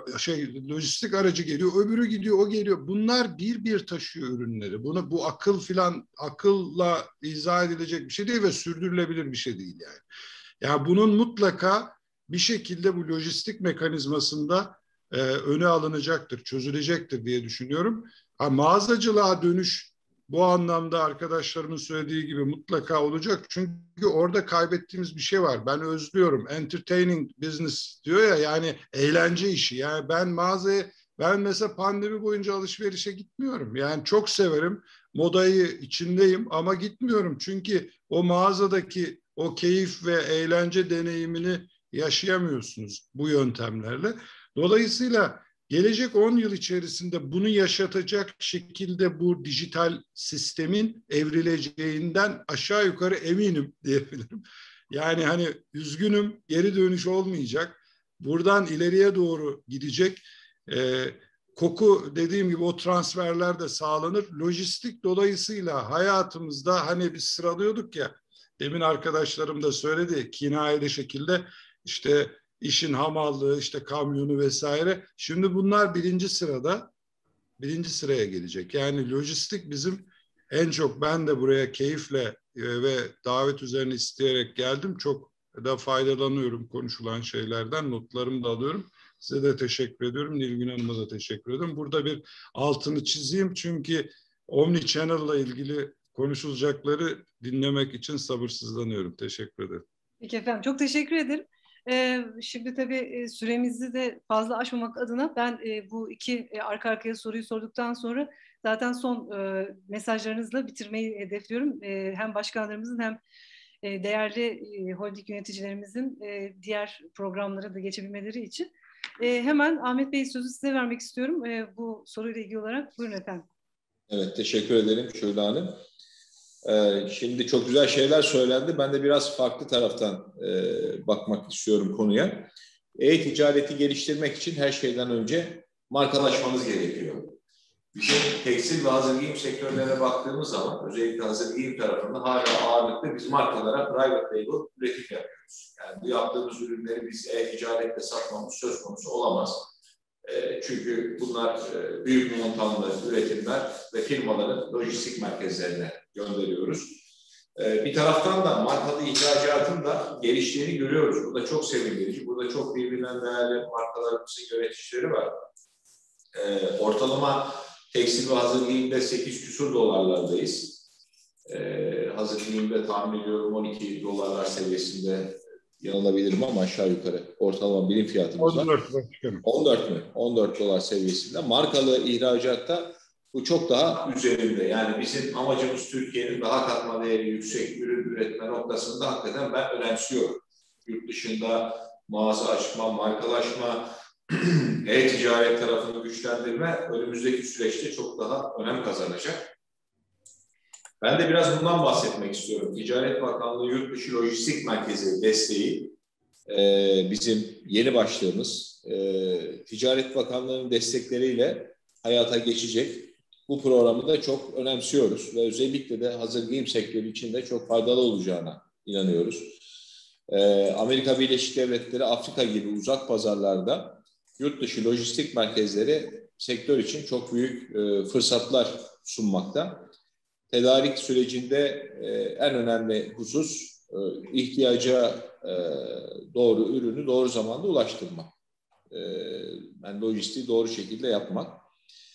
şey lojistik aracı geliyor, öbürü gidiyor, o geliyor. Bunlar bir bir taşıyor ürünleri. Bunu bu akıl filan akılla izah edilecek bir şey değil ve sürdürülebilir bir şey değil yani. Yani bunun mutlaka bir şekilde bu lojistik mekanizmasında e, öne alınacaktır, çözülecektir diye düşünüyorum. Ha, mağazacılığa dönüş bu anlamda arkadaşlarımın söylediği gibi mutlaka olacak. Çünkü orada kaybettiğimiz bir şey var. Ben özlüyorum. Entertaining business diyor ya, yani eğlence işi. Yani ben mağazaya, ben mesela pandemi boyunca alışverişe gitmiyorum. Yani çok severim. Modayı içindeyim ama gitmiyorum. Çünkü o mağazadaki o keyif ve eğlence deneyimini yaşayamıyorsunuz bu yöntemlerle. Dolayısıyla gelecek on yıl içerisinde bunu yaşatacak şekilde bu dijital sistemin evrileceğinden aşağı yukarı eminim diyebilirim. Yani hani üzgünüm, geri dönüş olmayacak. Buradan ileriye doğru gidecek. Ee, koku dediğim gibi o transferler de sağlanır. Lojistik dolayısıyla hayatımızda hani biz sıralıyorduk ya, demin arkadaşlarım da söyledi kinayeli şekilde işte işin hamallığı, işte kamyonu vesaire. Şimdi bunlar birinci sırada, birinci sıraya gelecek. Yani lojistik bizim en çok, ben de buraya keyifle ve davet üzerine isteyerek geldim. Çok da faydalanıyorum konuşulan şeylerden, notlarımı da alıyorum. Size de teşekkür ediyorum. Nilgün Hanım'a da teşekkür ediyorum. Burada bir altını çizeyim çünkü Omnichannel'la ilgili konuşulacakları dinlemek için sabırsızlanıyorum. Teşekkür ederim. Peki efendim, çok teşekkür ederim. Ee, şimdi tabii süremizi de fazla aşmamak adına ben e, bu iki e, arka arkaya soruyu sorduktan sonra zaten son e, mesajlarınızla bitirmeyi hedefliyorum. E, hem başkanlarımızın hem e, değerli e, holding yöneticilerimizin e, diğer programlara da geçebilmeleri için. E, hemen Ahmet Bey sözü size vermek istiyorum e, bu soruyla ilgili olarak. Buyurun efendim. Evet, teşekkür ederim Şule Hanım. Ee, şimdi çok güzel şeyler söylendi. Ben de biraz farklı taraftan e, bakmak istiyorum konuya. E-ticareti geliştirmek için her şeyden önce markalaşmanız gerekiyor. Bizim tekstil ve hazır giyim sektörlerine baktığımız zaman özellikle hazır giyim tarafında hala ağırlıklı biz markalara private label üretim yapıyoruz. Yani bu yaptığımız ürünleri biz e-ticaretle satmamız söz konusu olamaz. E, çünkü bunlar e, büyük montanlı üretimler ve firmaların lojistik merkezlerine gönderiyoruz. E, bir taraftan da markalı ihracatın da geliştiğini görüyoruz. Bu da çok sevindirici. Burada çok birbirinden değerli markalarımızın yöneticileri var. E, ortalama tekstil ve hazır giyimde sekiz küsur dolarlardayız. E, hazır giyimde tahmin ediyorum on iki dolarlar seviyesinde, yanılabilirim ama aşağı yukarı ortalama birim fiyatımız var. on dört mü? on dört dolar seviyesinde. Markalı ihracatta bu çok daha üzerinde. Yani bizim amacımız Türkiye'nin daha katma değeri yüksek ürün üretme noktasında hakikaten ben önemsiyorum. Yurt dışında mağaza açma, markalaşma, e-ticaret tarafını güçlendirme önümüzdeki süreçte çok daha önem kazanacak. Ben de biraz bundan bahsetmek istiyorum. Ticaret Bakanlığı Yurt Dışı Lojistik Merkezi desteği e, bizim yeni başlığımız. E, Ticaret Bakanlığı'nın destekleriyle hayata geçecek. Bu programı da çok önemsiyoruz ve özellikle de hazır giyim sektörü için de çok faydalı olacağına inanıyoruz. E, Amerika Birleşik Devletleri, Afrika gibi uzak pazarlarda yurt dışı lojistik merkezleri sektör için çok büyük e, fırsatlar sunmakta. Tedarik sürecinde e, en önemli husus e, ihtiyaca e, doğru ürünü doğru zamanda ulaştırmak. E, yani lojistiği doğru şekilde yapmak.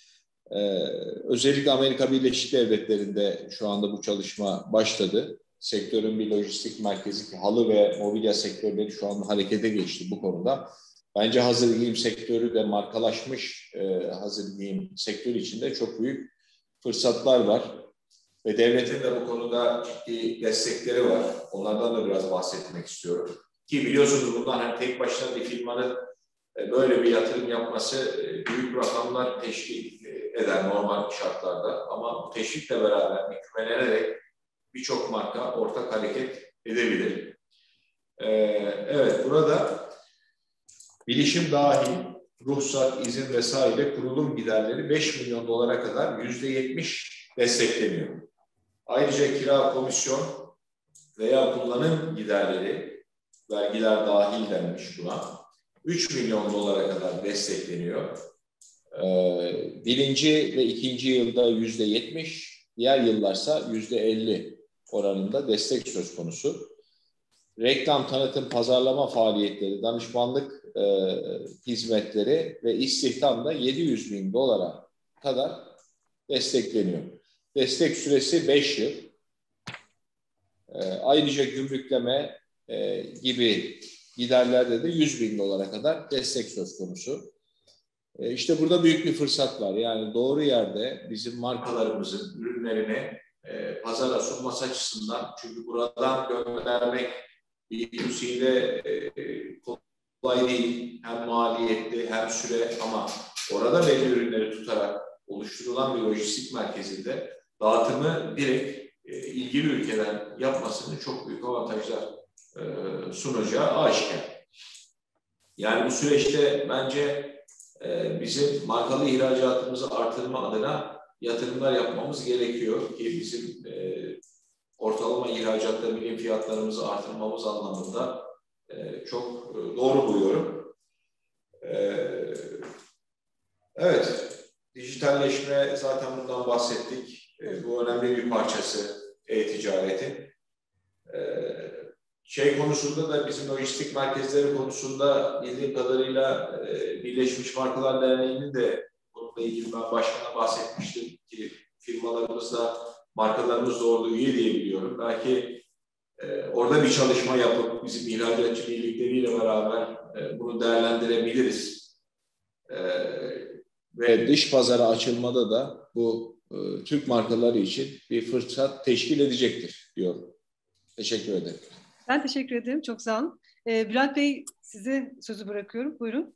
Ee, özellikle Amerika Birleşik Devletleri'nde şu anda bu çalışma başladı. Sektörün bir lojistik merkezi, halı ve mobilya sektörleri şu anda harekete geçti bu konuda. Bence hazır giyim sektörü de markalaşmış e, hazır giyim sektörü içinde çok büyük fırsatlar var. Ve devletin de bu konuda ciddi destekleri var. Onlardan da biraz bahsetmek istiyorum. Ki biliyorsunuz bundan hani tek başına bir firmanın e, böyle bir yatırım yapması e, büyük rakamlar teşvik eder normal şartlarda. Ama bu teşvikle beraber hükümlenerek birçok marka ortak hareket edebilir. Ee, evet, burada bilişim dahil, ruhsat, izin vesaire kurulum giderleri beş milyon dolara kadar yüzde yetmiş destekleniyor. Ayrıca kira, komisyon veya kullanım giderleri, vergiler dahil denmiş buna, üç milyon dolara kadar destekleniyor. Ee, birinci ve ikinci yılda yüzde yetmiş, diğer yıllarsa yüzde elli oranında destek söz konusu. Reklam, tanıtım, pazarlama faaliyetleri, danışmanlık e, hizmetleri ve istihdam da yedi yüz bin dolara kadar destekleniyor. Destek süresi beş yıl. E, ayrıca gümrükleme e, gibi giderlerde de yüz bin dolara kadar destek söz konusu. E, işte burada büyük bir fırsat var. Yani doğru yerde bizim markalarımızın ürünlerini e, pazara sunması açısından, çünkü buradan göndermek B iki C'de e, kolay değil. Hem maliyetli hem süre, ama orada belli ürünleri tutarak oluşturulan bir lojistik merkezinde dağıtımı direkt e, ilgili ülkeden yapmasının çok büyük avantajlar e, sunacağı aşikar. Yani bu süreçte bence e, bizim markalı ihracatımızı artırma adına yatırımlar yapmamız gerekiyor ki bizim e, ortalama ihracatta birim fiyatlarımızı artırmamız anlamında e, çok e, doğru buluyorum. E, evet, dijitalleşme, zaten bundan bahsettik. E, bu önemli bir parçası e-ticaretin. E, şey konusunda da bizim lojistik merkezleri konusunda bildiğim kadarıyla e, Birleşmiş Markalar Derneği'nin de bununla ilgili ben başkana bahsetmiştim ki firmalarımızda, markalarımız da orada üye diye biliyorum. Belki e, orada bir çalışma yapıp bizim ihracatçı birlikleriyle beraber e, bunu değerlendirebiliriz. E, ve dış pazara açılmada da bu e, Türk markaları için bir fırsat teşkil edecektir diyorum. Teşekkür ederim. Ben teşekkür ederim. Çok sağ olun. E, Bülent Bey, size sözü bırakıyorum. Buyurun.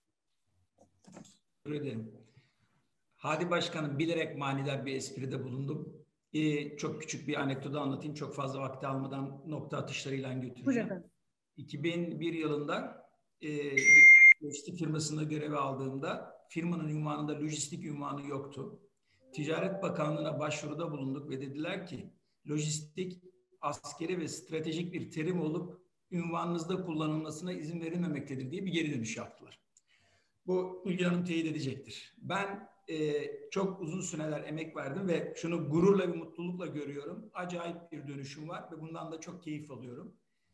Teşekkür ederim. Hadi Başkanım, bilerek manidar bir espride bulundum. Ee, çok küçük bir anekdotu anlatayım. Çok fazla vakti almadan nokta atışlarıyla götüreceğim. iki bin bir yılında e, bir lojistik firmasında görev aldığımda firmanın ünvanında lojistik ünvanı yoktu. Ticaret Bakanlığı'na başvuruda bulunduk ve dediler ki lojistik askeri ve stratejik bir terim olup ünvanınızda kullanılmasına izin verilmemektedir diye bir geri dönüş yaptılar. Bu Ülgün Hanım teyit edecektir. Ben e, çok uzun süreler emek verdim ve şunu gururla ve mutlulukla görüyorum. Acayip bir dönüşüm var ve bundan da çok keyif alıyorum.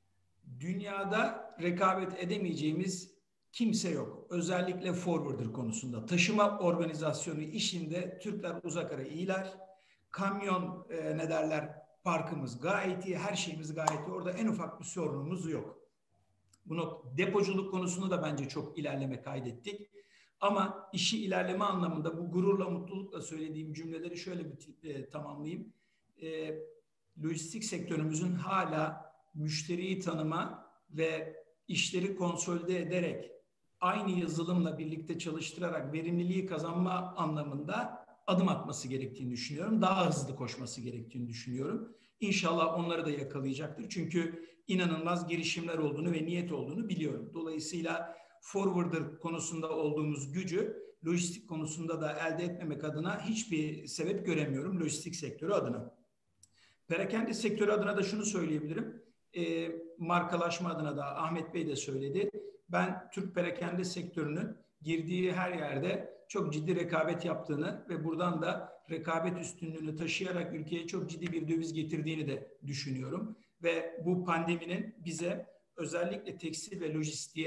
Dünyada rekabet edemeyeceğimiz kimse yok. Özellikle forwarder konusunda. Taşıma organizasyonu işinde Türkler uzak ara iyiler. Kamyon e, ne derler parkımız gayet iyi. Her şeyimiz gayet iyi. Orada en ufak bir sorunumuz yok. Bunu depoculuk konusunda da bence çok ilerleme kaydettik. Ama işi ilerleme anlamında bu gururla, mutlulukla söylediğim cümleleri şöyle bir e, tamamlayayım. E, lojistik sektörümüzün hala müşteriyi tanıma ve işleri konsolide ederek aynı yazılımla birlikte çalıştırarak verimliliği kazanma anlamında adım atması gerektiğini düşünüyorum. Daha hızlı koşması gerektiğini düşünüyorum. İnşallah onları da yakalayacaktır. Çünkü inanılmaz girişimler olduğunu ve niyet olduğunu biliyorum. Dolayısıyla forwarder konusunda olduğumuz gücü lojistik konusunda da elde etmemek adına hiçbir sebep göremiyorum lojistik sektörü adına. Perakende sektörü adına da şunu söyleyebilirim. E, markalaşma adına da Ahmet Bey de söyledi. Ben Türk perakende sektörünün girdiği her yerde çok ciddi rekabet yaptığını ve buradan da rekabet üstünlüğünü taşıyarak ülkeye çok ciddi bir döviz getirdiğini de düşünüyorum. Ve bu pandeminin bize özellikle tekstil ve lojistiğe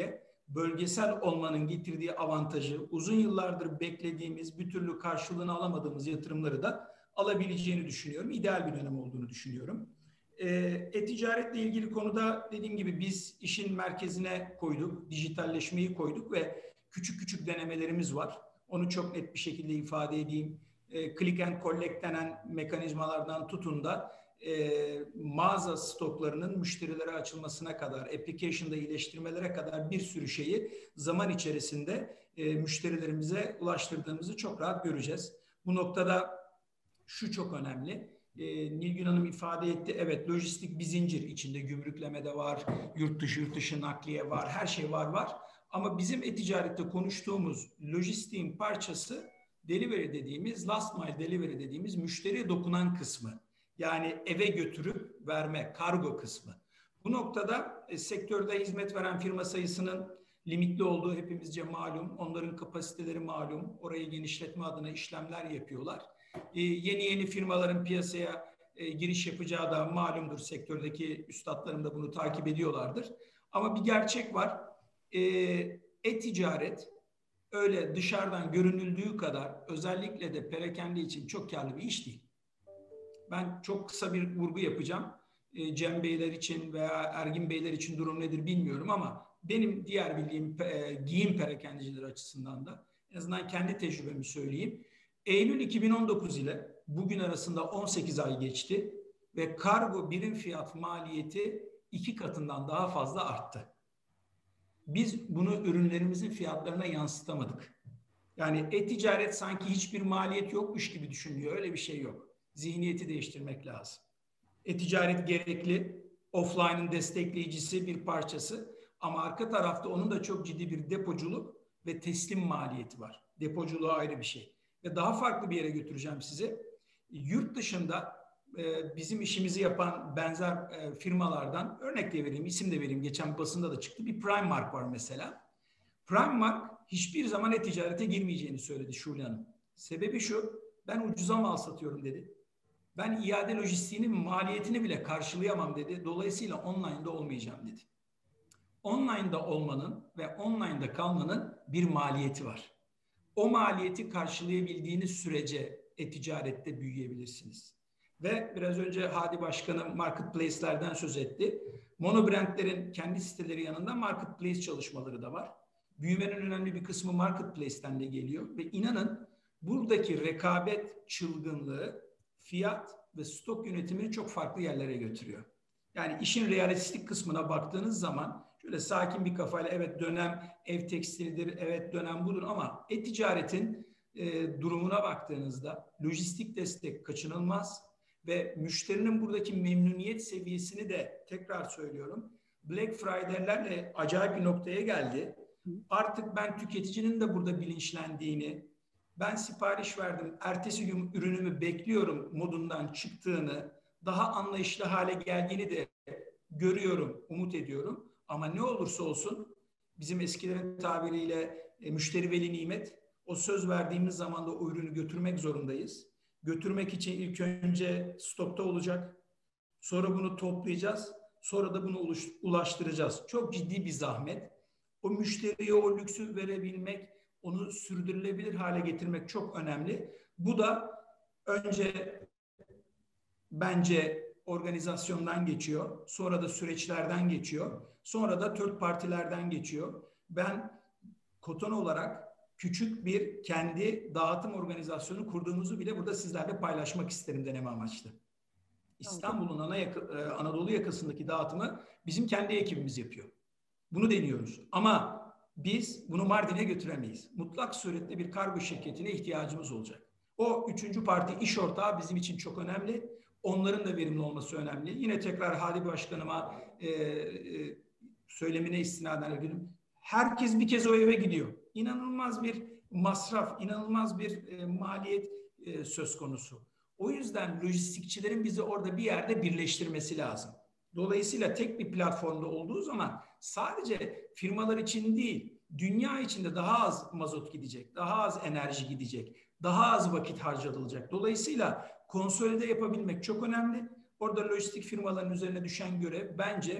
bölgesel olmanın getirdiği avantajı, uzun yıllardır beklediğimiz, bir türlü karşılığını alamadığımız yatırımları da alabileceğini düşünüyorum. İdeal bir dönem olduğunu düşünüyorum. E-ticaretle ilgili konuda dediğim gibi biz işin merkezine koyduk, dijitalleşmeyi koyduk ve küçük küçük denemelerimiz var. Onu çok net bir şekilde ifade edeyim. E, click and collect denen mekanizmalardan tutun da e, mağaza stoklarının müşterilere açılmasına kadar, application'da iyileştirmelere kadar bir sürü şeyi zaman içerisinde e, müşterilerimize ulaştırdığımızı çok rahat göreceğiz. Bu noktada şu çok önemli. E, Nilgün Hanım ifade etti. Evet, lojistik bir zincir içinde gümrükleme de var, yurt dışı yurt dışı nakliye var, her şey var var. Ama bizim e-ticarette konuştuğumuz lojistiğin parçası delivery dediğimiz, last mile delivery dediğimiz müşteriye dokunan kısmı. Yani eve götürüp verme, kargo kısmı. Bu noktada e, sektörde hizmet veren firma sayısının limitli olduğu hepimizce malum. Onların kapasiteleri malum. Orayı genişletme adına işlemler yapıyorlar. E, yeni yeni firmaların piyasaya e, giriş yapacağı da malumdur. Sektördeki üstadlarım da bunu takip ediyorlardır. Ama bir gerçek var. E-ticaret öyle dışarıdan görünüldüğü kadar özellikle de perakende için çok karlı bir iş değil. Ben çok kısa bir vurgu yapacağım. E, Cem Beyler için veya Ergin Beyler için durum nedir bilmiyorum ama benim diğer bildiğim e, giyim perakendecileri açısından da en azından kendi tecrübemi söyleyeyim. Eylül iki bin on dokuz ile bugün arasında on sekiz ay geçti ve kargo birim fiyat maliyeti iki katından daha fazla arttı. Biz bunu ürünlerimizin fiyatlarına yansıtamadık. Yani e-ticaret sanki hiçbir maliyet yokmuş gibi düşünüyor. Öyle bir şey yok. Zihniyeti değiştirmek lazım. E-ticaret gerekli, offline'ın destekleyicisi bir parçası ama arka tarafta onun da çok ciddi bir depoculuk ve teslim maliyeti var. Depoculuğu ayrı bir şey. Ve daha farklı bir yere götüreceğim sizi. Yurt dışında e, bizim işimizi yapan benzer e, firmalardan örnek de vereyim, isim de vereyim. Geçen basında da çıktı. Bir Primark var mesela. Primark hiçbir zaman e-ticarete girmeyeceğini söyledi Şule Hanım. Sebebi şu, ben ucuza mal satıyorum dedi. Ben iade lojistiğinin maliyetini bile karşılayamam dedi. Dolayısıyla online'da olmayacağım dedi. Online'da olmanın ve online'da kalmanın bir maliyeti var. O maliyeti karşılayabildiğiniz sürece e-ticarette büyüyebilirsiniz. Ve biraz önce Hadi Başkanım marketplace'lerden söz etti. Monobrandlerin kendi siteleri yanında marketplace çalışmaları da var. Büyümenin önemli bir kısmı marketplace'ten de geliyor. Ve inanın buradaki rekabet çılgınlığı fiyat ve stok yönetimini çok farklı yerlere götürüyor. Yani işin realistik kısmına baktığınız zaman şöyle sakin bir kafayla evet dönem ev tekstilidir, evet dönem budur ama e-ticaretin e, durumuna baktığınızda lojistik destek kaçınılmaz ve müşterinin buradaki memnuniyet seviyesini de tekrar söylüyorum. Black Friday'lerle acayip bir noktaya geldi. Artık ben tüketicinin de burada bilinçlendiğini, ben sipariş verdim, ertesi gün ürünümü bekliyorum modundan çıktığını, daha anlayışlı hale geldiğini de görüyorum, umut ediyorum. Ama ne olursa olsun bizim eskilerin tabiriyle e, müşteri veli nimet, o söz verdiğimiz zaman da o ürünü götürmek zorundayız. Götürmek için ilk önce stokta olacak, sonra bunu toplayacağız, sonra da bunu ulaştıracağız. Çok ciddi bir zahmet. O müşteriye o lüksü verebilmek, onu sürdürülebilir hale getirmek çok önemli. Bu da önce bence organizasyondan geçiyor, sonra da süreçlerden geçiyor, sonra da third partilerden geçiyor. Ben Koton olarak küçük bir kendi dağıtım organizasyonu kurduğumuzu bile burada sizlerle paylaşmak isterim deneme amaçlı. İstanbul'un ana yaka, Anadolu yakasındaki dağıtımı bizim kendi ekibimiz yapıyor. Bunu deniyoruz. Ama biz bunu Mardin'e götüremeyiz. Mutlak suretle bir kargo şirketine ihtiyacımız olacak. O üçüncü parti iş ortağı bizim için çok önemli. Onların da verimli olması önemli. Yine tekrar Hadi Başkanıma e, e, söylemine istinaden ediyorum. Herkes bir kez o eve gidiyor. İnanılmaz bir masraf, inanılmaz bir e, maliyet e, söz konusu. O yüzden lojistikçilerin bizi orada bir yerde birleştirmesi lazım. Dolayısıyla tek bir platformda olduğu zaman sadece firmalar için değil, dünya içinde daha az mazot gidecek, daha az enerji gidecek, daha az vakit harcanılacak. Dolayısıyla konsolide yapabilmek çok önemli. Orada lojistik firmaların üzerine düşen görev bence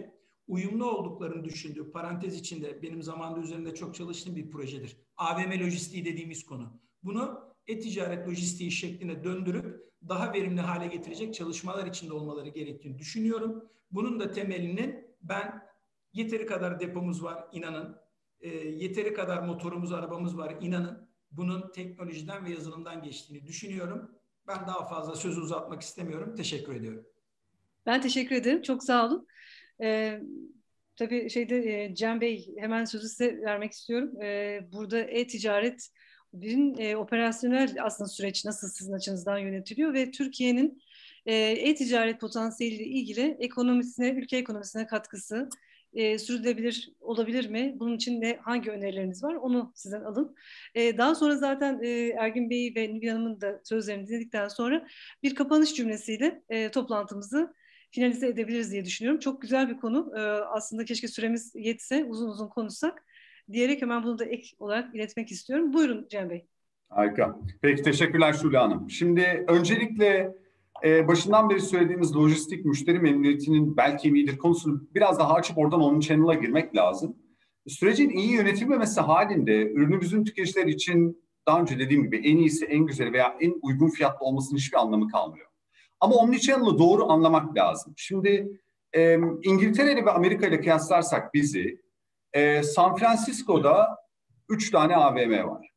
uyumlu olduklarını düşündüğü, parantez içinde benim zamanında üzerinde çok çalıştığım bir projedir. A V M lojistiği dediğimiz konu. Bunu e-ticaret lojistiği şekline döndürüp daha verimli hale getirecek çalışmalar içinde olmaları gerektiğini düşünüyorum. Bunun da temelinin ben yeteri kadar depomuz var, inanın. E, yeteri kadar motorumuz, arabamız var, inanın. Bunun teknolojiden ve yazılımdan geçtiğini düşünüyorum. Ben daha fazla sözü uzatmak istemiyorum. Teşekkür ediyorum. Ben teşekkür ederim. Çok sağ olun. Ee, tabii şeyde e, Cem Bey, hemen sözü size vermek istiyorum. Ee, burada e-ticaret bir e, operasyonel aslında süreç nasıl sizin açınızdan yönetiliyor ve Türkiye'nin e, e-ticaret potansiyeliyle ilgili ekonomisine, ülke ekonomisine katkısı e, sürdürülebilir olabilir mi? Bunun için ne, hangi önerileriniz var? Onu sizden alın. E, daha sonra zaten e, Ergün Bey ve Nilgün Hanım'ın da sözlerini dinledikten sonra bir kapanış cümlesiyle e, toplantımızı finalize edebiliriz diye düşünüyorum. Çok güzel bir konu. E, aslında keşke süremiz yetse, uzun uzun konuşsak diyerek hemen bunu da ek olarak iletmek istiyorum. Buyurun Cem Bey. Harika. Peki teşekkürler Şule Hanım. Şimdi öncelikle e, başından beri söylediğimiz lojistik müşteri memnuniyetinin bel kemiğidir konusunu biraz daha açıp oradan onun channel'a girmek lazım. Sürecin iyi yönetilmemesi halinde ürünümüzün tüketiciler için daha önce dediğim gibi en iyisi, en güzeli veya en uygun fiyatlı olmasının hiçbir anlamı kalmıyor. Ama omnichannel'ı doğru anlamak lazım. Şimdi e, İngiltere ve Amerika ile kıyaslarsak bizi e, San Francisco'da üç tane A V M var.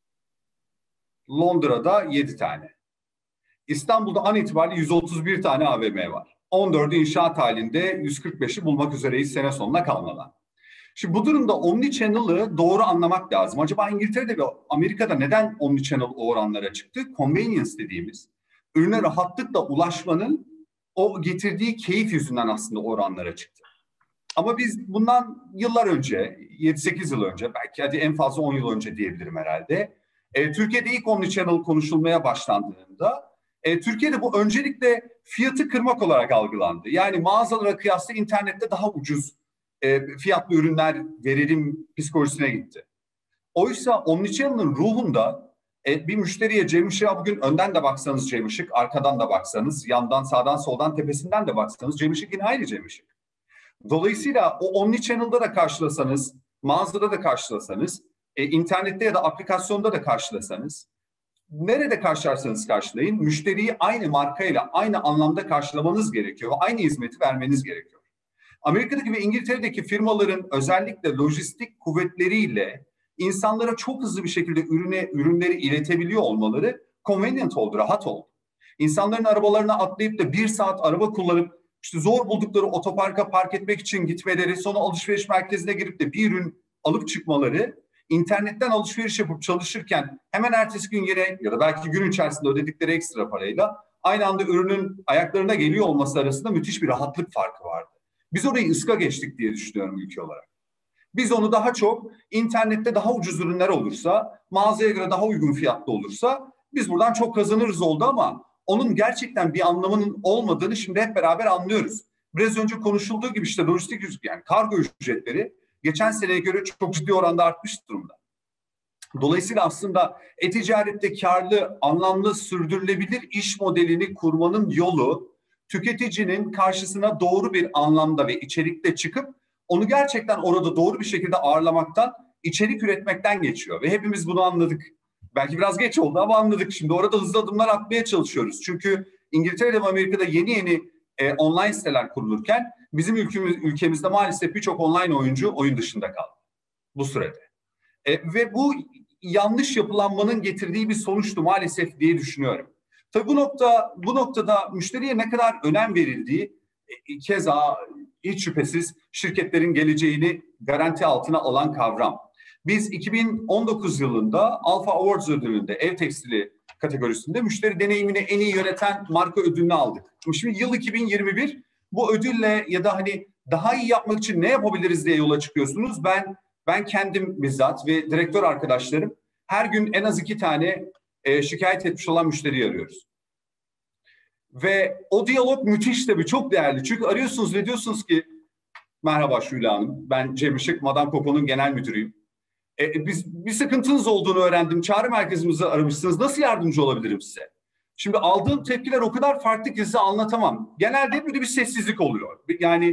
Londra'da yedi tane. İstanbul'da an itibariyle yüz otuz bir tane A V M var. on dördü inşaat halinde, yüz kırk beşi bulmak üzereyiz sene sonuna kalmadan. Şimdi bu durumda omnichannel'ı doğru anlamak lazım. Acaba İngiltere'de ve Amerika'da neden omnichannel o oranlara çıktı? Convenience dediğimiz, ürüne rahatlıkla ulaşmanın o getirdiği keyif yüzünden aslında oranlara çıktı. Ama biz bundan yıllar önce, yedi sekiz yıl önce, belki hadi en fazla on yıl önce diyebilirim herhalde, e, Türkiye'de ilk omnichannel konuşulmaya başlandığında, e, Türkiye'de bu öncelikle fiyatı kırmak olarak algılandı. Yani mağazalara kıyasla internette daha ucuz e, fiyatlı ürünler verelim psikolojisine gitti. Oysa omnichannel'ın ruhunda E, bir müşteriye Cem Işık'a bugün önden de baksanız Cem Işık, arkadan da baksanız, yandan, sağdan, soldan, tepesinden de baksanız Cem Işık yine aynı Cem Işık. Dolayısıyla o omnichannel'da da karşılasanız, mağazada da karşılasanız, e, internette ya da aplikasyonda da karşılasanız, nerede karşılarsanız karşılayın, müşteriyi aynı markayla, aynı anlamda karşılamanız gerekiyor ve aynı hizmeti vermeniz gerekiyor. Amerika'daki ve İngiltere'deki firmaların özellikle lojistik kuvvetleriyle İnsanlara çok hızlı bir şekilde ürüne, ürünleri iletebiliyor olmaları convenient oldu, rahat oldu. İnsanların arabalarına atlayıp da bir saat araba kullanıp işte zor buldukları otoparka park etmek için gitmeleri, sonra alışveriş merkezine girip de bir ürün alıp çıkmaları, internetten alışveriş yapıp çalışırken hemen ertesi gün yine ya da belki gün içerisinde ödedikleri ekstra parayla aynı anda ürünün ayaklarına geliyor olması arasında müthiş bir rahatlık farkı vardı. Biz orayı ıska geçtik diye düşünüyorum ülke olarak. Biz onu daha çok internette daha ucuz ürünler olursa, mağazaya göre daha uygun fiyatlı olursa biz buradan çok kazanırız oldu ama onun gerçekten bir anlamının olmadığını şimdi hep beraber anlıyoruz. Biraz önce konuşulduğu gibi işte lojistik, yani kargo ücretleri geçen seneye göre çok ciddi oranda artmış durumda. Dolayısıyla aslında e-ticarette karlı, anlamlı, sürdürülebilir iş modelini kurmanın yolu tüketicinin karşısına doğru bir anlamda ve içerikle çıkıp onu gerçekten orada doğru bir şekilde ağırlamaktan, içerik üretmekten geçiyor. Ve hepimiz bunu anladık. Belki biraz geç oldu ama anladık. Şimdi orada hızlı adımlar atmaya çalışıyoruz. Çünkü İngiltere'de ve Amerika'da yeni yeni e, online siteler kurulurken bizim ülkemiz, ülkemizde maalesef birçok online oyuncu oyun dışında kaldı bu sürede. E, ve bu yanlış yapılanmanın getirdiği bir sonuçtu maalesef diye düşünüyorum. Tabii bu nokta bu noktada müşteriye ne kadar önem verildiği e, keza hiç şüphesiz şirketlerin geleceğini garanti altına alan kavram. Biz iki bin on dokuz yılında Alpha Awards ödülünde ev tekstili kategorisinde müşteri deneyimini en iyi yöneten marka ödülünü aldık. Şimdi yıl iki bin yirmi bir bu ödülle ya da hani daha iyi yapmak için ne yapabiliriz diye yola çıkıyorsunuz. Ben ben kendim bizzat ve direktör arkadaşlarım her gün en az iki tane e, şikayet etmiş olan müşteriyi arıyoruz. Ve o diyalog müthiş tabii, çok değerli. Çünkü arıyorsunuz ve diyorsunuz ki merhaba Şule Hanım, ben Cem Işık, Madame Coco'nun genel müdürüyüm. E, biz, bir sıkıntınız olduğunu öğrendim. Çağrı merkezimizi aramışsınız. Nasıl yardımcı olabilirim size? Şimdi aldığım tepkiler o kadar farklı ki size anlatamam. Genelde böyle bir sessizlik oluyor. Yani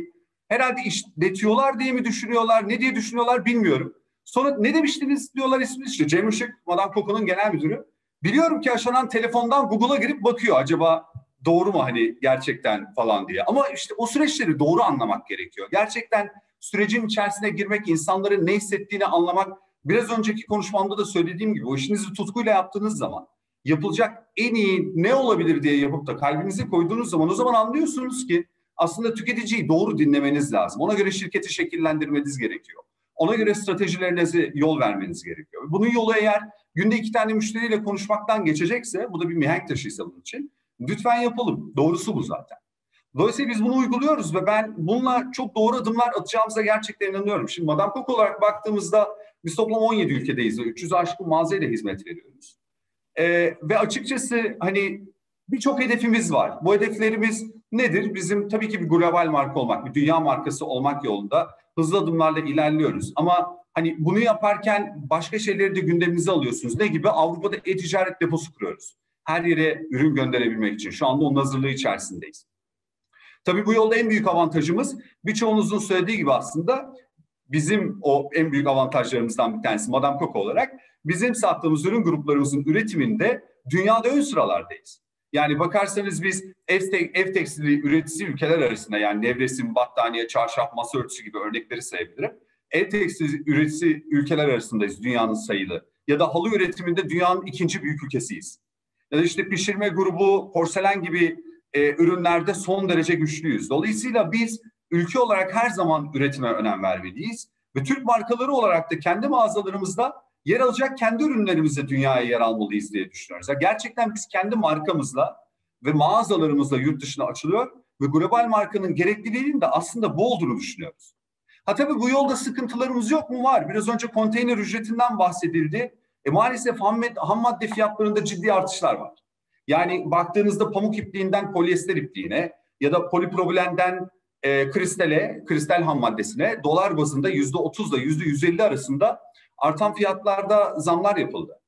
Herhalde işletiyorlar diye mi düşünüyorlar, ne diye düşünüyorlar bilmiyorum. Sonra ne demiştiniz diyorlar isminiz işte. Cem Işık, Madame Coco'nun genel müdürü. Biliyorum ki Aşanan telefondan Google'a girip bakıyor acaba doğru mu hani gerçekten falan diye. Ama işte o süreçleri doğru anlamak gerekiyor. Gerçekten sürecin içerisine girmek, insanların ne hissettiğini anlamak. Biraz önceki konuşmamda da söylediğim gibi o işinizi tutkuyla yaptığınız zaman yapılacak en iyi ne olabilir diye yapıp da kalbinize koyduğunuz zaman o zaman anlıyorsunuz ki aslında tüketiciyi doğru dinlemeniz lazım. Ona göre şirketi şekillendirmeniz gerekiyor. Ona göre stratejilerinize yol vermeniz gerekiyor. Bunun yolu eğer günde iki tane müşteriyle konuşmaktan geçecekse, bu da bir mihenk taşıysa bunun için, lütfen yapalım. Doğrusu bu zaten. Dolayısıyla biz bunu uyguluyoruz ve ben bununla çok doğru adımlar atacağımıza gerçekten inanıyorum. Şimdi Madame Coco olarak baktığımızda biz toplam on yedi ülkedeyiz ve üç yüze aşkın mağazayla hizmet veriyoruz. Ee, ve açıkçası hani birçok hedefimiz var. Bu hedeflerimiz nedir? Bizim tabii ki bir global marka olmak, bir dünya markası olmak yolunda hızlı adımlarla ilerliyoruz. Ama hani bunu yaparken başka şeyleri de gündemimize alıyorsunuz. Ne gibi? Avrupa'da e-ticaret deposu kuruyoruz. Her yere ürün gönderebilmek için. Şu anda onun hazırlığı içerisindeyiz. Tabii bu yolda en büyük avantajımız birçoğunuzun söylediği gibi aslında bizim o en büyük avantajlarımızdan bir tanesi Madame Coco olarak bizim sattığımız ürün gruplarımızın üretiminde dünyada ön sıralardayız. Yani bakarsanız biz ev, ev tekstili üreticisi ülkeler arasında yani nevresim, battaniye, çarşaf, masa örtüsü gibi örnekleri sayabilirim. Ev tekstili üreticisi ülkeler arasındayız dünyanın sayılı. Ya da halı üretiminde dünyanın ikinci büyük ülkesiyiz. Ya da işte pişirme grubu, porselen gibi e, ürünlerde son derece güçlüyüz. Dolayısıyla biz ülke olarak her zaman üretime önem vermeliyiz. Ve Türk markaları olarak da kendi mağazalarımızda yer alacak kendi ürünlerimizle dünyaya yer almalıyız diye düşünüyoruz. Yani gerçekten biz kendi markamızla ve mağazalarımızla yurt dışına açılıyor ve global markanın gerekliliğinin de aslında bu olduğunu düşünüyoruz. Ha tabii bu yolda sıkıntılarımız yok mu? Var. Biraz önce konteyner ücretinden bahsedildi. E maalesef ham, ham madde fiyatlarında ciddi artışlar var. Yani baktığınızda pamuk ipliğinden polyester ipliğine ya da polipropilenden e, kristale, kristal ham maddesine dolar bazında yüzde otuzla yüzde yüz elli arasında artan fiyatlarda zamlar yapıldı.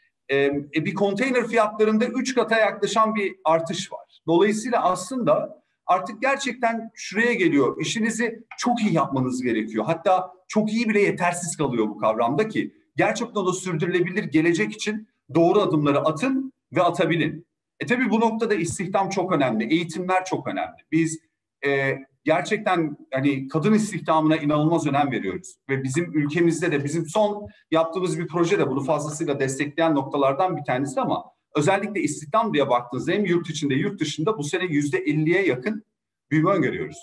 E, bir konteyner fiyatlarında üç kata yaklaşan bir artış var. Dolayısıyla aslında artık gerçekten şuraya geliyor. İşinizi çok iyi yapmanız gerekiyor. Hatta çok iyi bile yetersiz kalıyor bu kavramda ki gerçekten o sürdürülebilir gelecek için doğru adımları atın ve atabilin. E tabii bu noktada istihdam çok önemli. Eğitimler çok önemli. Biz e, gerçekten hani kadın istihdamına inanılmaz önem veriyoruz. Ve bizim ülkemizde de bizim son yaptığımız bir proje de bunu fazlasıyla destekleyen noktalardan bir tanesi ama özellikle istihdam diye baktığınızda hem yurt içinde yurt dışında bu sene yüzde elliye yakın büyüme öngörüyoruz.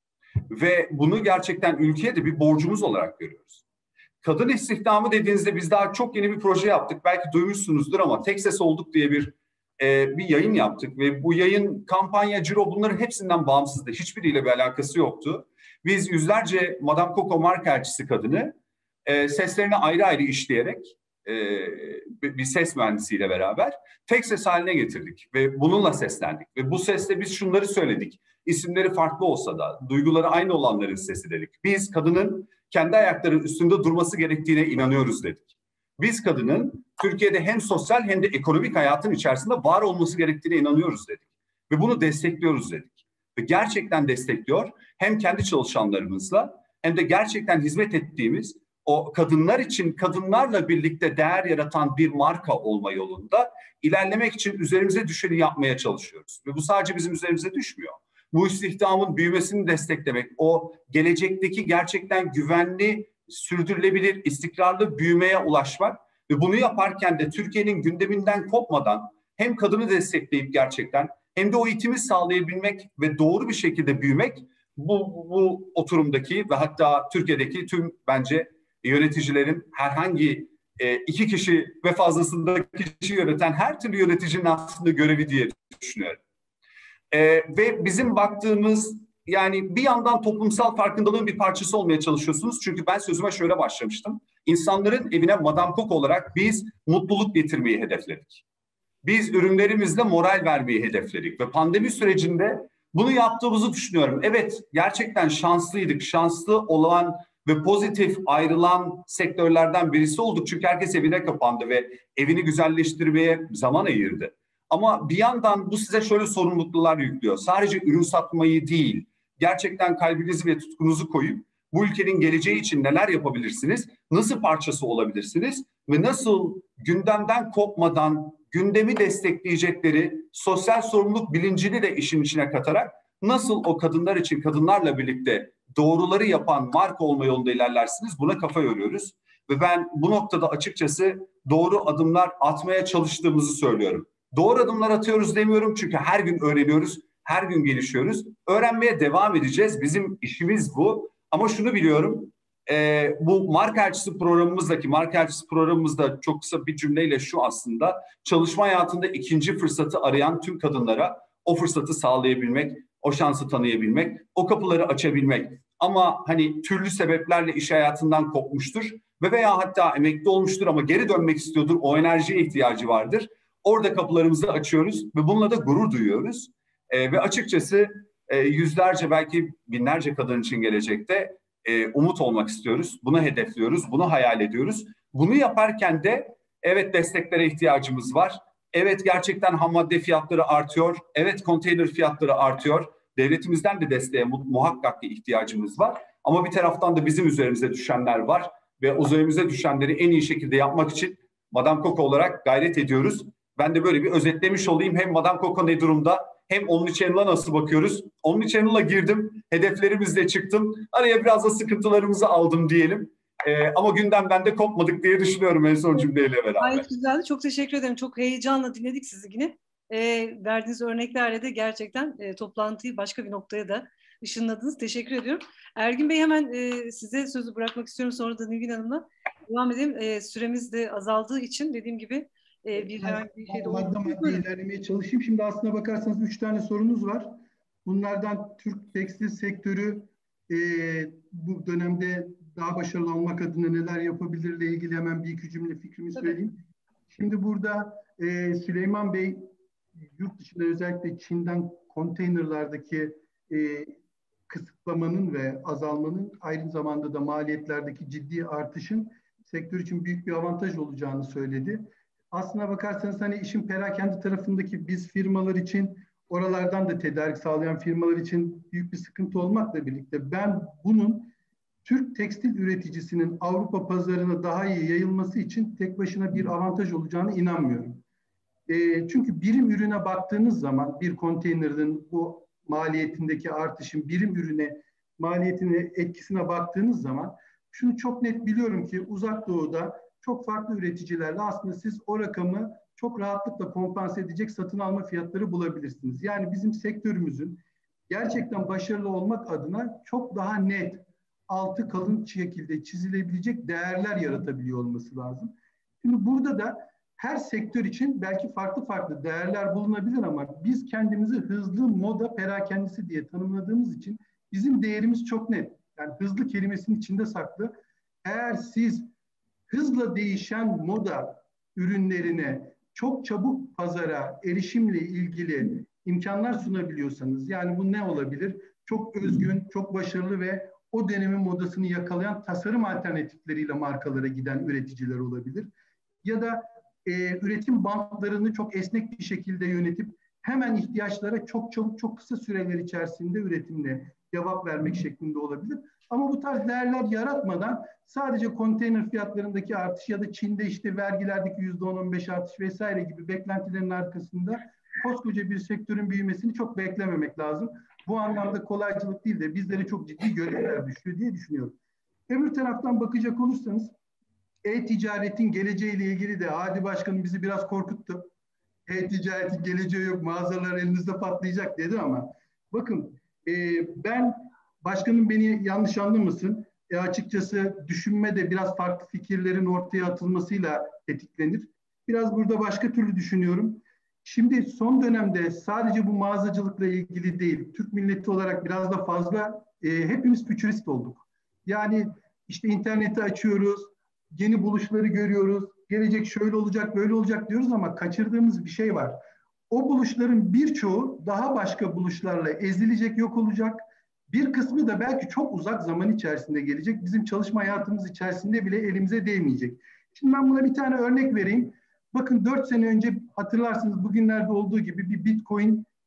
Ve bunu gerçekten ülkeye de bir borcumuz olarak görüyoruz. Kadın istihdamı dediğinizde biz daha çok yeni bir proje yaptık. Belki duymuşsunuzdur ama Tek Ses Olduk diye bir e, bir yayın yaptık. Ve bu yayın, kampanya, ciro bunların hepsinden bağımsızdı. Hiçbiriyle bir alakası yoktu. Biz yüzlerce Madame Coco marka elçisi kadını e, seslerini ayrı ayrı işleyerek e, bir ses mühendisiyle beraber tek ses haline getirdik. Ve bununla seslendik. Ve bu sesle biz şunları söyledik. İsimleri farklı olsa da duyguları aynı olanların sesi dedik. Biz kadının kendi ayakları üstünde durması gerektiğine inanıyoruz dedik. Biz kadının Türkiye'de hem sosyal hem de ekonomik hayatın içerisinde var olması gerektiğine inanıyoruz dedik. Ve bunu destekliyoruz dedik. Ve gerçekten destekliyor hem kendi çalışanlarımızla hem de gerçekten hizmet ettiğimiz o kadınlar için kadınlarla birlikte değer yaratan bir marka olma yolunda ilerlemek için üzerimize düşeni yapmaya çalışıyoruz. Ve bu sadece bizim üzerimize düşmüyor. Bu istihdamın büyümesini desteklemek, o gelecekteki gerçekten güvenli, sürdürülebilir, istikrarlı büyümeye ulaşmak ve bunu yaparken de Türkiye'nin gündeminden kopmadan hem kadını destekleyip gerçekten hem de o eğitimi sağlayabilmek ve doğru bir şekilde büyümek bu, bu oturumdaki ve hatta Türkiye'deki tüm bence yöneticilerin herhangi e, iki kişi ve fazlasında kişi yöneten her türlü yöneticinin aslında görevi diye düşünüyorum. Ee, ve bizim baktığımız yani bir yandan toplumsal farkındalığın bir parçası olmaya çalışıyorsunuz. Çünkü ben sözüme şöyle başlamıştım. İnsanların evine Madame Coco olarak biz mutluluk getirmeyi hedefledik. Biz ürünlerimizle moral vermeyi hedefledik. Ve pandemi sürecinde bunu yaptığımızı düşünüyorum. Evet, gerçekten şanslıydık. Şanslı olan ve pozitif ayrılan sektörlerden birisi olduk. Çünkü herkes evine kapandı ve evini güzelleştirmeye zaman ayırdı. Ama bir yandan bu size şöyle sorumluluklar yüklüyor. Sadece ürün satmayı değil, gerçekten kalbinizi ve tutkunuzu koyup bu ülkenin geleceği için neler yapabilirsiniz, nasıl parçası olabilirsiniz ve nasıl gündemden kopmadan gündemi destekleyecekleri sosyal sorumluluk bilincini de işin içine katarak nasıl o kadınlar için kadınlarla birlikte doğruları yapan marka olma yolunda ilerlersiniz, buna kafa yoruyoruz. Ve ben bu noktada açıkçası doğru adımlar atmaya çalıştığımızı söylüyorum. Doğru adımlar atıyoruz demiyorum çünkü her gün öğreniyoruz, her gün gelişiyoruz. Öğrenmeye devam edeceğiz. Bizim işimiz bu. Ama şunu biliyorum, e, bu marka elçisi programımızdaki, marka elçisi programımızda çok kısa bir cümleyle şu aslında, çalışma hayatında ikinci fırsatı arayan tüm kadınlara o fırsatı sağlayabilmek, o şansı tanıyabilmek, o kapıları açabilmek. Ama hani türlü sebeplerle iş hayatından kopmuştur ve veya hatta emekli olmuştur ama geri dönmek istiyordur, o enerjiye ihtiyacı vardır. Orada kapılarımızı açıyoruz ve bununla da gurur duyuyoruz. E, ve açıkçası e, yüzlerce belki binlerce kadın için gelecekte e, umut olmak istiyoruz. Bunu hedefliyoruz, bunu hayal ediyoruz. Bunu yaparken de evet desteklere ihtiyacımız var. Evet gerçekten ham madde fiyatları artıyor. Evet konteyner fiyatları artıyor. Devletimizden de desteğe muhakkak ki ihtiyacımız var. Ama bir taraftan da bizim üzerimize düşenler var. Ve üzerimize düşenleri en iyi şekilde yapmak için Madame Coco olarak gayret ediyoruz. Ben de böyle bir özetlemiş olayım. Hem Madame Coco ne durumda, hem Omnichannel'a nasıl bakıyoruz? Omnichannel'a girdim, hedeflerimizle çıktım. Araya biraz da sıkıntılarımızı aldım diyelim. Ee, ama gündemden de kopmadık diye düşünüyorum en son cümleyle beraber. Gayet güzeldi. Çok teşekkür ederim. Çok heyecanla dinledik sizi yine. E, verdiğiniz örneklerle de gerçekten e, toplantıyı başka bir noktaya da ışınladınız. Teşekkür ediyorum. Ergin Bey, hemen e, size sözü bırakmak istiyorum. Sonra da Nilgün Hanım'la devam edelim. E, süremiz de azaldığı için dediğim gibi e, bir herhangi bir şey de madde madde ilerlemeye çalışayım. Şimdi aslına bakarsanız üç tane sorunuz var. Bunlardan Türk tekstil sektörü e, bu dönemde daha başarılı olmak adına neler yapabilirle ilgili hemen bir iki cümle fikrimi söyleyeyim. Tabii. Şimdi burada e, Süleyman Bey yurt dışında özellikle Çin'den konteynerlardaki e, kısıtlamanın ve azalmanın aynı zamanda da maliyetlerdeki ciddi artışın sektör için büyük bir avantaj olacağını söyledi. Aslına bakarsanız hani işin perakende tarafındaki biz firmalar için, oralardan da tedarik sağlayan firmalar için büyük bir sıkıntı olmakla birlikte ben bunun Türk tekstil üreticisinin Avrupa pazarına daha iyi yayılması için tek başına bir avantaj olacağına inanmıyorum. E, çünkü birim ürüne baktığınız zaman bir konteynerin bu maliyetindeki artışın birim ürüne maliyetine etkisine baktığınız zaman şunu çok net biliyorum ki Uzak Doğu'da çok farklı üreticilerle aslında siz o rakamı çok rahatlıkla kompanse edecek satın alma fiyatları bulabilirsiniz. Yani bizim sektörümüzün gerçekten başarılı olmak adına çok daha net, altı kalın şekilde çizilebilecek değerler yaratabiliyor olması lazım. Şimdi burada da her sektör için belki farklı farklı değerler bulunabilir ama biz kendimizi hızlı moda perakendisi diye tanımladığımız için bizim değerimiz çok net. Yani hızlı kelimesinin içinde saklı. Eğer siz hızla değişen moda ürünlerine çok çabuk pazara erişimle ilgili imkanlar sunabiliyorsanız, yani bu ne olabilir? Çok özgün, çok başarılı ve o dönemin modasını yakalayan tasarım alternatifleriyle markalara giden üreticiler olabilir. Ya da e, üretim bantlarını çok esnek bir şekilde yönetip hemen ihtiyaçlara çok çabuk, çok kısa süreler içerisinde üretimle cevap vermek şeklinde olabilir. Ama bu tarz değerler yaratmadan sadece konteyner fiyatlarındaki artış ya da Çin'de işte vergilerdeki yüzde on on beş artış vesaire gibi beklentilerin arkasında koskoca bir sektörün büyümesini çok beklememek lazım. Bu anlamda kolaycılık değil de bizlere çok ciddi görevler düşüyor diye düşünüyorum. Öbür taraftan bakacak olursanız e-ticaretin geleceğiyle ilgili de Hadi Başkanım bizi biraz korkuttu. E-ticaretin geleceği yok, mağazalar elinizde patlayacak dedi ama bakın e, ben başkanım beni yanlış anlamasın. E, açıkçası düşünme de biraz farklı fikirlerin ortaya atılmasıyla tetiklenir. Biraz burada başka türlü düşünüyorum. Şimdi son dönemde sadece bu mağazacılıkla ilgili değil, Türk milleti olarak biraz da fazla e, hepimiz fütürist olduk. Yani işte interneti açıyoruz, yeni buluşları görüyoruz, gelecek şöyle olacak, böyle olacak diyoruz ama kaçırdığımız bir şey var. O buluşların birçoğu daha başka buluşlarla ezilecek, yok olacak. Bir kısmı da belki çok uzak zaman içerisinde gelecek. Bizim çalışma hayatımız içerisinde bile elimize değmeyecek. Şimdi ben buna bir tane örnek vereyim. Bakın dört sene önce hatırlarsınız bugünlerde olduğu gibi bir Bitcoin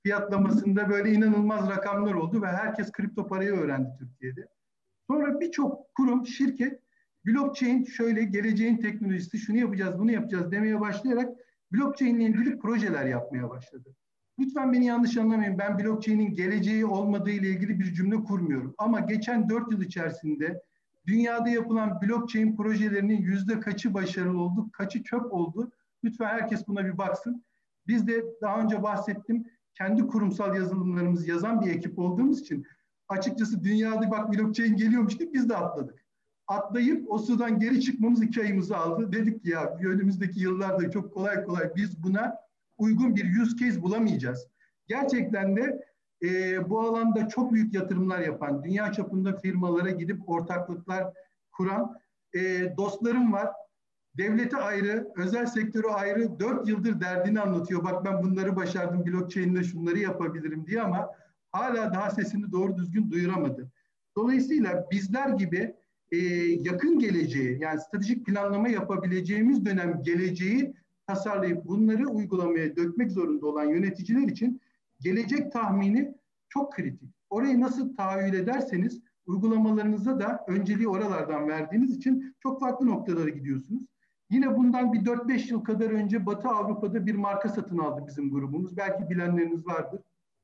fiyatlamasında böyle inanılmaz rakamlar oldu ve herkes kripto parayı öğrendi Türkiye'de. Sonra birçok kurum, şirket blockchain şöyle geleceğin teknolojisi, şunu yapacağız, bunu yapacağız demeye başlayarak blockchain ile ilgili projeler yapmaya başladı. Lütfen beni yanlış anlamayın. Ben blockchain'in geleceği olmadığı ile ilgili bir cümle kurmuyorum. Ama geçen dört yıl içerisinde dünyada yapılan blockchain projelerinin yüzde kaçı başarılı oldu, kaçı çöp oldu? Lütfen herkes buna bir baksın. Biz de daha önce bahsettim, kendi kurumsal yazılımlarımızı yazan bir ekip olduğumuz için açıkçası dünyada bak blockchain geliyormuş deyip biz de atladık. Atlayıp o sudan geri çıkmamız iki ayımızı aldı. Dedik ki ya önümüzdeki yıllarda çok kolay kolay biz buna uygun bir use case bulamayacağız. Gerçekten de e, bu alanda çok büyük yatırımlar yapan, dünya çapında firmalara gidip ortaklıklar kuran e, dostlarım var. Devleti ayrı, özel sektörü ayrı, dört yıldır derdini anlatıyor. Bak ben bunları başardım, blockchain'le şunları yapabilirim diye ama hala daha sesini doğru düzgün duyuramadı. Dolayısıyla bizler gibi e, yakın geleceği, yani stratejik planlama yapabileceğimiz dönem geleceği tasarlayıp bunları uygulamaya dökmek zorunda olan yöneticiler için gelecek tahmini çok kritik. Orayı nasıl tahayyül ederseniz uygulamalarınıza da önceliği oralardan verdiğiniz için çok farklı noktalara gidiyorsunuz. Yine bundan bir dört beş yıl kadar önce Batı Avrupa'da bir marka satın aldı bizim grubumuz. Belki bilenleriniz vardır.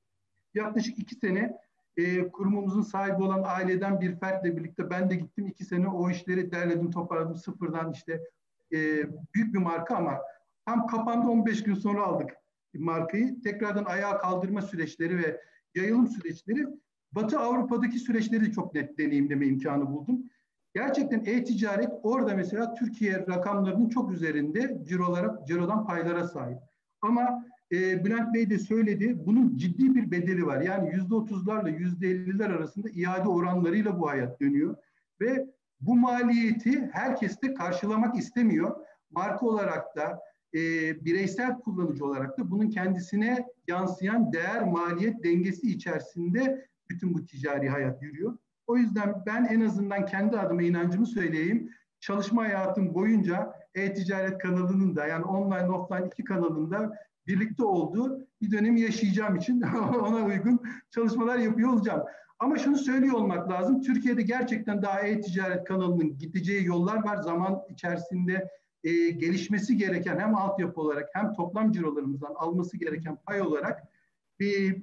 Yaklaşık iki sene e, kurumumuzun sahibi olan aileden bir fertle birlikte ben de gittim. iki sene o işleri derledim, toparladım sıfırdan işte e, büyük bir marka ama tam kapandı, on beş gün sonra aldık markayı. Tekrardan ayağa kaldırma süreçleri ve yayılım süreçleri, Batı Avrupa'daki süreçleri de çok net deneyimleme imkanı buldum. Gerçekten e-ticaret orada mesela Türkiye rakamlarının çok üzerinde cirolara, cirodan paylara sahip. Ama e, Bülent Bey de söyledi, bunun ciddi bir bedeli var. Yani yüzde otuzlarla yüzde elliler arasında iade oranlarıyla bu hayat dönüyor. Ve bu maliyeti herkes de karşılamak istemiyor. Marka olarak da, e, bireysel kullanıcı olarak da bunun kendisine yansıyan değer maliyet dengesi içerisinde bütün bu ticari hayat yürüyor. O yüzden ben en azından kendi adıma inancımı söyleyeyim. Çalışma hayatım boyunca e-ticaret kanalının da yani online offline iki kanalında birlikte olduğu bir dönemi yaşayacağım için ona uygun çalışmalar yapıyor olacağım. Ama şunu söylüyor olmak lazım. Türkiye'de gerçekten daha e-ticaret kanalının gideceği yollar var. Zaman içerisinde e, gelişmesi gereken hem altyapı olarak hem toplam cirolarımızdan alması gereken pay olarak e,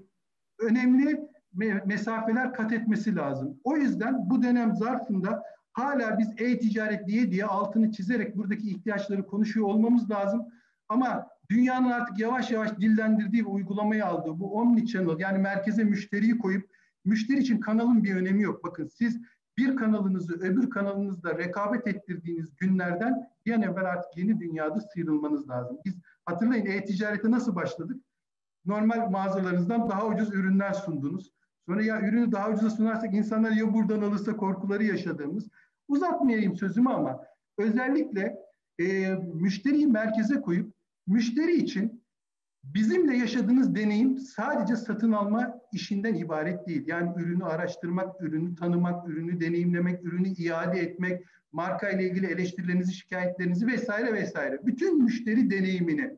önemli mesafeler kat etmesi lazım. O yüzden bu dönem zarfında hala biz e-ticaret diye diye altını çizerek buradaki ihtiyaçları konuşuyor olmamız lazım. Ama dünyanın artık yavaş yavaş dillendirdiği ve uygulamayı aldığı bu omnichannel yani merkeze müşteriyi koyup müşteri için kanalın bir önemi yok. Bakın siz bir kanalınızı öbür kanalınızla rekabet ettirdiğiniz günlerden bir an evvel artık yeni dünyada sıyrılmanız lazım. Biz hatırlayın e-ticarete nasıl başladık? Normal mağazalarınızdan daha ucuz ürünler sundunuz. Sonra ya ürünü daha ucuza sunarsak insanlar ya buradan alırsa korkuları yaşadığımız. Uzatmayayım sözümü ama özellikle e, müşteriyi merkeze koyup müşteri için bizimle yaşadığınız deneyim sadece satın alma işinden ibaret değil. Yani ürünü araştırmak, ürünü tanımak, ürünü deneyimlemek, ürünü iade etmek, marka ile ilgili eleştirilerinizi, şikayetlerinizi vesaire vesaire. Bütün müşteri deneyimini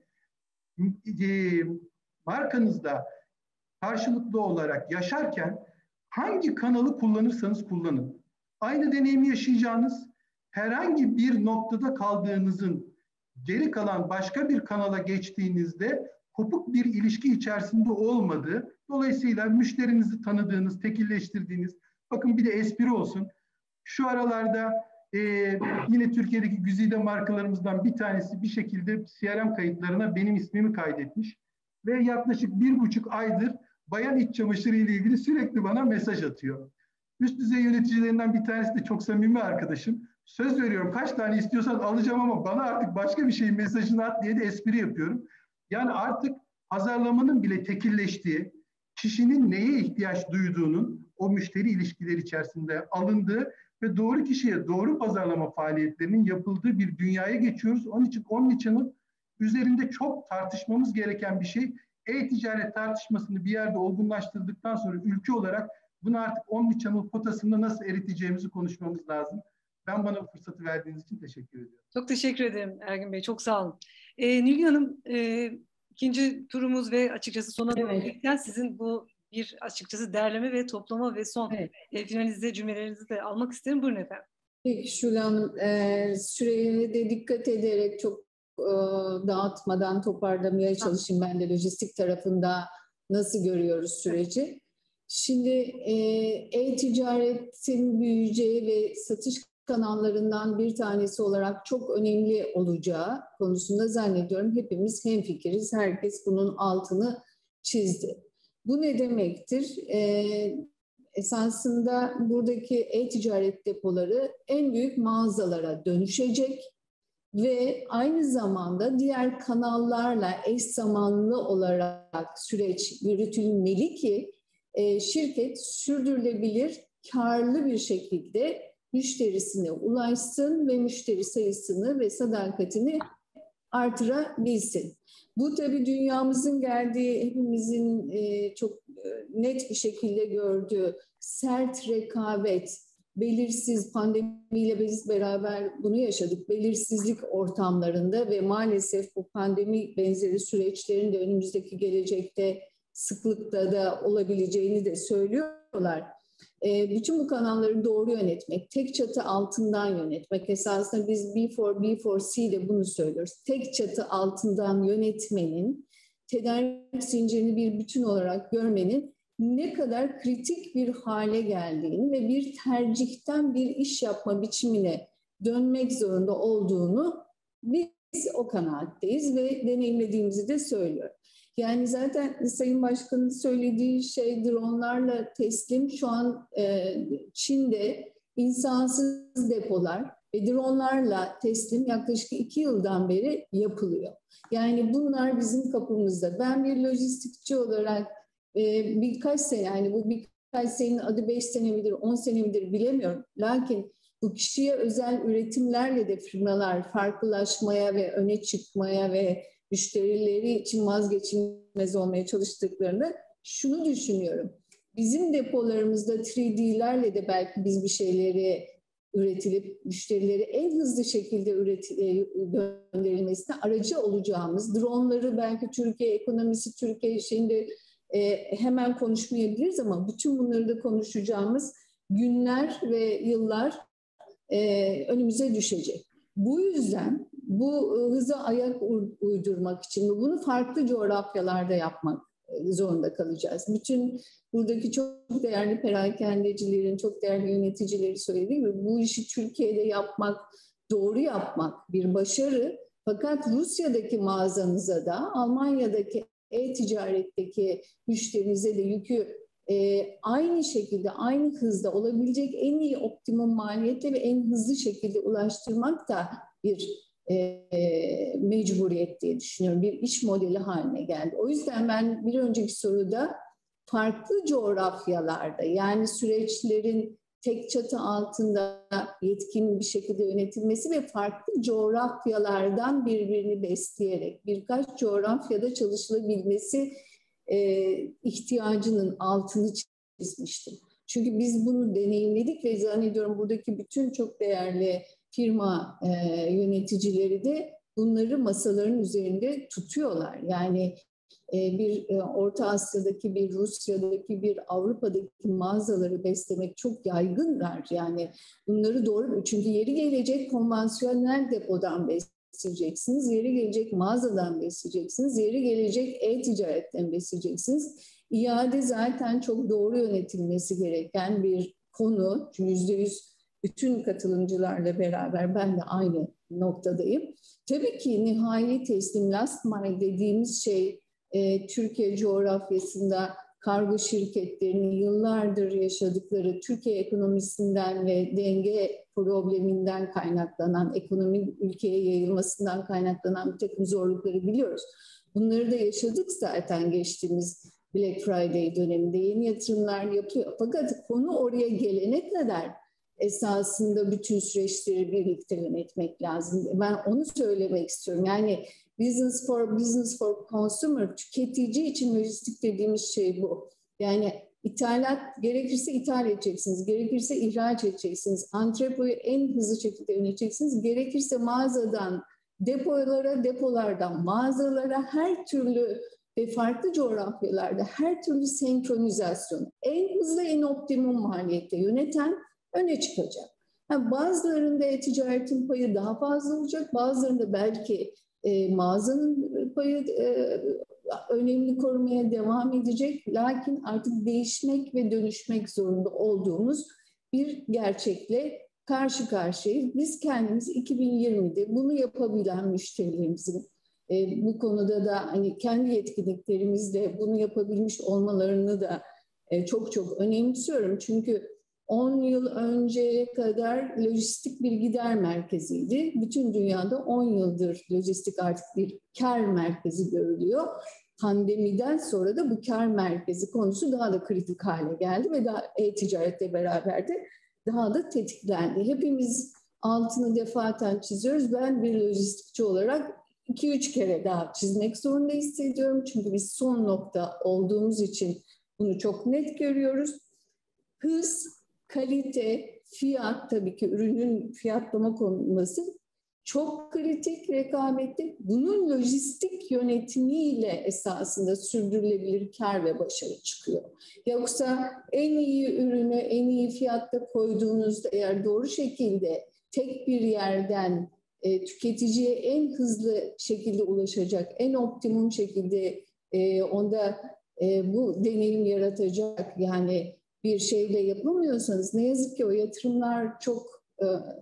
e, markanızda karşılıklı olarak yaşarken hangi kanalı kullanırsanız kullanın. Aynı deneyimi yaşayacağınız, herhangi bir noktada kaldığınızın geri kalan başka bir kanala geçtiğinizde kopuk bir ilişki içerisinde olmadığı, dolayısıyla müşterinizi tanıdığınız, tekilleştirdiğiniz, bakın bir de espri olsun. Şu aralarda e, yine Türkiye'deki güzide markalarımızdan bir tanesi bir şekilde C R M kayıtlarına benim ismimi kaydetmiş ve yaklaşık bir buçuk aydır bayan iç çamaşırı ile ilgili sürekli bana mesaj atıyor. Üst düzey yöneticilerinden bir tanesi de çok samimi arkadaşım. Söz veriyorum kaç tane istiyorsan alacağım ama bana artık başka bir şeyin mesajını at diye de espri yapıyorum. Yani artık pazarlamanın bile tekilleştiği, kişinin neye ihtiyaç duyduğunun o müşteri ilişkileri içerisinde alındığı ve doğru kişiye doğru pazarlama faaliyetlerinin yapıldığı bir dünyaya geçiyoruz. Onun için omnichannel üzerinde çok tartışmamız gereken bir şey. E-ticaret tartışmasını bir yerde olgunlaştırdıktan sonra ülke olarak bunu artık omnichannel potasında nasıl eriteceğimizi konuşmamız lazım. Ben bana bu fırsatı verdiğiniz için teşekkür ediyorum. Çok teşekkür ederim Ergin Bey, çok sağ olun. Ee, Nilgün Hanım, e, ikinci turumuz ve açıkçası sona doğru Evet. gelirken sizin bu bir açıkçası derleme ve toplama ve son Evet. e, finalize cümlelerinizi de almak isterim. Buyurun efendim. Peki Şule Hanım, e, süreye de dikkat ederek çok e, dağıtmadan toparlamaya çalışayım. Ben de lojistik tarafında nasıl görüyoruz süreci. Şimdi e, e-ticaretin büyüyeceği ve satış kanallarından bir tanesi olarak çok önemli olacağı konusunda zannediyorum hepimiz hemfikiriz. Herkes bunun altını çizdi. Bu ne demektir? E, esasında buradaki e-ticaret depoları en büyük mağazalara dönüşecek ve aynı zamanda diğer kanallarla eş zamanlı olarak süreç yürütülmeli ki e, şirket sürdürülebilir, karlı bir şekilde müşterisine ulaşsın ve müşteri sayısını ve sadakatini artırabilsin. Bu tabii dünyamızın geldiği, hepimizin e, çok e, net bir şekilde gördüğü sert rekabet, belirsiz, pandemiyle biz beraber bunu yaşadık, belirsizlik ortamlarında ve maalesef bu pandemi benzeri süreçlerin de önümüzdeki gelecekte sıklıkta da olabileceğini de söylüyorlar. E, bütün bu kanalları doğru yönetmek, tek çatı altından yönetmek, esasında biz B dört B dört C de bunu söylüyoruz. Tek çatı altından yönetmenin, tedarik zincirini bir bütün olarak görmenin ne kadar kritik bir hale geldiğini ve bir tercihten bir iş yapma biçimine dönmek zorunda olduğunu biz o kanaatteyiz ve deneyimlediğimizi de söylüyor. Yani zaten Sayın Başkan'ın söylediği şey dronlarla teslim şu an e, Çin'de insansız depolar ve dronlarla teslim yaklaşık iki yıldan beri yapılıyor. Yani bunlar bizim kapımızda. Ben bir lojistikçi olarak e, birkaç sene, yani bu birkaç senenin adı beş sene midir, on sene midir bilemiyorum. Lakin bu kişiye özel üretimlerle de firmalar farklılaşmaya ve öne çıkmaya ve müşterileri için vazgeçilmez olmaya çalıştıklarını şunu düşünüyorum. Bizim depolarımızda üç D'lerle de belki biz bir şeyleri üretilip müşterileri en hızlı şekilde üretilip gönderilmesine aracı olacağımız dronları belki Türkiye ekonomisi, Türkiye şeyinde e, hemen konuşmayabiliriz ama bütün bunları da konuşacağımız günler ve yıllar e, önümüze düşecek. Bu yüzden bu hıza ayak uydurmak için bunu farklı coğrafyalarda yapmak zorunda kalacağız. Bütün buradaki çok değerli perakendecilerin, çok değerli yöneticileri söylediği gibi bu işi Türkiye'de yapmak, doğru yapmak bir başarı. Fakat Rusya'daki mağazanıza da, Almanya'daki e-ticaretteki müşterinize de yükü e, aynı şekilde, aynı hızda olabilecek en iyi optimum maliyette ve en hızlı şekilde ulaştırmak da bir E, mecburiyet diye düşünüyorum. Bir iş modeli haline geldi. O yüzden ben bir önceki soruda farklı coğrafyalarda, yani süreçlerin tek çatı altında yetkin bir şekilde yönetilmesi ve farklı coğrafyalardan birbirini besleyerek birkaç coğrafyada çalışılabilmesi e, ihtiyacının altını çizmiştim. Çünkü biz bunu deneyimledik ve zannediyorum buradaki bütün çok değerli firma e, yöneticileri de bunları masaların üzerinde tutuyorlar. Yani e, bir e, Orta Asya'daki, bir Rusya'daki, bir Avrupa'daki mağazaları beslemek çok yaygınlar. Yani bunları doğru, çünkü yeri gelecek konvansiyonel depodan besleyeceksiniz, yeri gelecek mağazadan besleyeceksiniz, yeri gelecek e-ticaretten besleyeceksiniz. İade zaten çok doğru yönetilmesi gereken bir konu. yüzde yüz bütün katılımcılarla beraber ben de aynı noktadayım. Tabii ki nihai teslim, last mile dediğimiz şey e, Türkiye coğrafyasında kargo şirketlerinin yıllardır yaşadıkları Türkiye ekonomisinden ve denge probleminden kaynaklanan, ekonominin ülkeye yayılmasından kaynaklanan bir takım zorlukları biliyoruz. Bunları da yaşadık zaten geçtiğimiz Black Friday döneminde. Yeni yatırımlar yapıyor. Fakat konu oraya gelene kadar esasında bütün süreçleri birlikte yönetmek lazım. Ben onu söylemek istiyorum. Yani business for business for consumer, tüketici için lojistik dediğimiz şey bu. Yani ithalat, gerekirse ithal edeceksiniz, gerekirse ihraç edeceksiniz, antrepoyu en hızlı şekilde yöneteceksiniz, gerekirse mağazadan depolara, depolardan mağazalara, her türlü ve farklı coğrafyalarda her türlü senkronizasyon, en hızlı, en optimum maliyette yöneten öne çıkacak. Yani bazılarında e-ticaretin payı daha fazla olacak, bazılarında belki e, mağazanın payı e, önemli korumaya devam edecek. Lakin artık değişmek ve dönüşmek zorunda olduğumuz bir gerçekle karşı karşıyayız. Biz kendimiz iki bin yirmide bunu yapabilen müşterilerimizin e, bu konuda da hani kendi yetkinliklerimizle bunu yapabilmiş olmalarını da e, çok çok önemsiyorum. Çünkü on yıl önceye kadar lojistik bir gider merkeziydi. Bütün dünyada on yıldır lojistik artık bir kar merkezi görülüyor. Pandemiden sonra da bu kar merkezi konusu daha da kritik hale geldi ve daha e-ticaretle beraber de daha da tetiklendi. Hepimiz altını defaten çiziyoruz. Ben bir lojistikçi olarak iki üç kere daha çizmek zorunda hissediyorum. Çünkü biz son nokta olduğumuz için bunu çok net görüyoruz. Hız, kalite, fiyat, tabii ki ürünün fiyatlama konulması çok kritik rekabette. Bunun lojistik yönetimiyle esasında sürdürülebilir kar ve başarı çıkıyor. Yoksa en iyi ürünü en iyi fiyatta koyduğunuzda eğer doğru şekilde tek bir yerden e, tüketiciye en hızlı şekilde ulaşacak, en optimum şekilde e, onda e, bu deneyim yaratacak yani bir şeyle yapamıyorsanız ne yazık ki o yatırımlar çok e,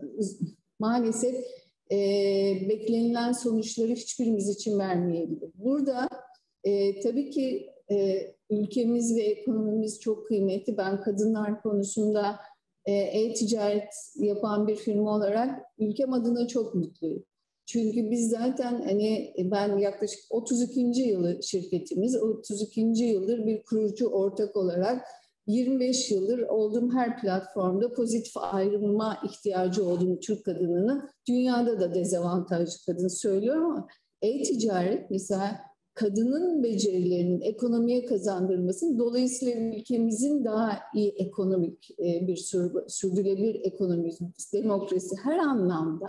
maalesef e, beklenilen sonuçları hiçbirimiz için vermeyebilir. Burada e, tabii ki e, ülkemiz ve ekonomimiz çok kıymetli. Ben kadınlar konusunda e-ticaret yapan bir firma olarak ülkem adına çok mutluyum. Çünkü biz zaten hani ben yaklaşık otuz ikinci yılı şirketimiz, otuz ikinci yıldır bir kurucu ortak olarak yirmi beş yıldır olduğum her platformda pozitif ayrılma ihtiyacı olduğum Türk kadınını dünyada da dezavantajlı kadın söylüyorum ama e-ticaret mesela kadının becerilerinin ekonomiye kazandırmasının dolayısıyla ülkemizin daha iyi ekonomik bir sürdürülebilir ekonomi, demokrasi her anlamda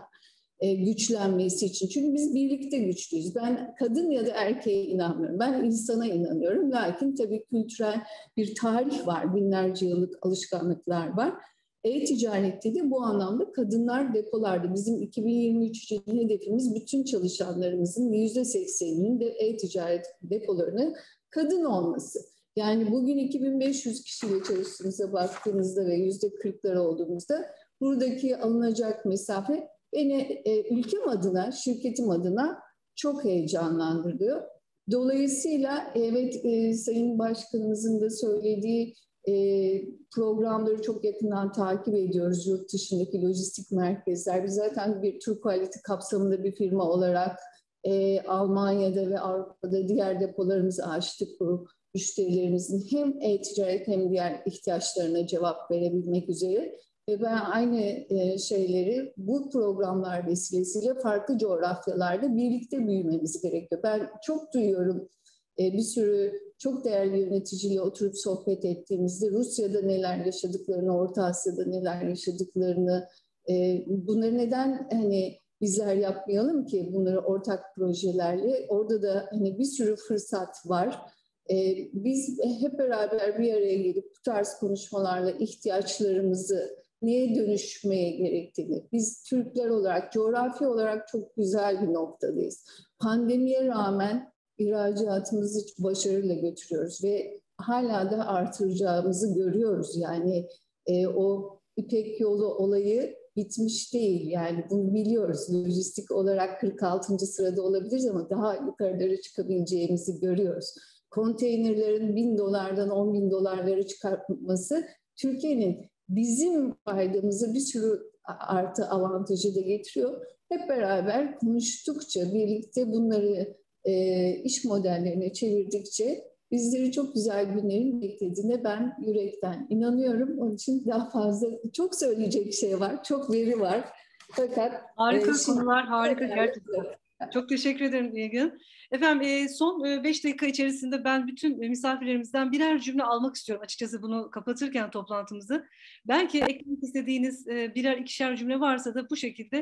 güçlenmesi için. Çünkü biz birlikte güçlüyüz. Ben kadın ya da erkeğe inanmıyorum. Ben insana inanıyorum. Lakin tabii kültürel bir tarih var. Binlerce yıllık alışkanlıklar var. E-ticarette de bu anlamda kadınlar depolarda. Bizim iki bin yirmi üç için hedefimiz bütün çalışanlarımızın yüzde sekseninin de e-ticaret depolarının kadın olması. Yani bugün iki bin beş yüz kişiyle çalıştığımıza baktığımızda ve yüzde kırklar olduğumuzda buradaki alınacak mesafe beni e, ülkem adına, şirketim adına çok heyecanlandırıyor. Dolayısıyla evet e, Sayın Başkanımızın da söylediği e, programları çok yakından takip ediyoruz. Yurt dışındaki lojistik merkezler. Biz zaten bir Türk Quality kapsamında bir firma olarak e, Almanya'da ve Avrupa'da diğer depolarımızı açtık. Bu müşterilerimizin hem e-ticaret hem diğer ihtiyaçlarına cevap verebilmek üzere. Ve ben aynı e, şeyleri bu programlar vesilesiyle farklı coğrafyalarda birlikte büyümemiz gerekiyor. Ben çok duyuyorum e, bir sürü çok değerli yöneticiyle oturup sohbet ettiğimizde Rusya'da neler yaşadıklarını, Orta Asya'da neler yaşadıklarını, e, bunları neden hani bizler yapmayalım ki bunları ortak projelerle? Orada da hani bir sürü fırsat var. E, biz hep beraber bir araya gelip bu tarz konuşmalarla ihtiyaçlarımızı neye dönüşmeye gerektiğini, biz Türkler olarak, coğrafi olarak çok güzel bir noktadayız. Pandemiye rağmen ihracatımızı başarıyla götürüyoruz ve hala da artıracağımızı görüyoruz. Yani e, o İpek Yolu olayı bitmiş değil. Yani bunu biliyoruz. Lojistik olarak kırk altıncı sırada olabiliriz ama daha yukarılara çıkabileceğimizi görüyoruz. Konteynerlerin bin dolardan on bin dolarlara çıkartması Türkiye'nin bizim faydamıza bir sürü artı avantajı da getiriyor. Hep beraber konuştukça, birlikte bunları e, iş modellerine çevirdikçe bizleri çok güzel günlerin beklediğine ben yürekten inanıyorum. Onun için daha fazla çok söyleyecek şey var, çok veri var. Fakat harika e, konular, harika gerçekten. Çok teşekkür ederim Nilgün. Efendim e, son beş dakika içerisinde ben bütün misafirlerimizden birer cümle almak istiyorum. Açıkçası bunu kapatırken toplantımızı. Belki eklemek istediğiniz e, birer ikişer cümle varsa da bu şekilde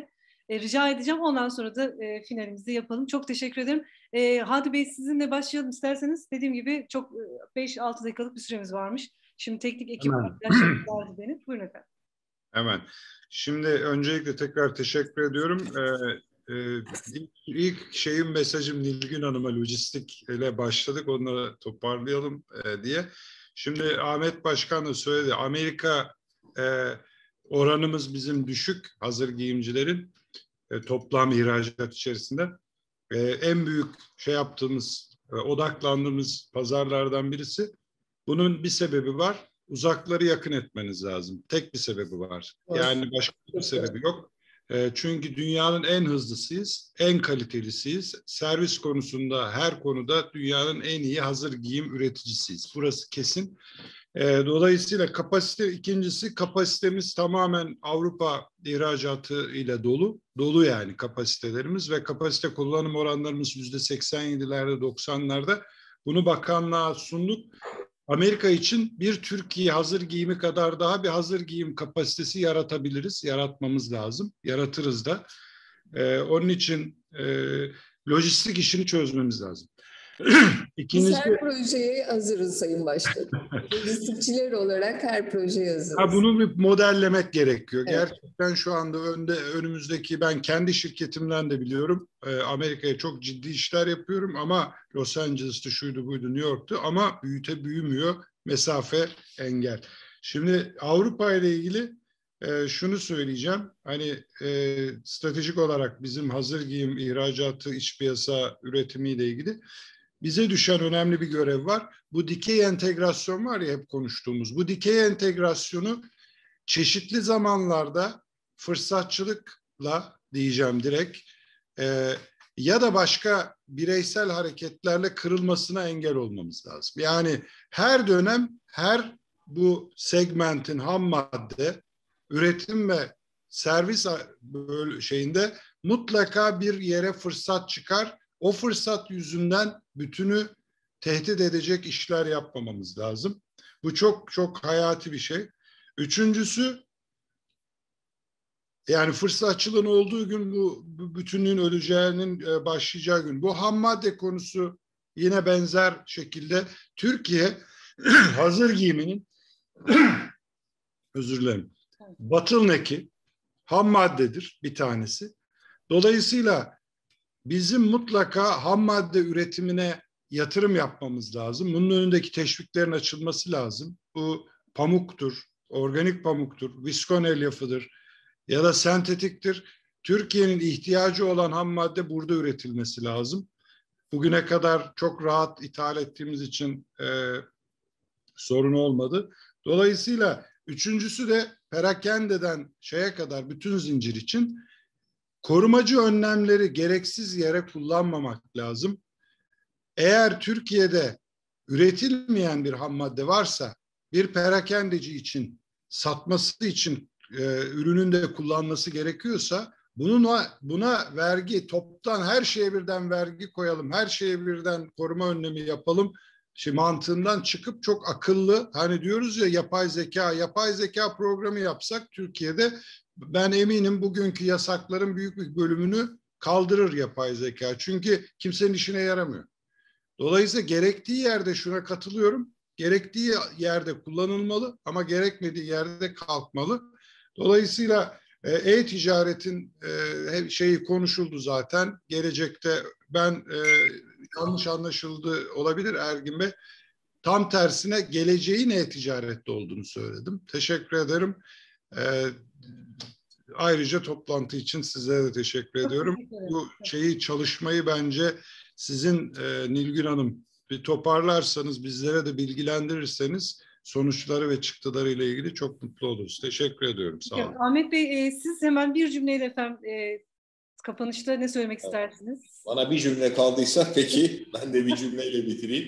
e, rica edeceğim. Ondan sonra da e, finalimizi yapalım. Çok teşekkür ederim. E, Hadi Bey, sizinle başlayalım isterseniz. Dediğim gibi çok beş altı dakikalık bir süremiz varmış. Şimdi teknik ekip arkadaşlarım vardı benim. Buyurun efendim. Hemen. Şimdi öncelikle tekrar teşekkür ediyorum. Ee, e, ilk, ilk şeyim mesajım Nilgün Hanım'a, lojistik ile başladık. Onları toparlayalım e, diye. Şimdi Ahmet Başkan da söyledi. Amerika e, oranımız bizim düşük, hazır giyimcilerin e, toplam ihracat içerisinde. E, en büyük şey yaptığımız, e, odaklandığımız pazarlardan birisi. Bunun bir sebebi var. Uzakları yakın etmeniz lazım. Tek bir sebebi var. Yani başka bir sebebi yok. E, çünkü dünyanın en hızlısıyız, en kalitelisiyiz. Servis konusunda, her konuda dünyanın en iyi hazır giyim üreticisiyiz. Burası kesin. E, dolayısıyla kapasite, ikincisi kapasitemiz tamamen Avrupa ihracatı ile dolu. Dolu yani kapasitelerimiz ve kapasite kullanım oranlarımız yüzde seksen yedilerde, doksanlarda. Bunu bakanlığa sunduk. Amerika için bir Türkiye hazır giyimi kadar daha bir hazır giyim kapasitesi yaratabiliriz, yaratmamız lazım, yaratırız da. Ee, onun için e, lojistik işini çözmemiz lazım. İkincisi, biz her projeye hazırız Sayın Başkan. Lojistikçiler olarak her projeye hazırız. Ha, bunu bir modellemek gerekiyor. Evet. Gerçekten şu anda önde, önümüzdeki, ben kendi şirketimden de biliyorum. E, Amerika'ya çok ciddi işler yapıyorum ama Los Angeles'tı, şuydu buydu, New York'tu ama büyüte büyümüyor. Mesafe engel. Şimdi Avrupa ile ilgili e, şunu söyleyeceğim. Hani e, stratejik olarak bizim hazır giyim ihracatı, iç piyasa üretimiyle ilgili bize düşen önemli bir görev var. Bu dikey entegrasyon var ya, hep konuştuğumuz. Bu dikey entegrasyonu çeşitli zamanlarda fırsatçılıkla diyeceğim direkt e, ya da başka bireysel hareketlerle kırılmasına engel olmamız lazım. Yani her dönem her bu segmentin ham madde, üretim ve servis şeyinde mutlaka bir yere fırsat çıkar. O fırsat yüzünden bütünü tehdit edecek işler yapmamamız lazım. Bu çok çok hayati bir şey. Üçüncüsü, yani fırsatçılığın olduğu gün bu, bu bütünlüğün öleceğinin e, başlayacağı gün. Bu ham madde konusu yine benzer şekilde Türkiye hazır giyiminin özür dilerim, bottleneck'i ham maddedir bir tanesi. Dolayısıyla bizim mutlaka ham madde üretimine yatırım yapmamız lazım. Bunun önündeki teşviklerin açılması lazım. Bu pamuktur, organik pamuktur, viskon elyafıdır ya da sentetiktir. Türkiye'nin ihtiyacı olan ham madde burada üretilmesi lazım. Bugüne kadar çok rahat ithal ettiğimiz için e, sorun olmadı. Dolayısıyla üçüncüsü de perakendeden şeye kadar bütün zincir için korumacı önlemleri gereksiz yere kullanmamak lazım. Eğer Türkiye'de üretilmeyen bir ham madde varsa, bir perakendeci için satması için e, ürününde kullanması gerekiyorsa, bununla, buna vergi, toptan her şeye birden vergi koyalım, her şeye birden koruma önlemi yapalım. Şimdi mantığından çıkıp çok akıllı, hani diyoruz ya yapay zeka, yapay zeka programı yapsak Türkiye'de, ben eminim bugünkü yasakların büyük bir bölümünü kaldırır yapay zeka. Çünkü kimsenin işine yaramıyor. Dolayısıyla gerektiği yerde şuna katılıyorum. Gerektiği yerde kullanılmalı ama gerekmediği yerde kalkmalı. Dolayısıyla e-ticaretin e, şeyi konuşuldu zaten. Gelecekte ben e, yanlış anlaşıldı olabilir Ergin Bey. Tam tersine geleceğin e-ticarette olduğunu söyledim. Teşekkür ederim. E, ayrıca toplantı için sizlere de teşekkür Çok ediyorum. Teşekkür Bu şeyi çalışmayı bence sizin e, Nilgün Hanım bir toparlarsanız, bizlere de bilgilendirirseniz sonuçları ve çıktıları ile ilgili çok mutlu oluruz. Teşekkür ediyorum. Sağ olun. Ahmet Bey, e, siz hemen bir cümleyle efendim e, kapanışta ne söylemek evet. istersiniz? Bana bir cümle kaldıysa peki ben de bir cümleyle bitireyim.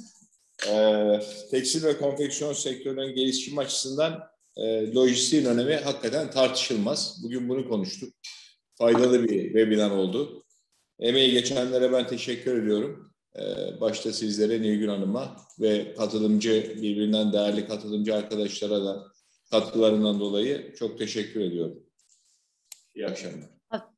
Ee, tekstil ve konfeksiyon sektörünün gelişimi açısından e, lojistiğin önemi hakikaten tartışılmaz. Bugün bunu konuştuk. Faydalı bir webinar oldu. Emeği geçenlere ben teşekkür ediyorum. Ee, başta sizlere, Nilgün Hanım'a ve katılımcı, birbirinden değerli katılımcı arkadaşlara da katkılarından dolayı çok teşekkür ediyorum. İyi akşamlar.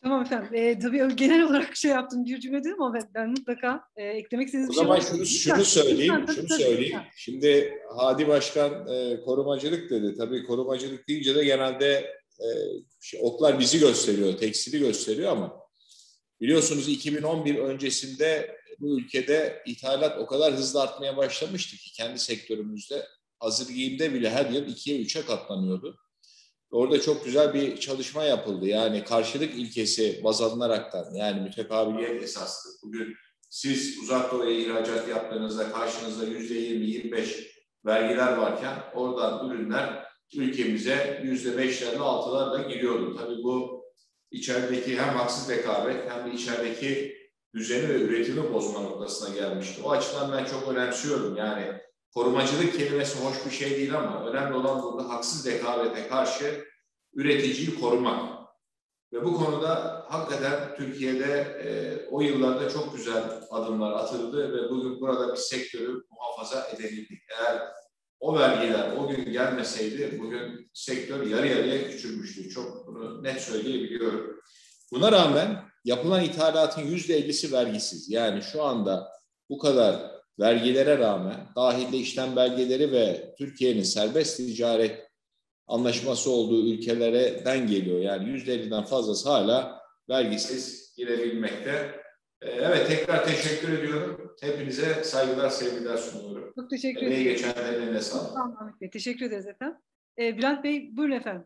Tamam efendim. E, tabii genel olarak şey yaptım, bir cümle dedim ama ben, ben mutlaka e, eklemek istediğiniz bir O şey zaman var. şunu, Lütfen, şunu söyleyeyim, lütfen, şunu tabii, söyleyeyim. tabii. Şimdi Hadi Başkan e, korumacılık dedi. Tabii korumacılık deyince de genelde e, şey, oklar bizi gösteriyor, tekstili gösteriyor ama biliyorsunuz iki bin on bir öncesinde bu ülkede ithalat o kadar hızlı artmaya başlamıştı ki kendi sektörümüzde hazır giyimde bile her yıl ikiye üçe katlanıyordu. Orada çok güzel bir çalışma yapıldı. Yani karşılık ilkesi baz alınaraktan, yani mütekabiliyet esaslı. Bugün siz uzak doğuya ihracat yaptığınızda karşınızda yüzde yirmi yirmi beş vergiler varken oradan ürünler ülkemize yüzde beşlerle altılarla giriyordu. Tabii bu içerideki hem haksız rekabet hem de içerideki düzeni ve üretimi bozma noktasına gelmişti. O açıdan ben çok önemsiyorum. Yani korumacılık kelimesi hoş bir şey değil ama önemli olan burada haksız rekabete karşı üreticiyi korumak. Ve bu konuda hakikaten Türkiye'de e, o yıllarda çok güzel adımlar atıldı ve bugün burada bir sektörü muhafaza edebildik. Eğer o vergiler o gün gelmeseydi bugün sektör yarı yarıya küçülmüştü. Çok bunu net söyleyebiliyorum. Buna rağmen yapılan ithalatın yüzde ellisi vergisiz. Yani şu anda bu kadar vergilere rağmen dahilde işlem belgeleri ve Türkiye'nin serbest ticaret anlaşması olduğu ülkelerden geliyor. Yani yüzde elliden fazlası hala vergisiz girebilmekte. Evet, tekrar teşekkür ediyorum. Hepinize saygılar, sevgiler sunuyorum. Çok teşekkür ederim. ederim. Emeği geçenlerin eline sağlık. Tamam Ahmet Bey, teşekkür ederiz efendim. Ee, Bülent Bey, buyurun efendim.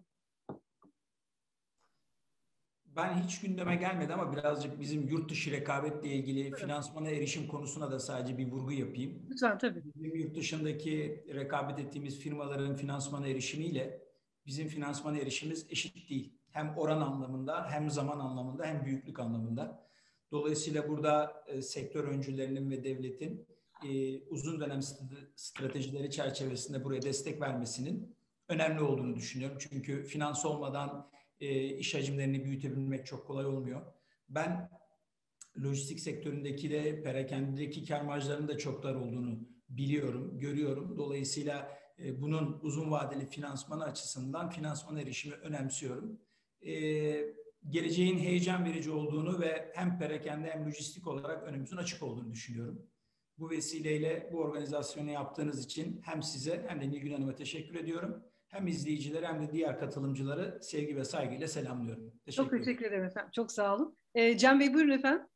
Ben hiç gündeme gelmedi ama birazcık bizim yurt dışı rekabetle ilgili evet. finansmana erişim konusuna da sadece bir vurgu yapayım. Lütfen, tabii. Bizim yurt dışındaki rekabet ettiğimiz firmaların finansmana erişimiyle bizim finansmana erişimimiz eşit değil. Hem oran anlamında, hem zaman anlamında, hem büyüklük anlamında. Dolayısıyla burada e, sektör öncülerinin ve devletin e, uzun dönem stratejileri çerçevesinde buraya destek vermesinin önemli olduğunu düşünüyorum. Çünkü finans olmadan e, iş hacimlerini büyütebilmek çok kolay olmuyor. Ben lojistik sektöründeki de perakendedeki kar marjlarının da çok dar olduğunu biliyorum, görüyorum. Dolayısıyla e, bunun uzun vadeli finansmanı açısından finansman erişimi önemsiyorum. E, geleceğin heyecan verici olduğunu ve hem perakende hem lojistik olarak önümüzün açık olduğunu düşünüyorum. Bu vesileyle bu organizasyonu yaptığınız için hem size hem de Nilgün Hanım'a teşekkür ediyorum. Hem izleyicileri hem de diğer katılımcıları sevgi ve saygıyla selamlıyorum. Teşekkür Çok teşekkür ederim efendim. Çok sağ olun. E, Cem Bey, buyurun efendim.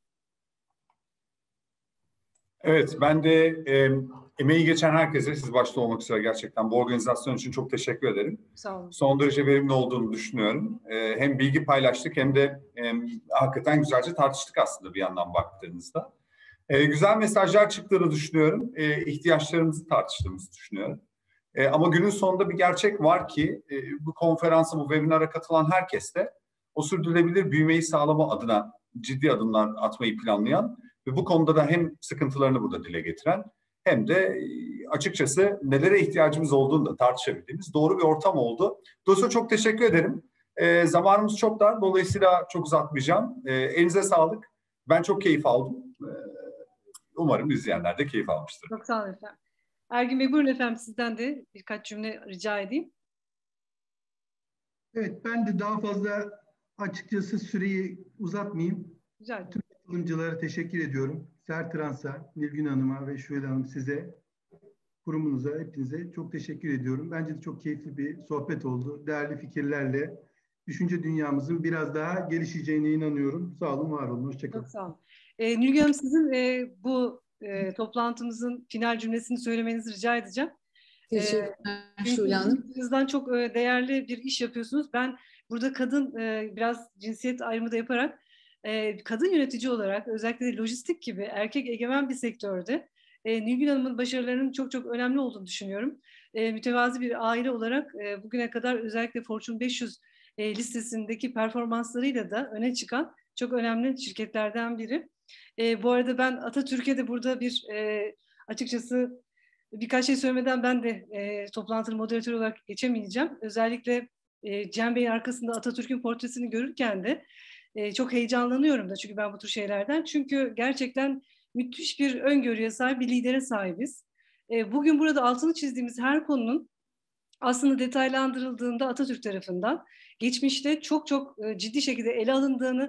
Evet, ben de e, emeği geçen herkese, siz başta olmak üzere gerçekten bu organizasyon için çok teşekkür ederim. Sağ olun. Son derece verimli olduğunu düşünüyorum. E, hem bilgi paylaştık hem de e, hakikaten güzelce tartıştık aslında bir yandan baktığınızda. E, güzel mesajlar çıktığını düşünüyorum. E, ihtiyaçlarımızı tartıştığımızı düşünüyorum. E, ama günün sonunda bir gerçek var ki e, bu konferansa, bu webinara katılan herkes de o sürdürülebilir büyümeyi sağlama adına ciddi adımlar atmayı planlayan ve bu konuda da hem sıkıntılarını burada dile getiren hem de açıkçası nelere ihtiyacımız olduğunu da tartışabildiğimiz doğru bir ortam oldu. Dolayısıyla çok teşekkür ederim. E, zamanımız çok dar, dolayısıyla çok uzatmayacağım. E, elinize sağlık. Ben çok keyif aldım. E, umarım izleyenler de keyif almıştır. Çok sağ olun efendim. Ergin Bey, buyurun efendim, sizden de birkaç cümle rica edeyim. Evet, ben de daha fazla açıkçası süreyi uzatmayayım. Güzel. Tüm katılımcılara teşekkür ediyorum. Sertrans'a, Nilgün Hanım'a ve Şule Hanım, size, kurumunuza, hepinize çok teşekkür ediyorum. Bence de çok keyifli bir sohbet oldu. Değerli fikirlerle düşünce dünyamızın biraz daha gelişeceğine inanıyorum. Sağ olun, var olun. Hoşçakalın. Çok sağ olun. Ee, Nilgün Hanım, sizin e, bu e, toplantımızın final cümlesini söylemenizi rica edeceğim. Teşekkürler Şule Hanım. Sizden çok e, değerli bir iş yapıyorsunuz. Ben burada kadın e, biraz cinsiyet ayrımı da yaparak e, kadın yönetici olarak özellikle de lojistik gibi erkek egemen bir sektörde e, Nilgün Hanım'ın başarılarının çok çok önemli olduğunu düşünüyorum. E, mütevazi bir aile olarak e, bugüne kadar özellikle Fortune beş yüz e, listesindeki performanslarıyla da öne çıkan çok önemli şirketlerden biri. E, bu arada ben Atatürk'e de burada bir e, açıkçası birkaç şey söylemeden ben de e, toplantının moderatörü olarak geçemeyeceğim. Özellikle e, Cem Bey'in arkasında Atatürk'ün portresini görürken de e, çok heyecanlanıyorum da, çünkü ben bu tür şeylerden. Çünkü gerçekten müthiş bir öngörüye sahip bir lidere sahibiz. E, bugün burada altını çizdiğimiz her konunun aslında detaylandırıldığında Atatürk tarafından geçmişte çok çok e, ciddi şekilde ele alındığını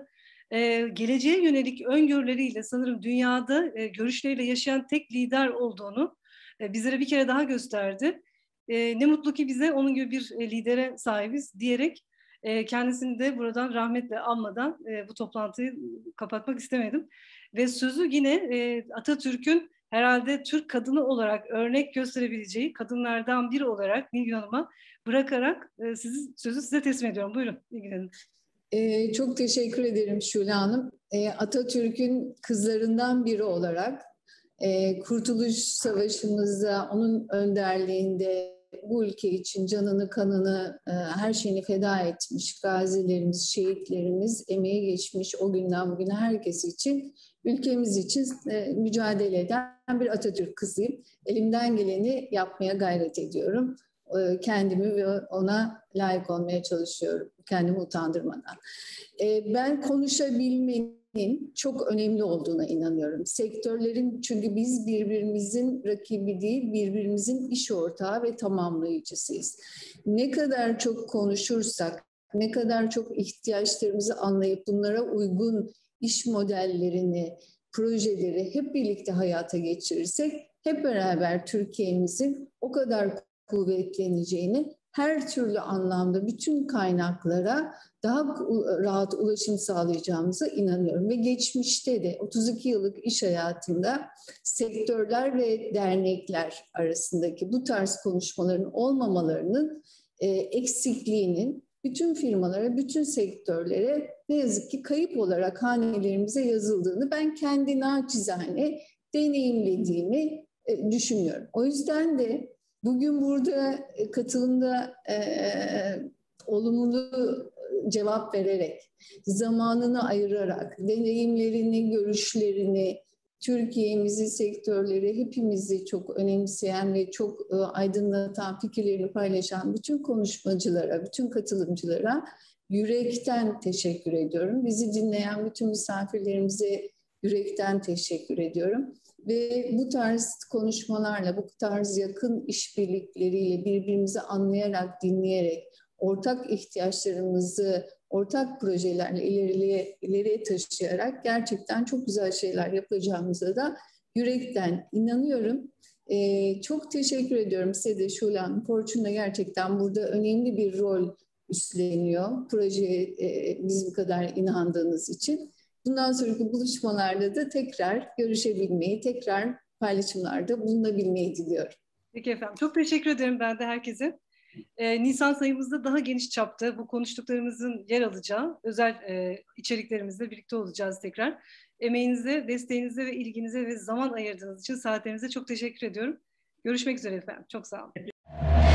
e, geleceğe yönelik öngörüleriyle sanırım dünyada e, görüşleriyle yaşayan tek lider olduğunu e, bizlere bir kere daha gösterdi. E, ne mutlu ki bize onun gibi bir e, lidere sahibiz diyerek e, kendisini de buradan rahmetle anmadan e, bu toplantıyı kapatmak istemedim. Ve sözü yine e, Atatürk'ün herhalde Türk kadını olarak örnek gösterebileceği kadınlardan biri olarak Nilgün Hanım'a bırakarak e, sizi, sözü size teslim ediyorum. Buyurun Nilgün Hanım. Ee, çok teşekkür ederim Şule Hanım. Ee, Atatürk'ün kızlarından biri olarak e, Kurtuluş Savaşı'mızda onun önderliğinde bu ülke için canını, kanını, e, her şeyini feda etmiş gazilerimiz, şehitlerimiz, emeği geçmiş o günden bugüne herkes için, ülkemiz için e, mücadele eden bir Atatürk kızıyım. Elimden geleni yapmaya gayret ediyorum. E, kendimi ve ona layık olmaya çalışıyorum, kendimi utandırmadan. E, ben konuşabilmenin çok önemli olduğuna inanıyorum. Sektörlerin, çünkü biz birbirimizin rakibi değil, birbirimizin iş ortağı ve tamamlayıcısıyız. Ne kadar çok konuşursak, ne kadar çok ihtiyaçlarımızı anlayıp bunlara uygun iş modellerini, projeleri hep birlikte hayata geçirirsek, hep beraber Türkiye'mizin o kadar kuvvetleneceğini, her türlü anlamda bütün kaynaklara daha rahat ulaşım sağlayacağımıza inanıyorum. Ve geçmişte de otuz iki yıllık iş hayatında sektörler ve dernekler arasındaki bu tarz konuşmaların olmamalarının e, eksikliğinin bütün firmalara, bütün sektörlere ne yazık ki kayıp olarak hanelerimize yazıldığını ben kendi naçizane deneyimlediğimi e, düşünüyorum. O yüzden de bugün burada katılımda e, olumlu cevap vererek, zamanını ayırarak, deneyimlerini, görüşlerini, Türkiye'mizi, sektörleri, hepimizi çok önemseyen ve çok e, aydınlatan, fikirlerini paylaşan bütün konuşmacılara, bütün katılımcılara yürekten teşekkür ediyorum. Bizi dinleyen bütün misafirlerimize yürekten teşekkür ediyorum. Ve bu tarz konuşmalarla, bu tarz yakın işbirlikleriyle birbirimizi anlayarak, dinleyerek, ortak ihtiyaçlarımızı, ortak projelerle ileriye, ileriye taşıyarak gerçekten çok güzel şeyler yapacağımıza da yürekten inanıyorum. Ee, çok teşekkür ediyorum size de Şule Hanım. Fortune da gerçekten burada önemli bir rol üstleniyor. Projeye e, biz bu kadar inandığınız için. Bundan sonraki buluşmalarda da tekrar görüşebilmeyi, tekrar paylaşımlarda bulunabilmeyi diliyorum. Peki efendim. Çok teşekkür ederim ben de herkese. Ee, Nisan sayımızda daha geniş çapta bu konuştuklarımızın yer alacağı özel e, içeriklerimizle birlikte olacağız tekrar. Emeğinize, desteğinize ve ilginize ve zaman ayırdığınız için saatlerinize çok teşekkür ediyorum. Görüşmek üzere efendim. Çok sağ olun.